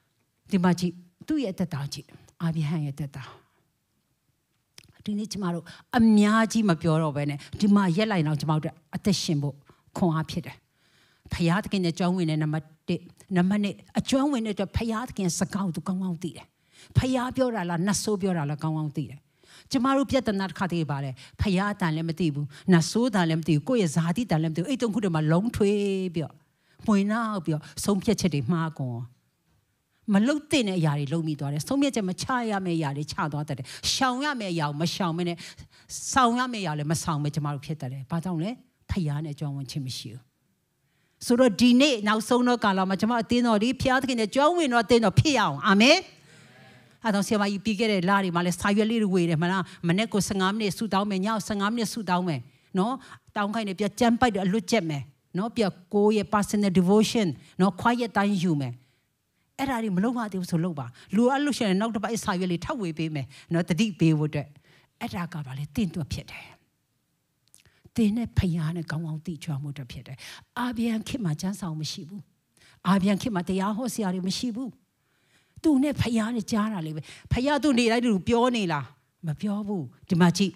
ဒီမှာကြည့်သူ့ရဲ့တက်တာကြည့်အာဗြဟံရဲ့တက်တာဒီနေ့ကျမတို့အများကြီးမပြောတော့ဘဲနဲ့ဒီမှာရက်လိုက်တော့ကျမတို့အသက်ရှင်ဖို့ခွန်အားဖြစ်တယ်ဖယားသခင်ရဲ့ကြောင်းဝင်တဲ့နံပါတ်တစ်နံပါတ်နှစ်အကျွမ်းဝင်တဲ့အတွက်ဖယားသခင်စကားကိုသူကောင်းကောင်းသိတယ်ဖယားပြောတာလားနတ်ဆိုးပြောတာလားကောင်းကောင်းသိတယ်ကျမတို့ပြဿနာတစ်ခါတည်းပါတယ်ဖယားတန်လည်းမသိဘူးနတ်ဆိုးတန်လည်းမသိဘူးကိုယ့်ရဲ့ဇာတိတန်လည်းမသိဘူးအဲ့တုန်းခုတည်းမှာလုံးထွေးပြီးတော့မှွေနောက်ပြီးတော့ဆုံးဖြတ်ချက်တွေမှားကုန်မလုတ်တဲ့အရာတွေလုံမိသွားတယ်ဆုံးဖြတ်ချက်မချရမယ့်အရာတွေချသွားတတ်တယ်ရှောင်ရမယ့်အရာကိုမရှောင်မနဲ့ဆောင်ရမယ့်အရာလည်းမဆောင်ပဲကျမတို့ဖြစ်တတ်တယ်ဘာကြောင့်လဲဖယားနဲ့ကြောင်းဝင်ခြင်းမရှိဘူးဆိုတော့ဒီနေ့နောက်ဆုံးတော့ကာလမှာကျမအတင်းတော်ဒီဖျားသခင်နဲ့ကြောင်းဝင်တော့တင်းတော်ဖြစ်ရအောင်အာမင်အဲ့တော့ဆရာမကြီးပြီးခဲ့တဲ့လတွေမှာလဲစာရွက်လေးတွေဝေတယ်မလားမနေ့ကဆယ်ငါးမိနစ်ဆူတောင်းမယ်ညဆယ်ငါးမိနစ်ဆူတောင်းမယ်နော်တောင်းခိုင်းနေပြကြမ်းပိုက်တယ်အလွတ်ကျက်မယ်နော်ပြကိုရဲ့ personal devotion နော် quiet time ယူမယ်အဲ့ဒါတွေမလုပ်ပါသေးဘူးဆိုလုပ်ပါလူအလို့ရှိရင်နောက်တစ်ပတ်စာရွက်လေးထပ်ဝေပေးမယ်နော်တတိပေးဖို့အတွက်အဲ့ဒါကပါလေတင့်တွက်ဖြစ်တယ်တင်းနဲ့ဖယားနဲ့ကောင်းကောင်းသိချွာမှုတဖြစ်တယ်အာဗြဟံခေတ်မှာကျမ်းဆောင်မရှိဘူးအာဗြဟံခေတ်မှာတရားဟောဆရာတွေမရှိဘူးသူနဲ့ဖယားနဲ့ကြားတာလေပဲဖယားသူနေလိုက်သူပြောနေလားမပြောဘူးဒီမှာကြည့်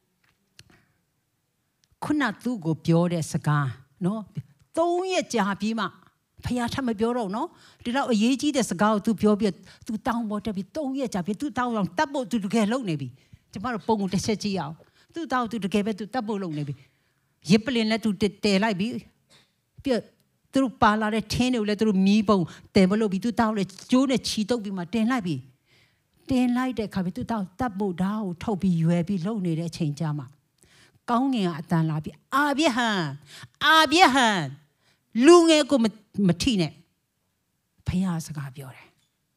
ခုနသူ့ကိုပြောတဲ့စကားနော်သုံးရက်ကြာပြီးမှဖယားထပ်မပြောတော့နော်ဒီတော့အရေးကြီးတဲ့စကားကိုသူပြောပြီးသူတောင်းပေါ်တက်ပြီးသုံးရက်ကြာပြီးသူတောင်းအောင်တတ်ဖို့သူတကယ်လုပ်နေပြီကျမတို့ပုံကိုတစ်ချက်ကြည့်အောင်သူတောင်းသူတကယ်ပဲသူတတ်ဖို့လုပ်နေပြီရစ်ပလင်နဲ့သူတဲလိုက်ပြီပြသူတို့ပါလာတဲ့ထင်းတွေကိုလည်းသူတို့မီးပုံတဲမလို့ပြီးသူတောင်းလေကျိုးနဲ့ချီတုပ်ပြီးမှတင်လိုက်ပြီတင်လိုက်တဲ့ခါပြီးသူတောင်းတတ်ဖို့ဓာတ်ကိုထုတ်ပြီးရွယ်ပြီးလုပ်နေတဲ့အချိန်ကြာမှာကောင်းငင်ကအတန်လာပြီးအာဗြဟံအာဗြဟံလူငယ်ကိုမထိနဲ့ဖယားစကားပြောတယ်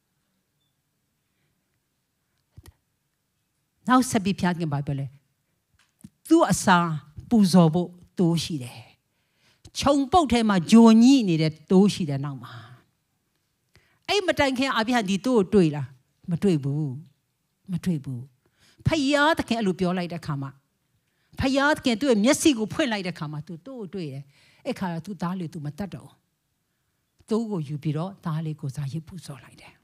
နောက်ဆက်ပြီးဖျားခင်ပါပြောလဲသူ့အစာပူဇော်ဖို့တိုးရှိတယ်ခြုံပုတ်ထဲမှာဂျိုညိနေတဲ့တိုးရှိတယ်နောက်မှာအဲ့မတိုင်ခင်အာဗြဟံဒီတိုးကိုတွေ့လားမတွေ့ဘူးမတွေ့ဘူးဖယားတခင်အဲ့လိုပြောလိုက်တဲ့ခါမှာဖယားတခင်သူ့ရဲ့မျက်စိကိုဖွင့်လိုက်တဲ့ခါမှာသူတိုးကိုတွေ့တယ်အဲ့ခါသူသားလေးသူမတတ်တော့တိုးကိုယူပြီးတော့သားလေးကိုစားရစ်ပူဇော်လိုက်တယ်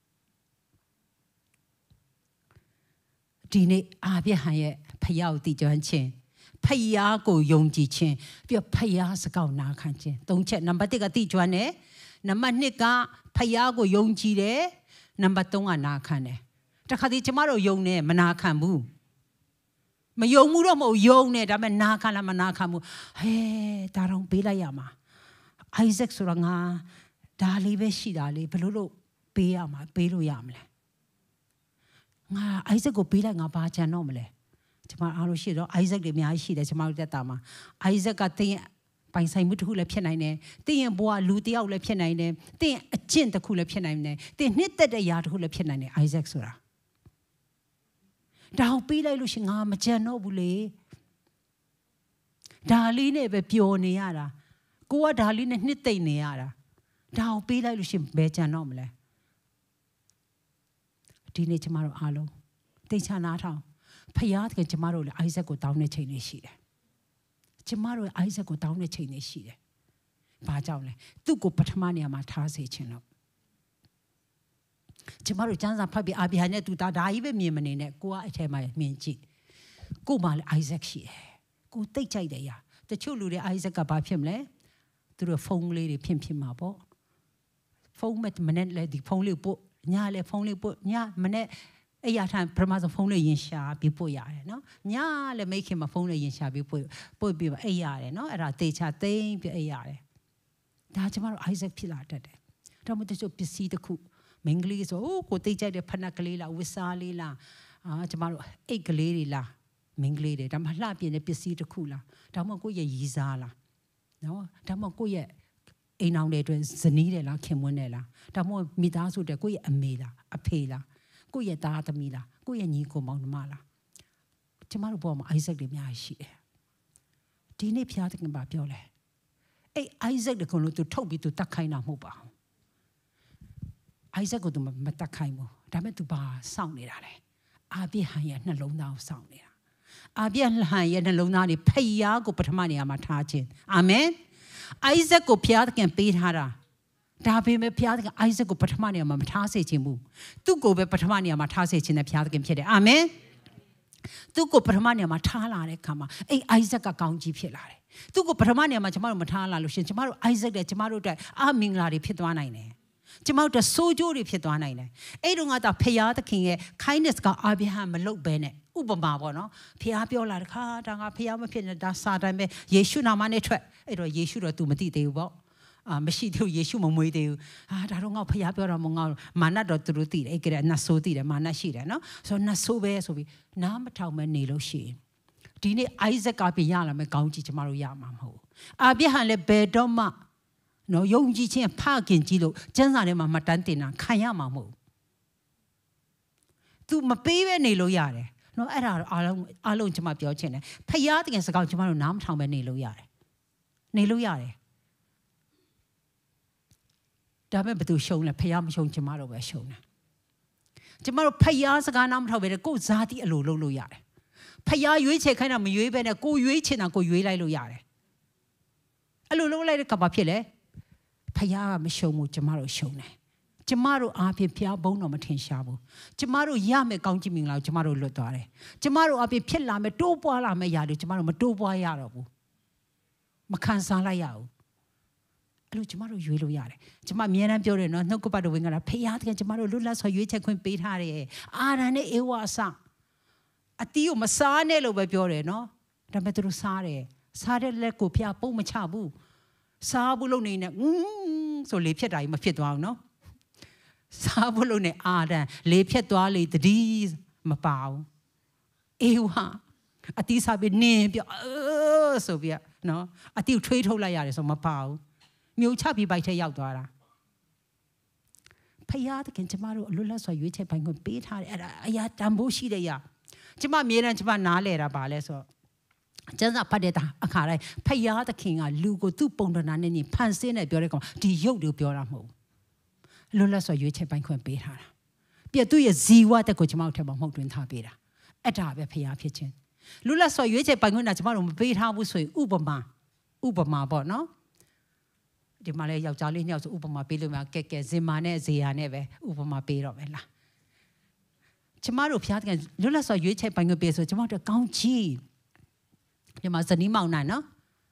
ဒီနေ့အာဗြဟံရဲ့ဖယားကိုတည်ကျွမ်းခြင်းဖယားကိုယုံကြည်ခြင်းပြီးတော့ဖယားစကားနာခံခြင်းသုံးချက်နံပါတ်တစ်ကတည်ကျွမ်းတယ်နံပါတ်နှစ်ကဖယားကိုယုံကြည်တယ်နံပါတ်သုံးကနာခံတယ်တခါတည်းကျမတို့ယုံနေမနာခံဘူးမယုံမှုတော့မဟုတ်ယုံနေဒါပေမဲ့နာခံလားမနာခံဘူးဟဲဒါတော့ပေးလိုက်ရမှာအိုက်ဇက်ဆိုတာငါဒါလေးပဲရှိတာလေဘယ်လိုလုပ်ပေးရမှာပေးလို့ရမလဲငါအိုက်ဇက်ကိုပေးလိုက်ငါဘာချန်တော့မလဲကျမအားလို့ရှိတော့အိုက်ဇက်တွေအများကြီးရှိတယ်ကျမတို့တက်တာမှာအိုက်ဇက်ကတင်းပိုင်ဆိုင်မှုတစ်ခုလည်းဖြစ်နိုင်တယ်တင်းရဲ့ဘဝလူတစ်ယောက်လည်းဖြစ်နိုင်တယ်တင်းအကျင့်တစ်ခုလည်းဖြစ်နိုင်တယ်တင်းနှစ်သက်တဲ့ຢာတစ်ခုလည်းဖြစ်နိုင်တယ်အိုက်ဇက်ဆိုတာဒါကိုပေးလိုက်လို့ရှင်ငါမကြံတော့ဘူးလေဒါလေးနဲ့ပဲပျော်နေရတာကိုကဒါလေးနဲ့နှစ်သိမ့်နေရတာဒါကိုပေးလိုက်လို့ရှင်ဘယ်ကြံတော့မလဲဒီနေ့ကျမတို့အားလုံးတိတ်ချနာထောင်ဖယားတကယ်ကျမတို့လည်းအိုက်ဇက်ကိုတောင်းတဲ့ချိန်တွေရှိတယ်ကျမတို့အိုက်ဇက်ကိုတောင်းတဲ့ချိန်တွေရှိတယ်ဘာကြောင့်လဲသူ့ကိုပထမနေရာမှာထားစေခြင်းလို့ကျမတို့ကျမ်းစာဖတ်ပြီးအာဗြဟံနဲ့သူသားဒါကြီးပဲမြင်မနေနဲ့ကိုကအထက်မှာမြင်ကြည့်ကိုမှလည်းအိုက်ဇက်ရှိတယ်ကိုတိတ်ကြိုက်တယ်ရာတချို့လူတွေအိုက်ဇက်ကဘာဖြစ်မလဲသူတို့ဖုန်းလေးတွေဖြစ်ဖြစ်မှာပေါ့ဖုန်းမဲ့မနဲ့လည်းဒီဖုန်းလေးပို့ညလည်းဖုန်းလေးပို့ညမနဲ့အဲ့ရထိုင်ပထမဆုံးဖုန်းလေးရင်ရှာပြီးပို့ရတယ်နော်ညလည်းမိခင်မှာဖုန်းလေးရင်ရှာပြီးပို့ပို့ပြီးပါအဲ့ရတယ်နော်အဲ့ဒါတေချာသိမ့်ပြီးအဲ့ရတယ်ဒါကျမတို့အိုက်ဇက်ဖြစ်လာတတ်တယ်ဒါမှမဟုတ်တချို့ပစ္စည်းတစ်ခုမင်္ဂလိဆိုကိုတိတ်ကြိုက်တဲ့ဖနက်ကလေးလားဝစ်စားလေးလားအာကျမတို့အိတ်ကလေးတွေလားမင်္ဂလိတွေဒါမှလှပြင်းတဲ့ပစ္စည်းတစ်ခုလားဒါမှမဟုတ်ကိုယ့်ရဲ့ရည်စားလားနော်ဒါမှမဟုတ်ကိုယ့်ရဲ့အိမ်အောင်တဲ့အတွက်ဇနီးတယ်လားခင်မွန်းတယ်လားဒါမှမဟုတ်မိသားစုတဲ့ကိုယ့်ရဲ့အမေလားအဖေလားကိုယ့်ရဲ့သားသမီးလားကိုယ့်ရဲ့ညီကိုမောင်နှမလားကျမတို့ဘောမှာအိုက်ဇက်တွေအများကြီးရှိတယ်ဒီနေ့ဖျားသခင်ဘာပြောလဲအဲ့အိုက်ဇက်တကွန်လို့သူထုတ်ပြီးသူတတ်ခိုင်းတာမဟုတ်ပါဘူးအိုက်ဇက်ကိုသူမတတ်ခိုင်းဘူးဒါပေမဲ့သူဘာစောင့်နေတာလဲအာဗြဟံရဲ့နှလုံးသားကိုစောင့်နေတာအာဗြဟံရဲ့နှလုံးသားนี่ဖယားကိုပထမနေရာမှာထားခြင်းအာမင်အိုက်ဇက်ကိုဖျားသခင်ပေးထားတာဒါပေမဲ့ဘုရားသခင်အိုက်ဇက်ကိုပထမနေရာမှာမထားစေခြင်းဘူးသူ့ကိုပဲပထမနေရာမှာထားစေခြင်းနဲ့ဘုရားသခင်ဖြစ်တယ်အာမင်သူ့ကိုပထမနေရာမှာထားလာတဲ့အခါမှာအဲ့အိုက်ဇက်ကကောင်းကြီးဖြစ်လာတယ်သူ့ကိုပထမနေရာမှာကျမတို့မထားလာလို့ရှင်ကျမတို့အိုက်ဇက်တဲ့ကျမတို့အတွက်အမင်္ဂလာတွေဖြစ်သွားနိုင်တယ်ကျမတို့ဆိုးကျိုးတွေဖြစ်သွားနိုင်တယ်အဲ့တုန်းကတော့ဖခင်သခင်ရဲ့ kindness ကအာဗြဟံမလုပ်ဘဲနဲ့ဥပမာပေါ့နော်ဖခင်ပြောလာတဲ့ခါဒါကဖခင်မဖြစ်နေတာစာတိုင်းပဲယေရှုနာမနဲ့ထွက်အဲ့တော့ယေရှုတော့ तू မသိသေးဘူးပေါ့အာမရှိသေးဘူးယေရှုမမွေးသေးဘူးအာဒါတော့ငါဖခင်ပြောတော့မငါမာနတော့သူတို့သိတယ်အဲ့ကဲနတ်ဆိုးသိတယ်မာနရှိတယ်နော်ဆိုတော့နတ်ဆိုးပဲဆိုပြီးနားမထောင်မဲနေလို့ရှိရင်ဒီနေ့အိုက်ဇက်ကပြရလာမယ်ကောင်းကြီးကျမတို့ရမှာမဟုတ်ဘူးအာဗြဟံလည်းဘယ်တော့မှနော်ယုံကြည်ခြင်းဖခင်ကြီးလို့ကျမ်းစာထဲမှာမှတ်တမ်းတင်တာခံရမှာမဟုတ်ဘူး तू မပေးပဲနေလို့ရတယ်နော်အဲ့ဒါအားလုံးအားလုံးကျမပြောချင်တယ်ဖခင်တကယ်စကားကျမတို့နားမထောင်ပဲနေလို့ရတယ်နေလို့ရတယ်ဒါပေမဲ့ဘယ်သူရှုံးလဲဖခင်မရှုံးကျမတို့ပဲရှုံးတယ်ကျမတို့ဖခင်စကားနားမထောင်ပဲကိုယ်ဇာတိအလိုလုပ်လို့ရတယ်ဖခင်ရွေးချယ်ခိုင်းတာမရွေးပဲနဲ့ကိုရွေးချင်တာကိုရွေးလိုက်လို့ရတယ်အဲ့လိုလုပ်လိုက်တဲ့ကဘာဖြစ်လဲဖခင်ကမရှုံးဘူးကျမတို့ရှုံးတယ်ကျမတို့အားဖြင့်ဖခင်ဘုန်းတော်မထင်ရှားဘူးကျမတို့ရမယ်ကောင်းချီးမင်္ဂလာကိုကျမတို့လွတ်သွားတယ်ကျမတို့အားဖြင့်ဖြစ်လာမယ်တိုးပွားလာမယ်ຢာတွေကျမတို့မတိုးပွားရတော့ဘူးမခံစားလိုက်ရဘူးအဲ့လိုကျမတို့ရွေးလို့ရတယ်ကျမအမြဲတမ်းပြောတယ်နော်နှုတ်ကပတ်တော်ဝင်ကလာဖခင်တကယ်ကျမတို့လွတ်လပ်စွာရွေးချယ်ခွင့်ပေးထားတယ်အာရန်နဲ့အေဝါအစအတီးကိုမစားနဲ့လို့ပဲပြောတယ်နော်ဒါပေမဲ့သူတို့စားတယ်စားတဲ့လက်ကိုဖခင်ပုံမချဘူးစားဘူးလို့နေနဲ့อืมဆိုလေဖြတ်တာကြီးမဖြစ်သွားဘူးနော်စားဘူးလို့နေအာရန်လေဖြတ်သွားလေတတိမပါဘူးအေဝါအတီးစားပြီးနင်းပြအဲဆိုပြနော်အတီးကိုထွေးထုတ်လိုက်ရတယ်ဆိုမပါဘူးမြို့ချပြီးပိုက်ထဲရောက်သွားတာဖခင်တခင်ကျမတို့အလွတ်လပ်စွာရွေးချယ်ပိုင်ခွင့်ပေးထားတယ်အဲ့ဒါအရာတန်ဖိုးရှိတဲ့ရကျမအမြဲတမ်းကျမနားလဲတာပါလဲဆိုတော့ကျမ်းစာဖတ်တဲ့အခါတိုင်းဖခင်တခင်ကလူကိုသူ့ပုံသဏ္ဍာန်နဲ့ညီဖန်ဆင်းနေပြောတဲ့ကောင်ဒီရုပ်တွေပြောတာမဟုတ်ဘူးအလွတ်လပ်စွာရွေးချယ်ပိုင်ခွင့်ပေးထားတာပြည့်သူ့ရဲ့ဇီဝတက်ကိုကျမတို့ထဲမှာမှုတ်တွင်ထားပေးတာအဲ့ဒါပဲဖခင်ဖြစ်ခြင်းလွတ်လပ်စွာရွေးချယ်ပိုင်ခွင့်တာကျမတို့မပေးထားဘူးဆိုရင်ဥပမာဥပမာပေါ့နော်ဒီမှာလဲယောက်ျားလေးနှစ်ယောက်ဆိုဥပမာပေးလို့မှာကဲကဲဇင်မာနဲ့ဇေယာနဲ့ပဲဥပမာပေးတော့မယ်လားကျမတို့ဖျားတဲ့လွတ်လပ်စွာရွေးချယ်ပိုင်ခွင့်ပေးဆိုကျမတို့ကောင်းချီးဒီမှာဇနီးမောင်နှံနော်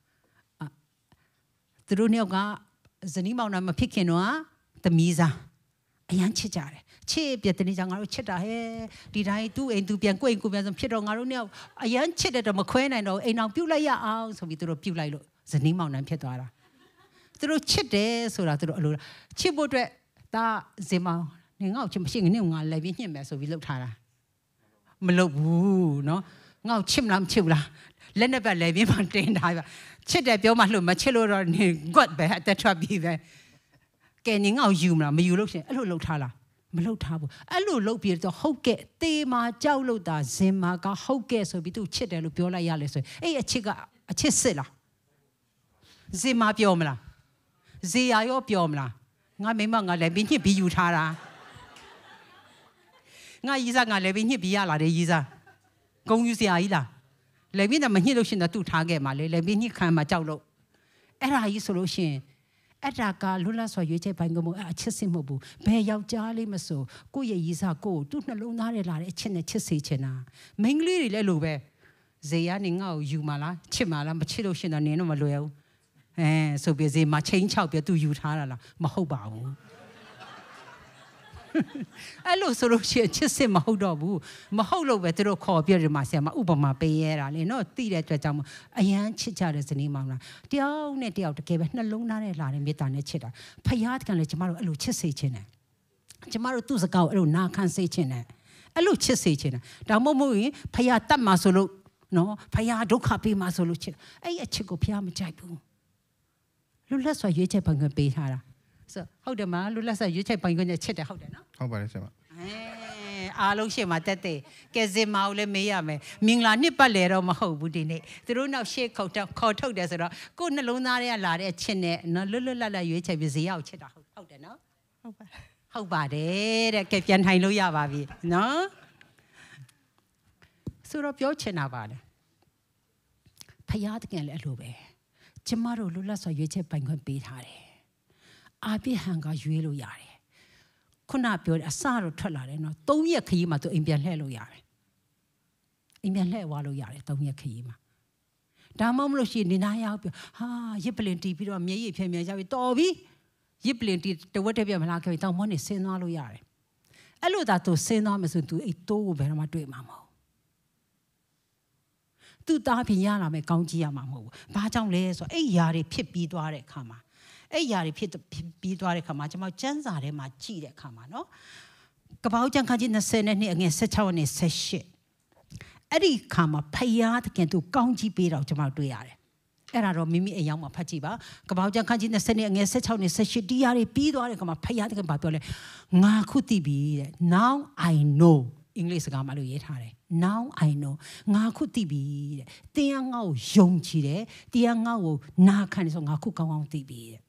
သူတို့နှစ်ယောက်ကဇနီးမောင်နှံမဖြစ်ခင်တော့သမီးစားအရန်ချစ်ကြတယ်ချစ်ပြတဲ့နေ့ကျငါတို့ချစ်တာဟဲ့ဒီတိုင်းသူ့အိမ်သူပြန်ကိုယ့်အိမ်ကိုပြန်ဆိုဖြစ်တော့ငါတို့နှစ်ယောက်အရန်ချစ်တဲ့တော့မခွဲနိုင်တော့အိမ်အောင်ပြုတ်လိုက်ရအောင်ဆိုပြီးသူတို့ပြုတ်လိုက်လို့ဇနီးမောင်နှံဖြစ်သွားတာသူတို့ချစ်တယ်ဆိုတာသူတို့အလိုချစ်ဖို့အတွက်ဒါဇင်မောင်နေငါ့ကိုချစ်မရှိငါနဲ့ငါလည်းပြညှင့်မယ်ဆိုပြီးလှုပ်ထားတာမလုပ်ဘူးเนาะငါ့ကိုချစ်မလားမချစ်ဘူးလားလက်နဲ့ပဲလည်းပြင်းမှတင်ထားပါချစ်တယ်ပြောမှလှုပ်မချစ်လို့တော့နေကွက်ပဲအသက်ထွက်ပြီးပဲကဲနေငါ့ကိုယူမလားမယူလို့ရှင်အဲ့လိုလှုပ်ထားလားမလှုပ်ထားဘူးအဲ့လိုလှုပ်ပြီးတော့ဟုတ်ကဲ့တေးမာကြောက်လို့တာဇင်မာကဟုတ်ကဲ့ဆိုပြီးသူချစ်တယ်လို့ပြောလိုက်ရလဲဆိုအဲ့အချစ်ကအချစ်စစ်လားဇင်မာပြောမလားဇေယာရောပြောမလားငါမိမငါလည်းပြီးညှစ်ပြီးယူထားတာငါရီးစားငါလည်းပြီးညှစ်ပြီးရလာတယ်ရီးစားဂုံယူစရာကြီးလားလည်းပြီးတော့မညှစ်လို့ရှင်တော့သူ့ထားခဲ့မှာလေလည်းပြီးညှစ်ခံမှာကြောက်လို့အဲ့ဒါကြီးဆိုလို့ရှင်အဲ့ဒါကလွတ်လပ်စွာရွေးချယ်ပိုင်ကုန်မှုအချစ်စစ်မဟုတ်ဘူးဘယ်ယောက်ျားလေးမဆိုကိုယ့်ရဲ့ရီးစားကိုသူ့နှလုံးသားထဲလာတဲ့အချစ်နဲ့ချစ်စေချင်တာမိန်းကလေးတွေလည်းလိုပဲဇေယာနေငါ့ကိုယူမှာလားချစ်မှာလားမချစ်လို့ရှင်တော့နင်တော့မလွယ်ဘူးအဲဆိုပြီးစေမချင်းချောက်ပြသူယူထားတာလားမဟုတ်ပါဘူးအဲ့လိုဆိုလို့ရှိရင်ချစ်စစ်မဟုတ်တော့ဘူးမဟုတ်လို့ပဲသူတို့ခေါ်ပြတယ်မှာဆရာမဥပမာပေးရတာလေနော်သိတဲ့အတွက်ကြောင့်အရန်ချစ်ကြတဲ့ဇနီးမောင်လားတယောက်နဲ့တယောက်တကယ်ပဲနှလုံးသားနဲ့လာတဲ့မေတ္တာနဲ့ချစ်တာဖယားတကယ်လည်းကျမတို့အဲ့လိုချစ်စေခြင်းနဲ့ကျမတို့သူ့စကားကိုအဲ့လိုနာခံစေခြင်းနဲ့အဲ့လိုချစ်စေခြင်းနဲ့ဒါမှမဟုတ်ရင်ဖယားတတ်မှာဆိုလို့နော်ဖယားဒုက္ခပေးမှာဆိုလို့ချစ်အဲ့အချစ်ကိုဖယားမကြိုက်ဘူးလွတ်လပ်စွာရွေးချယ်ပိုင်ခွင့်ပေးထားတာဆိုဟုတ်တယ်မလွတ်လပ်စွာရွေးချယ်ပိုင်ခွင့်နဲ့ချစ်တယ်ဟုတ်တယ်နော်ဟုတ်ပါတယ်ဆရာမအဲအားလုံးရှေ့မှာတက်တဲ့ကဲစင်မောင်လည်းမေးရမယ်မင်္ဂလာနှစ်ပတ်လည်တော့မဟုတ်ဘူးဒီနေ့သူတို့နောက်ရှေ့ခေါ်တော့ခေါ်ထုတ်တယ်ဆိုတော့ကိုယ်နှလုံးသားထဲကလာတဲ့ချစ်နဲ့နော်လွတ်လွတ်လပ်လပ်ရွေးချယ်ပြီးဇေယောက်ချစ်တာဟုတ်ဟုတ်တယ်နော်ဟုတ်ပါဟုတ်ပါတယ်တဲ့ကဲပြန်ထိုင်လို့ရပါပြီနော်ဆိုတော့ပြောချင်တာပါလေဖယားတကယ်လည်းအဲ့လိုပဲကျမတို့လွတ်လပ်စွာရွေးချယ်ပိုင်ခွင့်ပေးထားတယ်အာပြဟန်ကရွေးလို့ရတယ်ခုနပြောတဲ့အစတော့ထွက်လာတယ်နော်သုံးရက်ခရီးမှာသူအိမ်ပြန်လှည့်လို့ရတယ်အိမ်ပြန်လှည့်သွားလို့ရတယ်သုံးရက်ခရီးမှာဒါမှမဟုတ်ရှိနေနာရောက်ပြောဟာရစ်ပလင်တီးပြီးတော့မျက်ရည်ဖြည်းဖြည်းရောက်ပြီတော်ပြီရစ်ပလင်တီးတဝက်တပြက်မလားခဲ့တောင်မောနေဆင်းသွားလို့ရတယ်အဲ့လိုသာသူဆင်းသွားမှဆိုသူအိတ်တိုးကိုဘယ်တော့မှတွေ့မှာမဟုတ်သူသားပြင်ရလာမယ်ကောင်းကြီးရမှာမဟုတ်ဘူးဘာကြောင့်လဲဆိုတော့အဲ့ຢာတွေဖြစ်ပြီးသွားတဲ့အခါမှာအဲ့ຢာတွေဖြစ်ပြီးသွားတဲ့အခါမှာကျွန်မကျမ်းစာထဲမှာကြည့်တဲ့အခါမှာနော်ကပ္ပဦးကျမ်းခန်းကြီး20နဲ့နှစ်အငယ်16နဲ့18အဲ့ဒီခါမှာဖယားသခင်သူကောင်းကြီးပေးတော့ကျွန်မတွေ့ရတယ်အဲ့ဒါတော့မိမိအယောင်မှာဖတ်ကြည့်ပါကပ္ပဦးကျမ်းခန်းကြီး20နဲ့အငယ်16နဲ့18ဒီຢာတွေပြီးသွားတဲ့အခါမှာဖယားသခင်ဘာပြောလဲငါခုသိပြီတဲ့ now I know အင်္ဂလိပ်စကားမှာလို့ရေးထားတယ် now I know ငါခုသိပြီတဲ့တင်းငါ့ကိုယုံကြည်တယ်တင်းငါ့ကိုနာခံတယ်ဆိုငါခုကောင်းကောင်းသိပြီတဲ့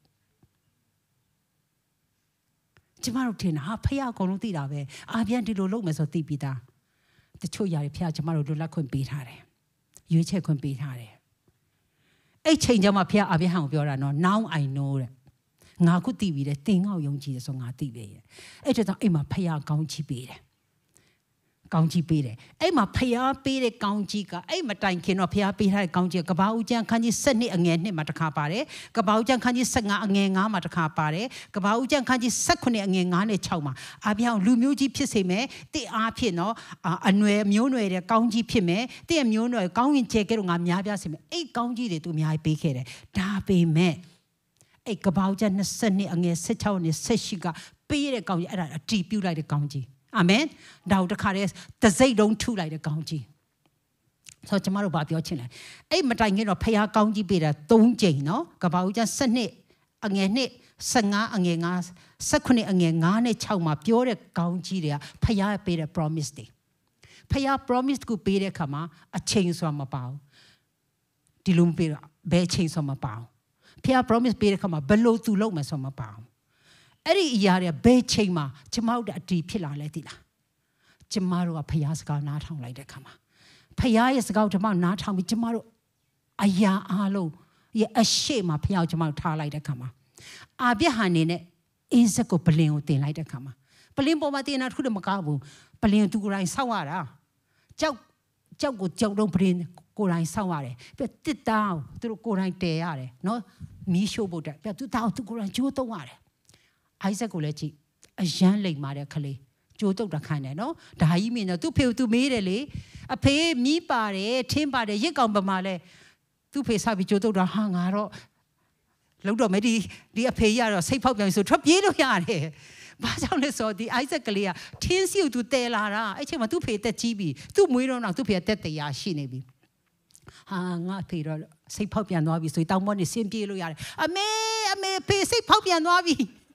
ကျမတို့ထင်တာဟာဖယားအကုန်လုံးသိတာပဲအာပြန်ဒီလိုလုပ်မယ်ဆိုသိပြီးသားတချို့ຢာတွေဖယားကျမတို့လွတ်လပ်ခွင့်ပေးထားတယ်ရွေးချယ်ခွင့်ပေးထားတယ်အဲ့ချိန်ကျမှဖယားအာပြန်ဟန်ကိုပြောတာနော် now I know တဲ့ငါခုသိပြီတဲ့တင်းငါ့ကိုယုံကြည်တယ်ဆိုငါသိပြီတဲ့အဲ့ဒါကြောင့်အိမ်မှာဖယားကောင်းချီးပေးတယ်ကောင်းကြီးပေးတယ်အဲ့မှာဖျားပေးတဲ့ကောင်းကြီးကအဲ့မတိုင်ခင်တော့ဖျားပေးထားတဲ့ကောင်းကြီးကပ္ပဦးကျမ်းခန်းကြီး12အငယ်2မှာတစ်ခါပါတယ်ကပ္ပဦးကျမ်းခန်းကြီး15အငယ်5မှာတစ်ခါပါတယ်ကပ္ပဦးကျမ်းခန်းကြီး18အငယ်5နဲ့6မှာအာပြောင်လူမျိုးကြီးဖြစ်စေမယ်တစ်အားဖြင့်နော်အနွယ်မျိုးနွယ်တဲ့ကောင်းကြီးဖြစ်မယ်တစ်ရဲ့မျိုးနွယ်ကောင်းရင်ကျဲကဲတော့ငါများပြားစေမယ်အဲ့ကောင်းကြီးတွေသူအများကြီးပေးခဲ့တယ်ဒါပေမဲ့အဲ့ကပ္ပဦးကျမ်း22အငယ်16နဲ့18ကပေးတဲ့ကောင်းကြီးအဲ့ဒါအတီးပြုတ်လိုက်တဲ့ကောင်းကြီးအာမင်ဒါတခါတည်းတစိတ်တုံးထုလိုက်တဲ့ကောင်းကြီးဆိုတော့ကျမတို့ဘာပြောချင်လဲအဲ့မတိုင်ခင်တော့ဖျားကောင်းကြီးပေးတာသုံးကြိမ်နော်ကပ္ပဦးကျမ်း12အငယ်2 15အငယ်5 18အငယ်5နဲ့6မှာပြောတဲ့ကောင်းကြီးတွေကဖျားပေးတဲ့ promise တွေဖျား promise ကိုပေးတဲ့အခါမှာအချိန်ဆိုတာမပါဘူးဒီလိုမပေးတော့ဘယ်အချိန်ဆိုတာမပါဘူးဖျား promise ပေးတဲ့အခါမှာဘယ်လိုသူလုပ်မယ်ဆိုတာမပါဘူးအဲ့ဒီအရာတွေဘယ်ချိန်မှာကျမတို့အတီးဖြစ်လာလဲသိလားကျမတို့ကဖျားစကားနားထောင်လိုက်တဲ့အခါမှာဖျားရဲ့စကားကိုကျမတို့နားထောင်ပြီးကျမတို့အရာအားလုံးရဲ့အရှိမဖျားကိုကျမတို့ထားလိုက်တဲ့အခါမှာအာပြဟန်နေနဲ့အင်းစက်ကိုပလင်ကိုတင်လိုက်တဲ့အခါမှာပလင်ပေါ်မှာတင်တာတခုတည်းမကားဘူးပလင်သူကိုယ်တိုင်ဆောက်ရတာကြောက်ကြောက်ကိုကြောက်တော့ပလင်ကိုယ်တိုင်ဆောက်ရတယ်ပြတစ်တောင်းသူတို့ကိုယ်တိုင်တည်ရတယ်နော်မီးရှို့ဖို့တက်ပြသူတောင်းသူကိုယ်တိုင်ကြိုးတုံးရတယ်အိုက်ဇက်ကိုလည်းကြည့်အရန်လိမ်မာတဲ့ခလေးကြိုးတုတ်တာခံတယ်နော်ဒါကြီးမင်းတော့သူ့ဖေကိုသူမေးတယ်လေအဖေမီးပါတယ်ထင်းပါတယ်ရစ်ကောင်ပမာလဲသူ့ဖေစပြီးကြိုးတုတ်တာဟာငါတော့လုံးတော့မယ်ဒီဒီအဖေရတော့စိတ်ဖောက်ပြန်ဆိုထွက်ပြေးလို့ရတယ်ဘာကြောင့်လဲဆိုတော့ဒီအိုက်ဇက်ကလေးကထင်းစီကိုသူတဲလာတာအဲ့ချိန်မှာသူ့ဖေတက်ကြီးပြီသူ့မွေးတော့တော့သူ့ဖေတက်တရားရှိနေပြီဟာငါဖေတော့စိတ်ဖောက်ပြန်သွားပြီဆိုတောင်းမောနေဆင်းပြေးလို့ရတယ်အမေအမေဖေစိတ်ဖောက်ပြန်သွားပြီ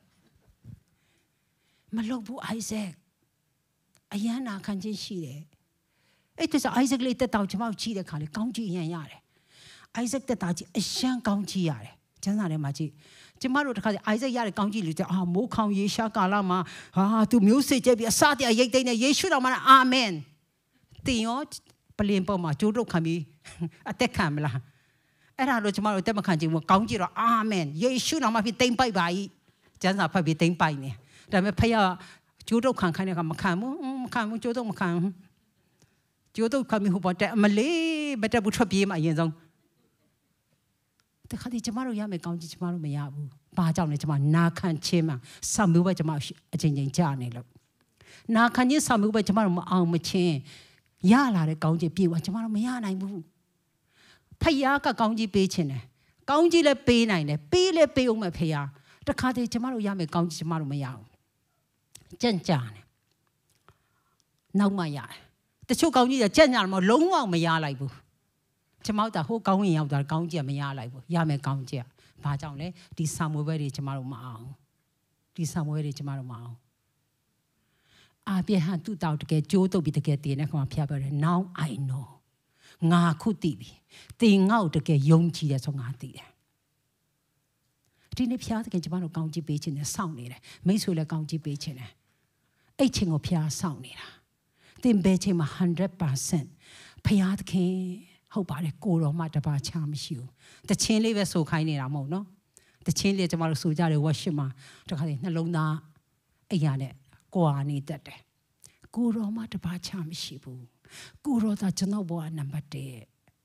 မလုပ်ဘူးအိုက်ဇက်အယံနာခံခြင်းရှိတယ်အဲ့ဒါဆိုအိုက်ဇက်လေးတက်တောင်ကျွန်မကြည့်တဲ့ခါလေကောင်းကြည့်ရန်ရတယ်အိုက်ဇက်တက်တာကြီးအယံကောင်းကြည့်ရတယ်ကျမ်းစာထဲမှာကြည့်ကျမတို့တခါအိုက်ဇက်ရတဲ့ကောင်းကြည့်လို့အာမိုးခေါင်ယေရှာကာလမှာဟာသူမျိုးစေ့ကျက်ပြီးအစတည်းရိတ်သိမ်းနေယေရှုတော်မှာအာမင်တင်ရောပလင်ပေါ်မှာကြိုးတုပ်ခံပြီးအသက်ခံမလားအဲ့ဒါတော့ကျမတို့တက်မခံကြဘူးကောင်းကြည့်တော့အာမင်ယေရှုတော်မှာဖြစ်သိမ်းပိုက်ပါ၏ကျမ်းစာဖတ်ပြီးသိမ်းပိုက်နေဒါပေမဲ့ဖယားကျိုးတုတ်ခံခိုင်းတဲ့ကမခံဘူးမခံဘူးကျိုးတုတ်မခံဘူးကျိုးတုတ်ခံပြီးဟိုပေါ်တက်မလေးမတက်ဘူးထွက်ပြေးမှအရင်ဆုံးတခါတည်းကျမတို့ရမယ်ကောင်းကြီးကျမတို့မရဘူးဘာကြောင့်လဲကျမနာခံခြင်းမှာဆံမျိုးပဲကျမအချိန်ချင်းကြာနေလို့နာခံခြင်းဆံမျိုးပဲကျမတို့မအောင်မချင်းရလာတဲ့ကောင်းကြီးပြေးသွားကျမတို့မရနိုင်ဘူးဖယားကကောင်းကြီးပေးခြင်းတယ်ကောင်းကြီးလည်းပေးနိုင်တယ်ပေးလည်းပေးအောင်မယ်ဖယားတခါတည်းကျမတို့ရမယ်ကောင်းကြီးကျမတို့မရဘူးကြံ့ကြာနေနောက်မှရတယ်တချို့ကောင်းကြီးကကြံ့ကြာတော့လုံးဝမရလိုက်ဘူးကျမတို့ကဟိုကောင်းရင်ရောက်တာကောင်းကြီးကမရလိုက်ဘူးရမယ်ကောင်းကြီးကဘာကြောင့်လဲဒီဆာမွေးဘဲတွေကျမတို့မအောင်ဒီဆာမွေးတွေကျမတို့မအောင်အာပြဟန်သူ့တောက်တကယ်ကြိုးတုပ်ပြီးတကယ်တည်နေခါမှာဖျားပြောတယ် now I know ငါခုသိပြီတင်ငါ့ကိုတကယ်ယုံကြည်တယ်ဆိုငါသိတယ်ဒီနေ့ဖျားတကယ်ကျမတို့ကောင်းကြီးပေးခြင်းနဲ့စောင့်နေတယ်မိတ်ဆွေလည်းကောင်းကြီးပေးခြင်းနဲ့အဲ့ချိန်ကိုဖျားစောင့်နေတာတင်ဘဲချိန်မှာ one hundred percent ဖျားတခင်ဟုတ်ပါတယ်ကိုတော်မှတပါချာမရှိဘူးတချင်းလေးပဲဆိုခိုင်းနေတာမဟုတ်နော်တချင်းလေးကျမတို့ဆိုကြတယ် worship မှာတခါတည်းနှလုံးသားအရာနဲ့ကွာနေတတ်တယ်ကိုရောမှတပါးချမရှိဘူးကိုရောသာကျွန်တော်ဘဝနံပါတ်တစ်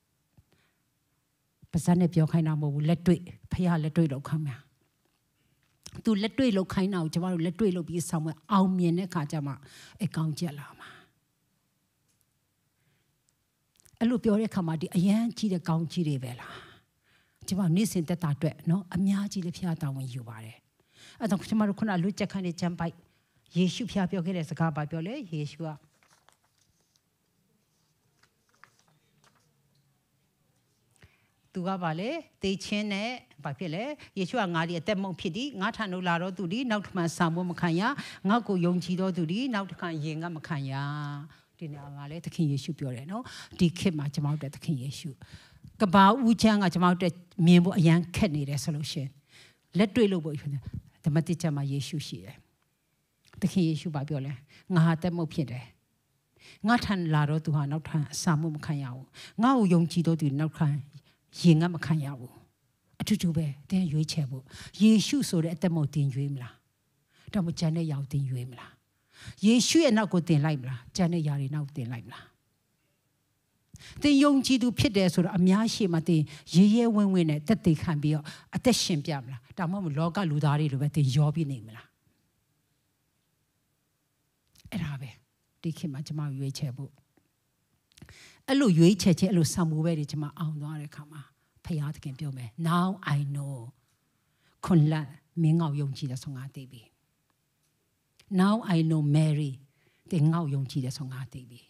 ပါဇက်နဲ့ပြောခိုင်းတာမဟုတ်ဘူးလက်တွေ့ဖခင်လက်တွေ့လောက်ခိုင်းမှာသူလက်တွေ့လောက်ခိုင်းတာကိုကျမတို့လက်တွေ့လောက်ပြီးဆောင်မအောင်မြင်တဲ့ခါကျမှအကောင်းချက်လာမှာအဲ့လိုပြောတဲ့ခါမှာဒီအရန်ကြီးတဲ့ကောင်းကြီးတွေပဲလားကျမနေ့စဉ်တက်တာအတွက်နော်အများကြီးလည်းဖခင်တာဝန်ယူပါတယ်အဲ့တော့ကျမတို့ခုနလွတ်ချက်ခိုင်းတဲ့ဂျမ်ပိုက်ယေရှုဖခင်ပြောခဲ့တဲ့စကားပါပြောလေယေရှုကသူကပါလေတေချင်းနဲ့ဘာဖြစ်လဲယေရှုကငါဒီအသက်မုံဖြစ်သည်ငါထံသို့လာတော့သူဒီနောက်တစ်မှဆံဖို့မခံရငါ့ကိုယုံကြည်တော့သူဒီနောက်တစ်ခါယင်ကမခံရဒီနေရာကလေသခင်ယေရှုပြောတယ်နော်ဒီခေတ်မှာကျွန်တော်တို့သခင်ယေရှုကဘာဦးချမ်းကကျွန်တော်တို့မြင်ဖို့အရန်ခက်နေတယ်ဆိုလို့ရှင်လက်တွေ့လို့ပေါ့ဓမ္မတိချက်မှာယေရှုရှိတယ်သခင်ယေရှုဘာပြောလဲငါဟာတက်မုတ်ဖြစ်တယ်ငါထံလာတော့သူဟာနောက်ထပ်ဆံမှုမခံရဘူးငါ့ကိုယုံကြည်တော့သူနောက်ထပ်ရင်ငါမခံရဘူးအထူးတူပဲတင်းရွေးချယ်ဖို့ယေရှုဆိုတဲ့အသက်မုတ်တင်ရွေးမလားတော့မကျန်တဲ့ရောက်တင်ရွေးမလားယေရှုရဲ့နောက်ကိုတင်လိုက်မလားကျန်တဲ့ຢာတွေနောက်တင်လိုက်မလားတင်ယုံကြည်သူဖြစ်တယ်ဆိုတော့အများရှိမှတင်ရေရဲဝင်းဝင်းနဲ့တက်သေးခံပြီးတော့အသက်ရှင်ပြမလားဒါမှမဟုတ်လောကလူသားတွေလိုပဲတင်ရောပြီးနေမလားအဲ့ဒါပဲဒီခေတ်မှာကျွန်မရွေးချယ်ဖို့အဲ့လိုရွေးချယ်ခြင်းအဲ့လိုဆောင်မှုပဲတွေကျွန်မအောင်သွားတဲ့အခါမှာဖခင်သခင်ပြောမယ် now I know ခွန်လမင်းငေါ့ယုံကြည်တဲ့ဆုံးငါသိပြီ now I know Mary တင်ငေါ့ယုံကြည်တဲ့ဆုံးငါသိပြီ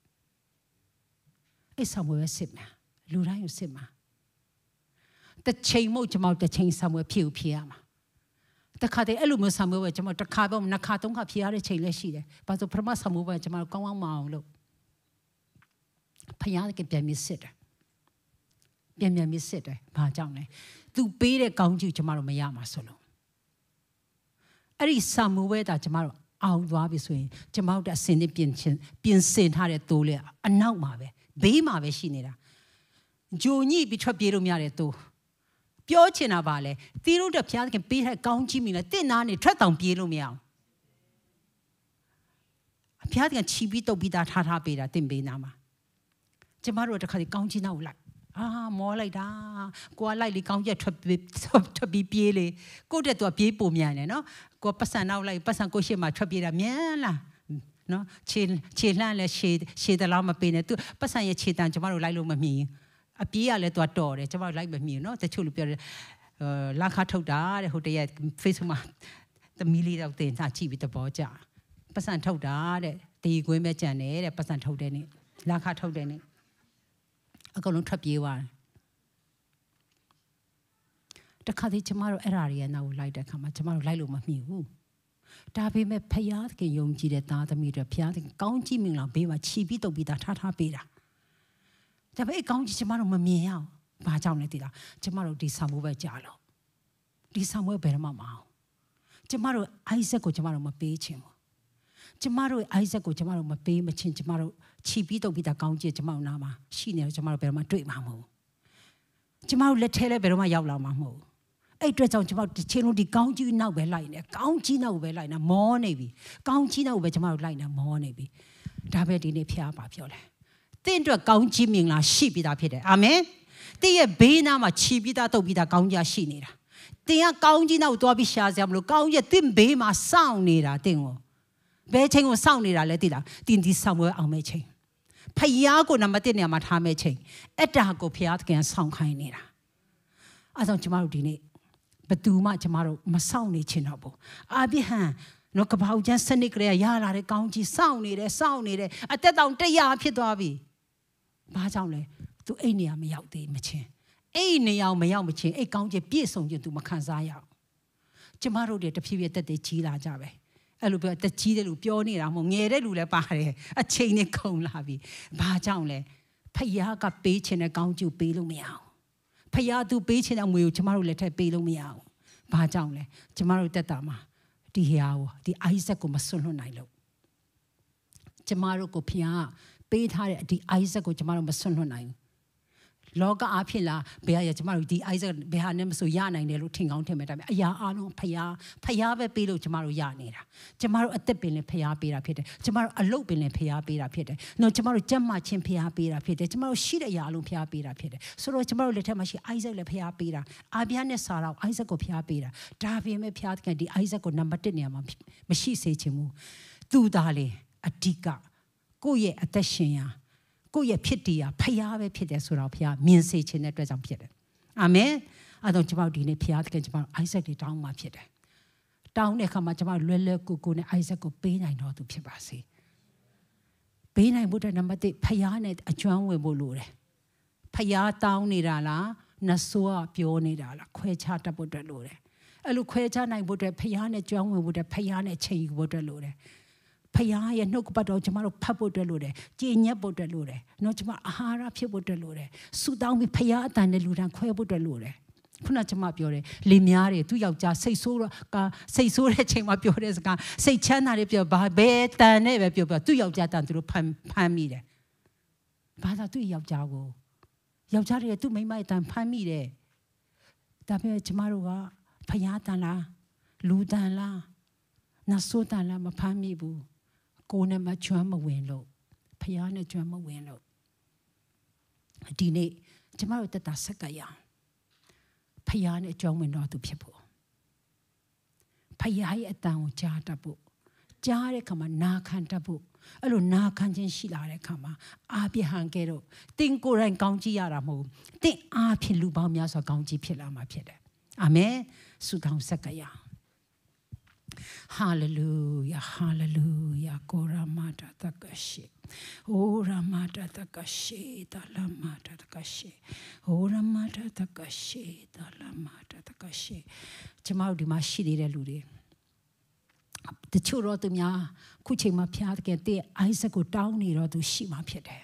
အဲ့ဆောင်မှုပဲစစ်မှာလူတိုင်းကိုစစ်မှာတစ်ချိန်မို့ကျွန်မတစ်ချိန်ဆောင်မှုဖြစ်ဖြစ်ရမှာတခါတည်းအဲ့လိုမျိုးဆောင်မှုပဲကျွန်မတစ်ခါတော့နှစ်ခါသုံးခါဖြစ်ရတဲ့ချိန်လည်းရှိတယ်ဘာလို့ပထမဆောင်မှုပဲကျွန်မကောင်းကောင်းမအောင်လို့ဖခင်ကပြန်မြစ်စစ်တယ်ပြန်ပြန်မြစ်စစ်တယ်ဘာကြောင့်လဲသူပေးတဲ့ကောင်းကျိုးကျွန်မတို့မရမှာဆိုလို့အဲ့ဒီဆာမူဝဲတာကျွန်မတို့အောင်သွားပြီဆိုရင်ကျွန်မတို့အစင်းနဲ့ပြင်ချင်းပြင်ဆင်ထားတဲ့တိုးလေအနောက်မှာပဲဘေးမှာပဲရှိနေတာဂျိုညိပြီးထွက်ပြေးလို့မရတဲ့တိုးပြောချင်တာပါလေတီးလို့တဖျားခင်ပေးတဲ့ကောင်းကြီးမိလဲတင့်နာနေထွက်တောင်ပြေးလို့မရအောင်အဖျားခင်ချီပြီးတုတ်ပြီးသားထားထားပေးတာတင့်ပေးနာမှာကျမတို့တခါဒီကောင်းကြီးနောက်လိုက်အာမောလိုက်တာကိုကလိုက်လေကောင်းကြီးထွက်ထွက်ပြီးပြေးလေကိုတက်တော့ပြေးပုံမြန်တယ်နော်ကိုပတ်စံနောက်လိုက်ပတ်စံကိုရှေ့မှာထွက်ပြေးတာမြန်လားနော်ခြေခြေလှမ်းလဲရှေရှေတလားမပေးနဲ့သူပတ်စံရဲ့ခြေတန်ကျမတို့လိုက်လို့မမြင်အပြေးရလဲသူကတော်တယ်ကျမတို့လိုက်မမြင်နော်တချို့လူပြောတယ်လာခါထုတ်တာတဲ့ဟိုတရက် Facebook မှာသမီးလေးတော့တင်စားကြည့်ပြီးသဘောကျပတ်စံထုတ်တာတဲ့ဒီကွင်းပဲကြံတယ်တဲ့ပတ်စံထုတ်တယ်နေ့လာခါထုတ်တယ်နေ့အကုန်လုံးထွက်ပြေးသွားတယ်တခါတည်းကျမတို့အဲ့ဓာတွေရဲ့နောက်ကိုလိုက်တဲ့အခါမှာကျမတို့လိုက်လို့မမြင်ဘူးဒါပေမဲ့ဖယားသခင်ယုံကြည်တဲ့သားသမီးတွေဖယားသခင်ကောင်းကြီးမင်္ဂလာဘေးမှာခြီးပြီးတုပ်ပြီးသားထားထားပေးတာဒါပေမဲ့ကောင်းကြီးကျမတို့မမြင်ရအောင်ဘာကြောင့်လဲသိလားကျမတို့ဒီဆာမွေးပဲကြားလို့ဒီဆာမွေးဘယ်တော့မှမအောင်ကျမတို့အိုက်ဇက်ကိုကျမတို့မပေးချင်ဘူးကျမတို့အိုက်ဇက်ကိုကျမတို့မပေးမချင်းကျမတို့ခြီးပြီးတုပ်ပြီးသားကောင်းကြီးကျမတို့နားမှာရှိနေတော့ကျမတို့ဘယ်တော့မှတွေ့မှာမဟုတ်ဘူးကျမတို့လက်ထဲလည်းဘယ်တော့မှရောက်လာမှာမဟုတ်ဘူးအဲ့အတွက်ကြောင့်ကျမတို့ဒီချင်းလုံးဒီကောင်းကြီးနောက်ပဲလိုက်နေကောင်းကြီးနောက်ပဲလိုက်နေမောနေပြီကောင်းကြီးနောက်ပဲကျမတို့လိုက်နေမောနေပြီဒါပဲဒီနေ့ဖျားပါပြောလဲတင့်အတွက်ကောင်းကြီးမင်္ဂလာရှိပြီးသားဖြစ်တယ်အာမင်တင့်ရဲ့ဘေးနားမှာခြီးပြီးသားတုပ်ပြီးသားကောင်းကြီးရှိနေတာတင်ကကောင်းကြီးနောက်သွားပြီးရှာစရာမလိုကောင်းကြီးတင့်ဘေးမှာစောင့်နေတာတင်ကိုဘယ်ချိန်ကိုစောင့်နေတာလဲသိလားတင်ဒီဆောင်ပွဲအောင်မဲ့ချိန်ဖယားကိုနံပါတ်တစ်နေရာမှာထားမဲ့ချိန်အဲ့ဒါကိုဖယားတကယ်ဆောင်ခိုင်းနေတာအဲဒါကြောင့်ကျမတို့ဒီနေ့ဘသူမှကျမတို့မဆောင်နေချင်တော့ဘူးအာဗြဟံနော်ကပောက်ကျန်းစနစ်ကလေးရလာတဲ့ကောင်းကြီးစောင့်နေတယ်စောင့်နေတယ်အသက်တောင်တရားဖြစ်သွားပြီဘာကြောင့်လဲသူအဲ့နေရာမရောက်သေးမချင်းအဲ့နေရာမရောက်မချင်းအဲ့ကောင်းကြီးပြည့်စုံခြင်းသူမခံစားရအောင်ကျမတို့တွေတဖြည်းဖြည်းတက်တက်ကြီးလာကြပဲအဲ့လိုပြောတက်ကြီးတဲ့လူပြောနေတာမဟုတ်ငယ်တဲ့လူလည်းပါတယ်အချိန်နဲ့ခုန်လာပြီဘာကြောင့်လဲဖယားကပေးခြင်းနဲ့ကောင်းကျိုးပေးလို့မရအောင်ဖယားသူပေးခြင်းတဲ့အမွေကိုကျမတို့လက်ထက်ပေးလို့မရအောင်ဘာကြောင့်လဲကျမတို့တက်တာမှာဒီဟာကိုဒီအိုက်ဇက်ကိုမစွန့်လွတ်နိုင်လို့ကျမတို့ကိုဖယားပေးထားတဲ့ဒီအိုက်ဇက်ကိုကျမတို့မစွန့်လွတ်နိုင်ဘူးလောကအဖြစ်လားဘယ်ဟာရကျမတို့ဒီအိုက်ဇက်ဘယ်ဟာနဲ့မဆိုရနိုင်တယ်လို့ထင်ကောင်းထင်မဲ့ဒါပေမဲ့အရာအလုံးဖျားဖျားပဲပေးလို့ကျမတို့ရနေတာကျမတို့အသက်ပင်လည်းဖျားပေးတာဖြစ်တယ်ကျမတို့အလုပ်ပင်လည်းဖျားပေးတာဖြစ်တယ်နော်ကျမတို့ကြက်မှချင်းဖျားပေးတာဖြစ်တယ်ကျမတို့ရှိတဲ့အရာအလုံးဖျားပေးတာဖြစ်တယ်ဆိုတော့ကျမတို့လက်ထက်မှာရှိအိုက်ဇက်လည်းဖျားပေးတာအာဗျာနဲ့ဆာရာအိုက်ဇက်ကိုဖျားပေးတာဒါပြင်မဲ့ဖျားတဲ့ဒီအိုက်ဇက်ကိုနံပါတ်တစ်နေရာမှာမရှိစေချင်ဘူးသူသားလေအဓိကကိုယ့်ရဲ့အသက်ရှင်ရာကိုယ့်ရဲ့ဖြစ်တည်ရာဖျားပဲဖြစ်တယ်ဆိုတော့ဖျားမြင်စေခြင်းတဲ့အတွက်ကြောင့်ဖြစ်တယ်အာမင်အဲ့တော့ကျွန်တော်ဒီနေ့ဖျားတဲ့ကျွန်တော်အိုက်ဇက်တွေတောင်းမှဖြစ်တယ်တောင်းတဲ့အခါမှာကျွန်တော်လွယ်လွယ်ကူကူနဲ့အိုက်ဇက်ကိုပေးနိုင်တော့သူဖြစ်ပါစေပေးနိုင်ဖို့တဲ့နံပါတ်တစ်ဖျားနဲ့အကျွမ်းဝင်ဖို့လိုတယ်ဖျားတောင်းနေတာလားနဆိုးကပြောနေတာလားခွဲခြားတတ်ဖို့အတွက်လိုတယ်အဲ့လိုခွဲခြားနိုင်ဖို့အတွက်ဖျားနဲ့ကျွမ်းဝင်ဖို့အတွက်ဖျားနဲ့ချိန်ယူဖို့အတွက်လိုတယ်ဖျားရဲ့နှုတ်ကပတ်တော်ကျမတို့ဖတ်ဖို့အတွက်လိုတယ်ကြည်ညက်ဖို့အတွက်လိုတယ်နော်ကျမအာဟာရဖြစ်ဖို့အတွက်လိုတယ်ဆူတောင်းပြီးဖျားအတန်နဲ့လူတန်းခွဲဖို့အတွက်လိုတယ်ခုနကကျမပြောတယ်လေများတယ်သူယောက်ျားစိတ်ဆိုးတော့စိတ်ဆိုးတဲ့ချိန်မှာပြောတဲ့စကားစိတ်ချမ်းသာတယ်ပြောဘာဘယ်တန်နဲ့ပဲပြောပြောသူယောက်ျားတန်သူတို့ဖမ်းဖမ်းမိတယ်ဘာသာသူယောက်ျားကိုယောက်ျားတွေသူ့မိန်းမရဲ့တန်ဖမ်းမိတယ်ဒါပေမဲ့ကျမတို့ကဖျားတန်လားလူတန်လားနတ်ဆိုးတန်လားမဖမ်းမိဘူးကိုယ်နဲ့မကျွမ်းမဝင်လို့ဖျားနဲ့ကျွမ်းမဝင်လို့ဒီနေ့ကျမတို့တက်တာဆက်ကရအောင်ဖျားနဲ့ကျွမ်းဝင်တော့သူဖြစ်ဖို့ဖျားရဲ့အတန်ကိုကြားတတ်ဖို့ကြားတဲ့ခါမှာနာခံတတ်ဖို့အဲ့လိုနာခံခြင်းရှိလာတဲ့ခါမှာအာပြဟန်ကဲတော့တင်ကိုယ်တိုင်ကောင်းကြီးရတာမဟုတ်တင်အားဖြင့်လူပေါင်းများစွာကောင်းကြီးဖြစ်လာမှာဖြစ်တယ်အာမင်ဆုတောင်းဆက်ကရအောင်Hallelujah, hallelujah. Koramata takashi. Oramata takashi, dalamata takashi. Oramata takashi, dalamata takashi. ကျမတို့ဒီမှာရှိနေတဲ့လူတွေတချို့တော့သူများခုချိန်မှာဖျားတဲ့တဲ့အိုက်ဇက်ကိုတောင်းနေတော့သူရှိမှဖြစ်တယ်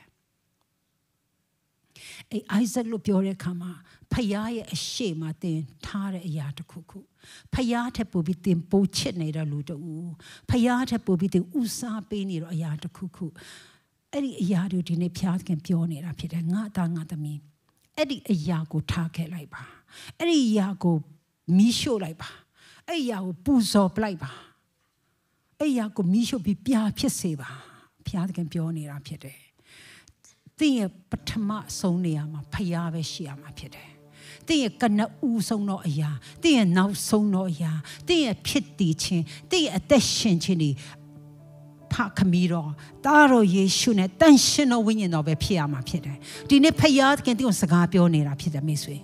အဲအိုက်ဇက်လို့ပြောတဲ့အခါမှာဖျားရဲ့အရှိမတင်ထားတဲ့အရာတစ်ခုခုဖျားထက်ပိုပြီးတင်ပိုးချစ်နေတဲ့လူတူဖျားထက်ပိုပြီးတင်ဥစားပေးနေတော့အရာတစ်ခုခုအဲ့ဒီအရာတွေဒီနေ့ဖျားခင်ပြောနေတာဖြစ်တယ်ငါသားငါသမီးအဲ့ဒီအရာကိုထားခဲ့လိုက်ပါအဲ့ဒီအရာကိုမီးရှို့လိုက်ပါအဲ့ဒီအရာကိုပူဇော်ပလိုက်ပါအဲ့ဒီအရာကိုမီးရှို့ပြီးပြာဖြစ်စေပါဖျားခင်ပြောနေတာဖြစ်တယ်တင်းရဲ့ပထမဆုံးနေရာမှာဖျားပဲရှိရမှာဖြစ်တယ်တင်းရဲ့ကနဦးဆုံးသောအရာတင်းရဲ့နောက်ဆုံးသောအရာတင်းရဲ့ဖြစ်တည်ခြင်းတင်းရဲ့အသက်ရှင်ခြင်းတွေဖခမီတော်တာတော်ယေရှုနဲ့တန်ရှင်တော်ဝိညာဉ်တော်ပဲဖြစ်ရမှာဖြစ်တယ်ဒီနေ့ဖျားခင်တင်းကိုစကားပြောနေတာဖြစ်တယ်မိတ်ဆွေ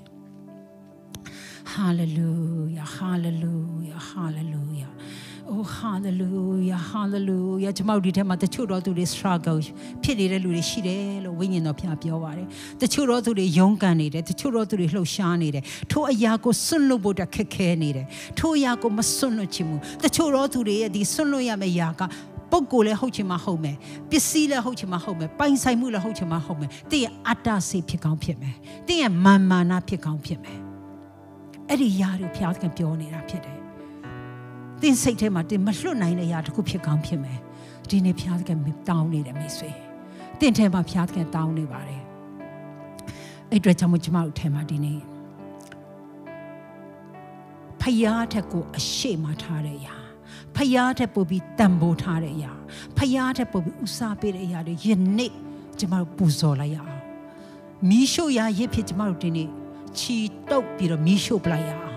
Hallelujah hallelujah hallelujah Oh hallelujah hallelujah ကျွန်တော်ဒီထဲမှာတချို့တော့သူတွေ struggle ဖြစ်နေတဲ့လူတွေရှိတယ်လို့ဝိညာဉ်တော်ဖျားပြောပါတယ်တချို့တော့သူတွေယုံကန်နေတယ်တချို့တော့သူတွေလှုပ်ရှားနေတယ်ထိုအရာကိုစွန့်လွတ်ဖို့တက်ခက်ခဲနေတယ်ထိုအရာကိုမစွန့်လွတ်ချင်ဘူးတချို့တော့သူတွေရဲ့ဒီစွန့်လွတ်ရမယ့်အရာကပုဂ္ဂိုလ်လည်းဟုတ်ချင်မှဟုတ်မယ်ပစ္စည်းလည်းဟုတ်ချင်မှဟုတ်မယ်ပိုင်ဆိုင်မှုလည်းဟုတ်ချင်မှဟုတ်မယ်တင်းရဲ့အတ္တစိတ်ဖြစ်ကောင်းဖြစ်မယ်တင်းရဲ့မာမာနဖြစ်ကောင်းဖြစ်မယ်အဲ့ဒီຢာတွေဖျားခင်ပြောနေတာဖြစ်တယ်တင်းစိတ်ထဲမှာတင်းမလွတ်နိုင်တဲ့အရာတစ်ခုဖြစ်ကောင်းဖြစ်မယ်ဒီနေ့ဖျားခင်တောင်းနေတယ်မိတ်ဆွေတင်းထဲမှာဖျားခင်တောင်းနေပါတယ်အဲ့အတွက်ကြောင့်ကျွန်မတို့ထဲမှာဒီနေ့ဖျားထက်ကိုအရှိမထားတဲ့အရာဖျားထက်ပိုပြီးတန်ဖိုးထားတဲ့အရာဖျားထက်ပိုပြီးဥစားပေးတဲ့အရာတွေယနေ့ကျွန်မတို့ပူဇော်လိုက်ရအောင်မီးရှို့ရာရစ်ဖြစ်ကျွန်မတို့ဒီနေ့ချီတုပ်ပြီးတော့မီးရှို့ပလိုက်ရအောင်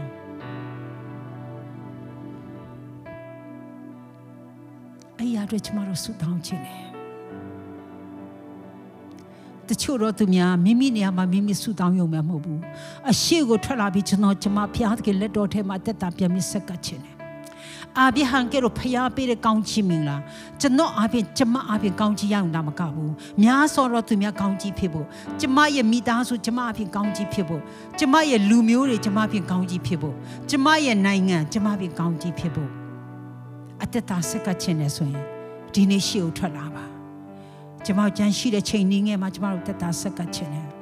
အဲ့ရတဲ့ကျွန်မတို့ဆုတောင်းခြင်းတယ်တချို့တော့သူများမိမိနေရာမှာမိမိဆုတောင်းရုံပဲမဟုတ်ဘူးအရှိကိုထွက်လာပြီးကျွန်တော်ကျွန်မဖျားတဲ့လက်တော်ထဲမှာတက်တာပြန်ပြီးဆက်ကပ်ခြင်းတယ်အာဘိဟန်ကဲတော့ဖျားပေးတဲ့ကောင်းချီးမင်္ဂလာကျွန်တော်အပြင်ကျမအပြင်ကောင်းချီးရအောင်တာမကဘူးများစောတော့သူများကောင်းချီးဖြစ်ဖို့ကျမရဲ့မိသားစုကျမအပြင်ကောင်းချီးဖြစ်ဖို့ကျမရဲ့လူမျိုးတွေကျမအပြင်ကောင်းချီးဖြစ်ဖို့ကျမရဲ့နိုင်ငံကျမအပြင်ကောင်းချီးဖြစ်ဖို့အတ္တတာဆက်ကခြင်းနဲ့ဆိုရင်ဒီနေ့ရှေ့ကိုထွက်လာပါကျမတို့ကြံရှိတဲ့ချိန်နည်းငယ်မှာကျမတို့တက်တာဆက်ကခြင်းနဲ့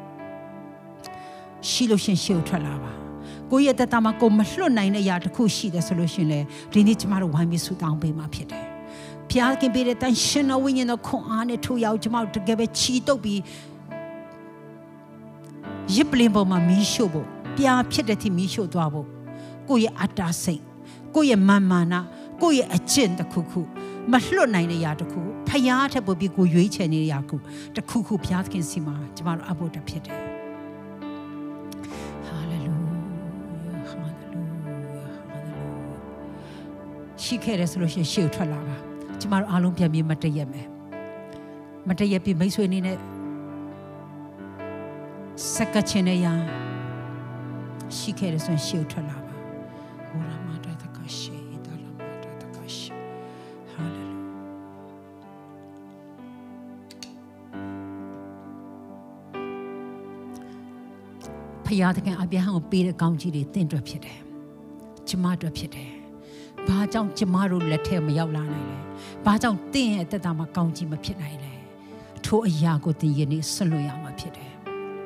ရှိလို့ရှင်ရှေ့ကိုထွက်လာပါကိုယ့်ရဲ့တက်တာမှာကိုမလွတ်နိုင်တဲ့အရာတစ်ခုရှိတယ်ဆိုလို့ရှင်လေဒီနေ့ကျမတို့ဝိုင်းပြီးဆုတောင်းပေးမှာဖြစ်တယ်ဘုရားခင်ပေးတဲ့တန်ရှင်တော်ဝိညာဉ်တော်ခွန်အားနဲ့ထိုးရောက်ကျမတို့တကယ်ပဲချီတုပ်ပြီးရစ်ပလင်ပေါ်မှာမီးရှို့ဖို့ပြာဖြစ်တဲ့ထိမီးရှို့သွားဖို့ကိုယ့်ရဲ့အတ္တစိတ်ကိုယ့်ရဲ့မာမာနကိုယ့်ရဲ့အကျင့်တစ်ခုခုမလွတ်နိုင်တဲ့ຢာတစ်ခုဖယားထက်ပိုပြီးကိုရွေးချယ်နေတဲ့ຢာခုတစ်ခုခုဘုရားသခင်စီမှာကျမတို့အဖို့တဖြစ်တယ်ဟာလေလုယာဟာလေလုယာဟာလေလုယာရှိခဲ့တယ်ဆိုလို့ရှိရင်ရှေ့ထွက်လာပါကျမတို့အားလုံးပြန်ပြီးမတည့်ရက်မယ်မတည့်ရက်ပြီးမိတ်ဆွေအနေနဲ့စက္ကချင်းနဲ့ရာရှိခဲ့တယ်ဆိုရင်ရှေ့ထွက်လာပါဟောရမတာတကရှိတာလမတာတကရှိဟာလေလုဖယားတခင်အပြည့်ဟောင်းပေးတဲ့ကောင်းကြီးတွေတင့်တွက်ဖြစ်တယ်ကျမတို့ဖြစ်တယ်ဘာကြောင့်ကျမတို့လက်ထဲမရောက်လာနိုင်လဲဘာကြောင့်တင့်ရဲ့အသက်တာမှာကောင်းကြီးမဖြစ်နိုင်လဲထိုအရာကိုတင်ရနေဆွလွတ်ရမှာဖြစ်တယ်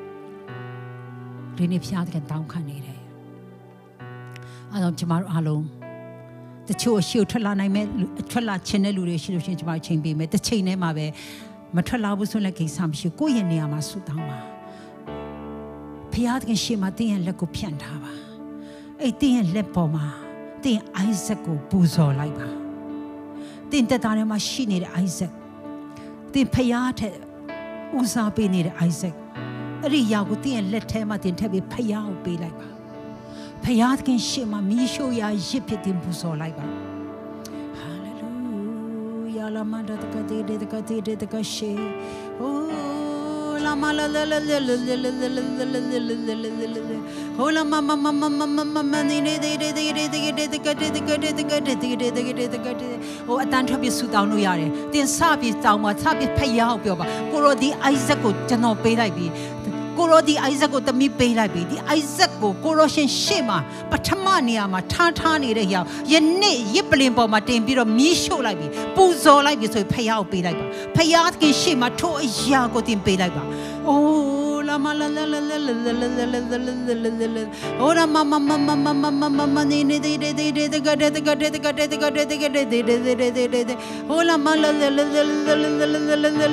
ဒီနေ့ဖျားတဲ့တောင်းခံနေတယ်အဲတော့ကျမတို့အားလုံးတချို့အရှိထွက်လာနိုင်မဲ့ထွက်လာခြင်းတဲ့လူတွေရှိလို့ရှိရင်ကျမတို့ချိန်ပေးမယ်တစ်ချိန်တည်းမှာပဲမထွက်လာဘူးဆိုလည်းကိစ္စမရှိကိုယ့်ရဲ့နေရာမှာဆူတောင်းပါဖျားတဲ့ရှေ့မှာတင်းရဲ့လက်ကိုဖြန့်ထားပါအဲ့တင်းရဲ့လက်ပေါ်မှာတင်းအိုက်ဇက်ကိုပူဇော်လိုက်ပါတင်းတက်တာထဲမှာရှိနေတဲ့အိုက်ဇက်တင်းဖျားတဲ့ဦးစားပေးနေတဲ့အိုက်ဇက်အဲ့ဒီရောက်ကိုတင်းရဲ့လက်ထဲမှာတင်းထည့်ပြီးဖယားကိုပေးလိုက်ပါဖယားသခင်ရှေ့မှာမီးရှို့ရာရစ်ဖြစ်တင်းပူဇော်လိုက်ပါဟာလေလုယာလာမန္တတကတိတကတိတကရှိအိုးလာမလာလာလာလာလာလာလာလာလာဟိုလာမမမမမမမမနေနေတေတေတေတေတေတေတကတေတကတေတကတေတေတေတကတေတကတေဟိုအတန်ထွက်ပြီးဆူတောင်းလို့ရတယ်တင်းစပြီးတောင်းမှာစပြီးဖယားကိုပြောပါကိုရိုဒီအိုက်ဇက်ကိုကျွန်တော်ပေးလိုက်ပြီးကိုရိုဒီအိုက်ဇက်ကိုတမီပေးလိုက်ပြီဒီအိုက်ဇက်ကိုကိုရိုရှင်ရှေ့မှာပထမနေရာမှာထားထားနေတဲ့ရောက်ယနေ့ရစ်ပလင်ပေါ်မှာတင်ပြီးတော့မီးရှို့လိုက်ပြီပူဇော်လိုက်ပြီဆိုရင်ဖယားကိုပေးလိုက်ပါဖယားခင်ရှေ့မှာထိုးအရာကိုတင်ပေးလိုက်ပါအိုးလာမလာလာလာလာလာလာလာလာလာဟိုရမမမမမမမမနေနေတေတေတေတကတေတကတေတကတေတကတေတကတေတေတေတေတေတေဟိုလာမလာလာလာလာလာလာလာလာလာလာ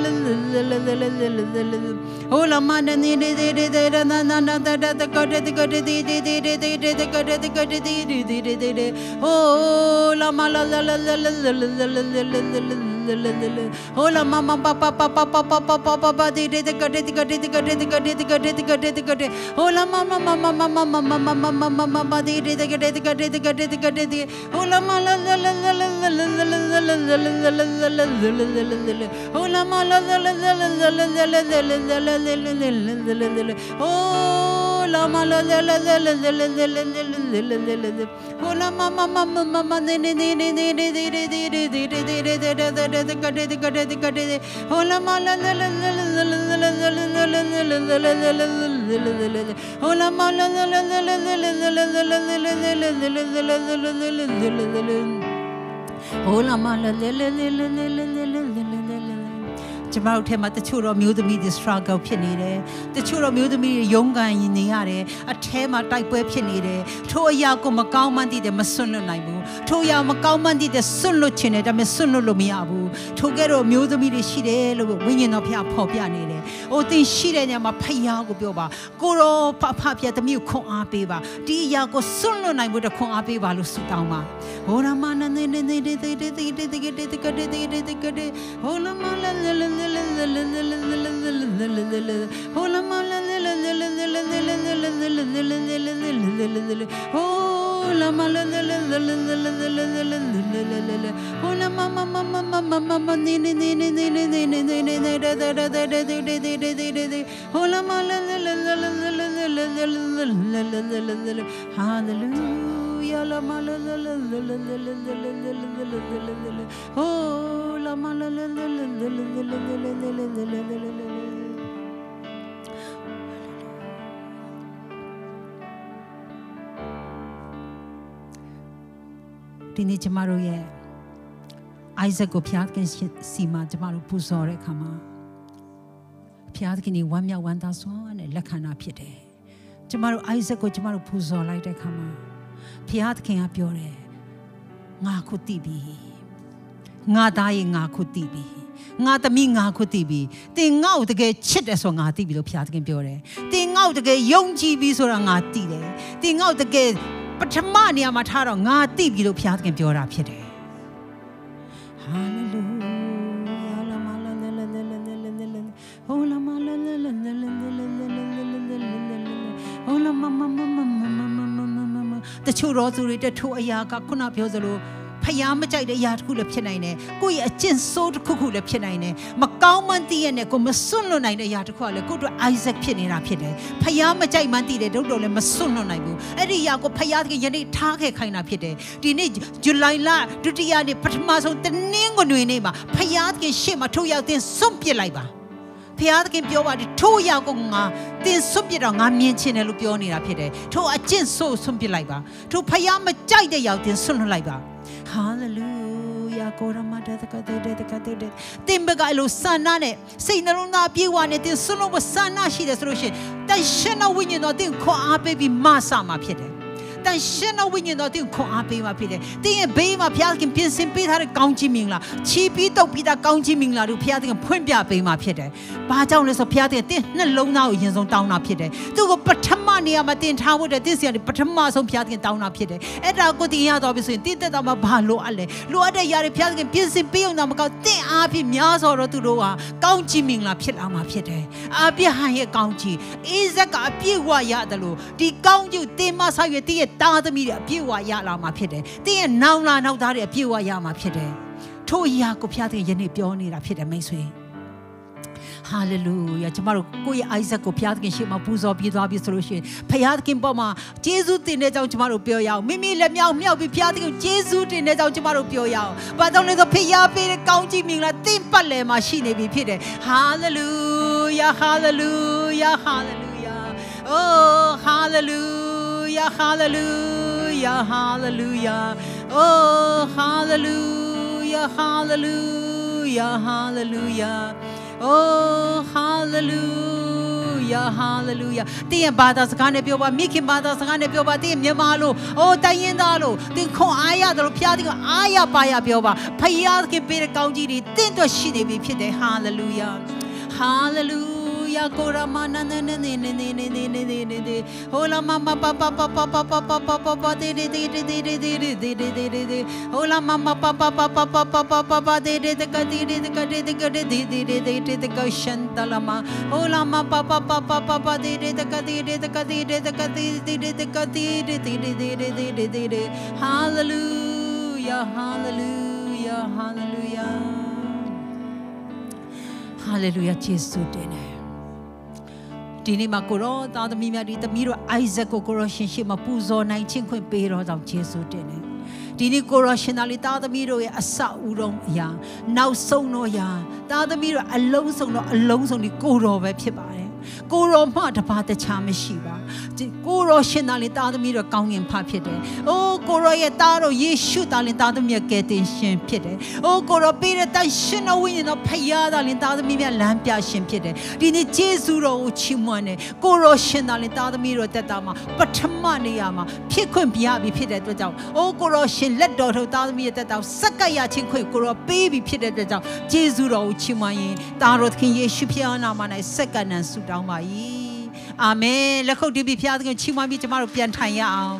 ဟိုလာမနေနေတေတေတေနာနာနာတတကတေတကတေတေတေတေတေတေတကတေတကတေတေတေတေတေတေဟိုလာမလာလာလာလာလာလာလာလာဟိုလာမမပပပပပပပပပတေတေတကတေတကတေတကတေတကတေတကတေတကတေတကတေဟိုလာမမမမမမမမမမမမမတေတေတကတေတကတေတကတေတကတေဟိုလာမလာလာလာလာလာလာလာလာလာလာလာလာဟိုလာမလာလာလာလာလာလာလာလာလာလာဟိုလာမလာလာလာလာလာလာလာလာလာဟိုလာမမမမမမနေနေနေနေနေနေနေနေနေနေနေနေတကတေတကတေတကတေဟိုလာမလာလာလာလာလာလာလာလာလာလာလာလာဟိုလာမလာလာလာလာလာလာလာလာလာလာလာဟိုလာမလာလာလာလာလာလာလာကျမတို့ထဲမှာတချို့တော့မျိုးသမီးတွေ struggle ဖြစ်နေတယ်တချို့တော့မျိုးသမီးတွေရုန်းကန်နေရတယ်အထဲမှာတိုက်ပွဲဖြစ်နေတယ်ထိုအရာကိုမကောင်းမှန်းသိတယ်မစွန့်လွတ်နိုင်ဘူးထိုအရာမကောင်းမှန်းသိတယ်စွန့်လွတ်ခြင်းနဲ့ဒါပေမဲ့စွန့်လွတ်လို့မရဘူးထိုကဲ့တော့မျိုးသမီးတွေရှိတယ်လို့ဝိညာဉ်တော်ဖျားဖော်ပြနေတယ်။အိုသင်ရှိတဲ့ညမှာဖျားကိုပြောပါကိုရောဖဖဖျားသမီးကိုခွန်အားပေးပါဒီအရာကိုစွန့်လွတ်နိုင်ဖို့တခွန်အားပေးပါလို့ဆုတောင်းပါဟိုရမနနေနေနေတေတေတေတေတေတေတေတေတေတေတေတေတေဟိုလမလလလလလလလလလဟိုလမလလလလလလလလလလဟိုလမလလလလလလလလဟိုလမမမမမမမနေနေနေနေနေနေနေနေနေနေတေတေတေတေတေတေတေတေတေဟိုလမလလလလလလလလလလဟာလေလုယာလာမလလလလလလလလလဟိုလာမလလလလလလလလဒီနေ့ကျမတို့ရဲ့အိုက်ဇက်ကိုဖျားခင်စီမှာကျမတို့ပူဇော်တဲ့အခါမှာဖျားခင်ဝမ်းမြောက်ဝမ်းသာစွာနဲ့လက်ခံတာဖြစ်တယ်ကျမတို့အိုက်ဇက်ကိုကျမတို့ပူဇော်လိုက်တဲ့အခါမှာဖျားခင်ကပြောတယ်ငါခုတည်ပြီငါသားရဲ့ငါခုတည်ပြီငါသမီးငါခုတည်ပြီတင်ငါ့ကိုတကယ်ချစ်တယ်ဆိုငါသိပြီလို့ဖျားခင်ပြောတယ်တင်ငါ့ငါ့ကိုတကယ်ယုံကြည်ပြီးဆိုတာငါသိတယ်တင်ငါ့ကိုတကယ်ပထမနေရာမှာထားတော့ငါသိပြီလို့ဘုရားသခင်ပြောတာဖြစ်တယ်ဟာလေလုယာလာမလာလာလာလာလာဟိုလာမလာလာလာလာလာဟိုလာမမမမမတချို့တော်သူတွေတထိုးအရာကခုနပြောသလိုဖျားမကြိုက်တဲ့အရာတစ်ခုလည်းဖြစ်နိုင်တယ်ကိုယ့်ရဲ့အကျင့်ဆိုးတစ်ခုခုလည်းဖြစ်နိုင်တယ်မကောင်းမှန်းသိရတဲ့ကိုမစွန့်လွတ်နိုင်တဲ့အရာတစ်ခုကလည်းကိုယ့်တို့ Isaac ဖြစ်နေတာဖြစ်တယ်ဖျားမကြိုက်မှန်းသိတယ်တို့တော့လည်းမစွန့်လွတ်နိုင်ဘူးအဲ့ဒီအရာကိုဖျားကယနေ့ထားခဲ့ခိုင်းတာဖြစ်တယ်ဒီနေ့ဇူလိုင်လဒုတိယနေ့ပထမဆုံးတနင်္ဂနွေနေ့မှာဖျားကရှေ့မှာထိုးရောက်တင်စွန့်ပစ်လိုက်ပါဖျားသခင်ပြောပါတယ်ထိုးရောက်ကိုငါတင်စွန့်ပစ်တော့ငါမြင်ချင်တယ်လို့ပြောနေတာဖြစ်တယ်ထိုးအကျင့်ဆိုးစွန့်ပစ်လိုက်ပါထိုးဖျားမကြိုက်တဲ့ရောက်တင်စွန့်လွတ်လိုက်ပါHallelujah ကိုရမတတကတဲ့တဲ့ကတဲ့တဲ့တင်ဘကလို့ဆန္ဒနဲ့စိတ်နှလုံးသားပြေဝနဲ့တင်စွန့်လို့ဆန္ဒရှိတယ်ဆိုလို့ရှိရင်တန်ရှင်းသောဝိညာဉ်တော်တင်ခွန်အားပေးပြီးမဆမှာဖြစ်တယ်တန်ရှင်းသောဝိညာဉ်တော်တင်ခွန်အားပေးမှာဖြစ်တယ်တင်ရဲ့ဘေးမှာဘုရားခင်ပြင်ဆင်ပေးထားတဲ့ကောင်းချီးမင်္ဂလာချီးပြီးတော့ပြီးတာကောင်းချီးမင်္ဂလာတို့ဘုရားခင်ဖွင့်ပြပေးမှာဖြစ်တယ်ဘာကြောင့်လဲဆိုဘုရားခင်တင်နှလုံးသားကိုအရင်ဆုံးတောင်းတာဖြစ်တယ်သူ့ကိုပထမနေရာမှာတင်ထားဖို့တဲ့တင်စီကနေပထမဆုံးဘုရားခင်တောင်းတာဖြစ်တယ်အဲ့ဒါကိုတင်ရတော့ပြီဆိုရင်တင်သက်တော်မှာဘာလိုအပ်လဲလိုအပ်တဲ့ຢာတွေဘုရားခင်ပြင်ဆင်ပေးအောင်တော့မကောက်တင်အားဖြင့်များစွာတော့သူတို့ဟာကောင်းချီးမင်္ဂလာဖြစ်လာမှာဖြစ်တယ်အာပြဟန်ရဲ့ကောင်းချီးအိဇက်ကအပြည့်ဝရတယ်လို့ဒီကောင်းချီးတင်မဆောက်ရတဲ့တာသမီးတွေအပြည့်ဝရလာမှာဖြစ်တယ်တင်းရဲ့နောင်လာနောက်သားတွေအပြည့်ဝရမှာဖြစ်တယ်ထို့အရာကိုဘုရားသခင်ယနေ့ပြောနေတာဖြစ်တယ်မိတ်ဆွေဟာလေလုယာကျမတို့ကိုယ့်ရဲ့ Isaac ကိုဘုရားသခင်ရှေ့မှာပူဇော်ပြီးသွားပြီဆိုလို့ရှိရင်ဘုရားသခင်ပေါ်မှာယေရှုတင်တဲ့ကြောင့်ကျမတို့ပြောရအောင်မိမိလက်မြောက်မြောက်ပြီးဘုရားသခင်ယေရှုတင်တဲ့ကြောင့်ကျမတို့ပြောရအောင်ဘာကြောင့်လဲဆိုဘုရားပေးတဲ့ကောင်းကြီးမင်္ဂလာတင့်ပတ်လည်မှာရှိနေပြီဖြစ်တယ်ဟာလေလုယာဟာလေလုယာဟာလေလုယာအိုးဟာလေလုယာဟာလေလုHallelujah, hallelujah, oh hallelujah, hallelujah, hallelujah, oh hallelujah, hallelujah. တင်းရဲ့ဘာသာစကားနဲ့ပြောပါမိခင်ဘာသာစကားနဲ့ပြောပါတင်းမြန်မာလို့အိုးတိုင်းရင်းသားလို့တင်းခွန်အားရတယ်လို့ဖျားတင်းကအားရပါရပြောပါဖျားခင်ပေးတဲ့ကောင်းကြီးတွေတင်းတော့ရှိနေပြီဖြစ်တယ် hallelujah, hallelujah. Korama na na na na na na na na na na na. Hola mama papa papa papa papa papa de de de de de de de de de de de de. Hola mama papa papa papa papa papa de de de de de de de de de de de de de de de de shantalama. Hola mama papa papa papa de de de de de de de de de de de de de de de de de de de. Hallelujah, hallelujah, hallelujah. Hallelujah, Jesus တင်တယ်ဒီနေ့မှာကိုရောသားသမီးများဒီသမီးတို့ Isaac ကိုကိုရောရှင်ရှိမှာပူဇော်နိုင်ခြင်းခွင့်ပေးတော့ကြောင့်ယေရှုတင်တယ်ဒီနေ့ကိုရောရှင်သားလေးသားသမီးတို့ရဲ့အစအဦးဆုံးအရာနောက်ဆုံးတော့အရာသားသမီးတို့အလုံးစုံတော့အလုံးစုံဒီကိုရောပဲဖြစ်ပါတယ်ကိုရောမှတပါတခြားမရှိပါကိုရောရှင်သားလေးသားသမီးတို့ကောင်းငင်ဖဖြစ်တယ်။အိုးကိုရောရဲ့သားတော်ယေရှုသားလေးသားသမီးရဲ့ကယ်တင်ရှင်ဖြစ်တယ်။အိုးကိုရောပေးတဲ့တန်ရှင်တော်ဝိညာဉ်တော်ဖယားသားလေးသားသမီးများလမ်းပြရှင်ဖြစ်တယ်။ဒီနေ့ယေရှုတော်ကိုချီးမွမ်းတယ်။ကိုရောရှင်သားလေးသားသမီးတို့တက်တာမှာပထမနေရာမှာဖြစ်ခွင့်ပြရပြီဖြစ်တဲ့အတွက်ကြောင့်အိုးကိုရောရှင်လက်တော်ထုတ်သားသမီးရဲ့တက်တာစက္ကရချင်းခွင့်ကိုရောပေးပြီဖြစ်တဲ့အတွက်ကြောင့်ယေရှုတော်ကိုချီးမွမ်းရင်သားတော်သခင်ယေရှုဖျားနာမ၌စက္ကနံဆုတောင်းပါ၏အာမင်လက်ခုပ်တီးပြီးဖျားသခင်ချီးမွမ်းပြီးကျမတို့ပြန်ထိုင်ရအောင်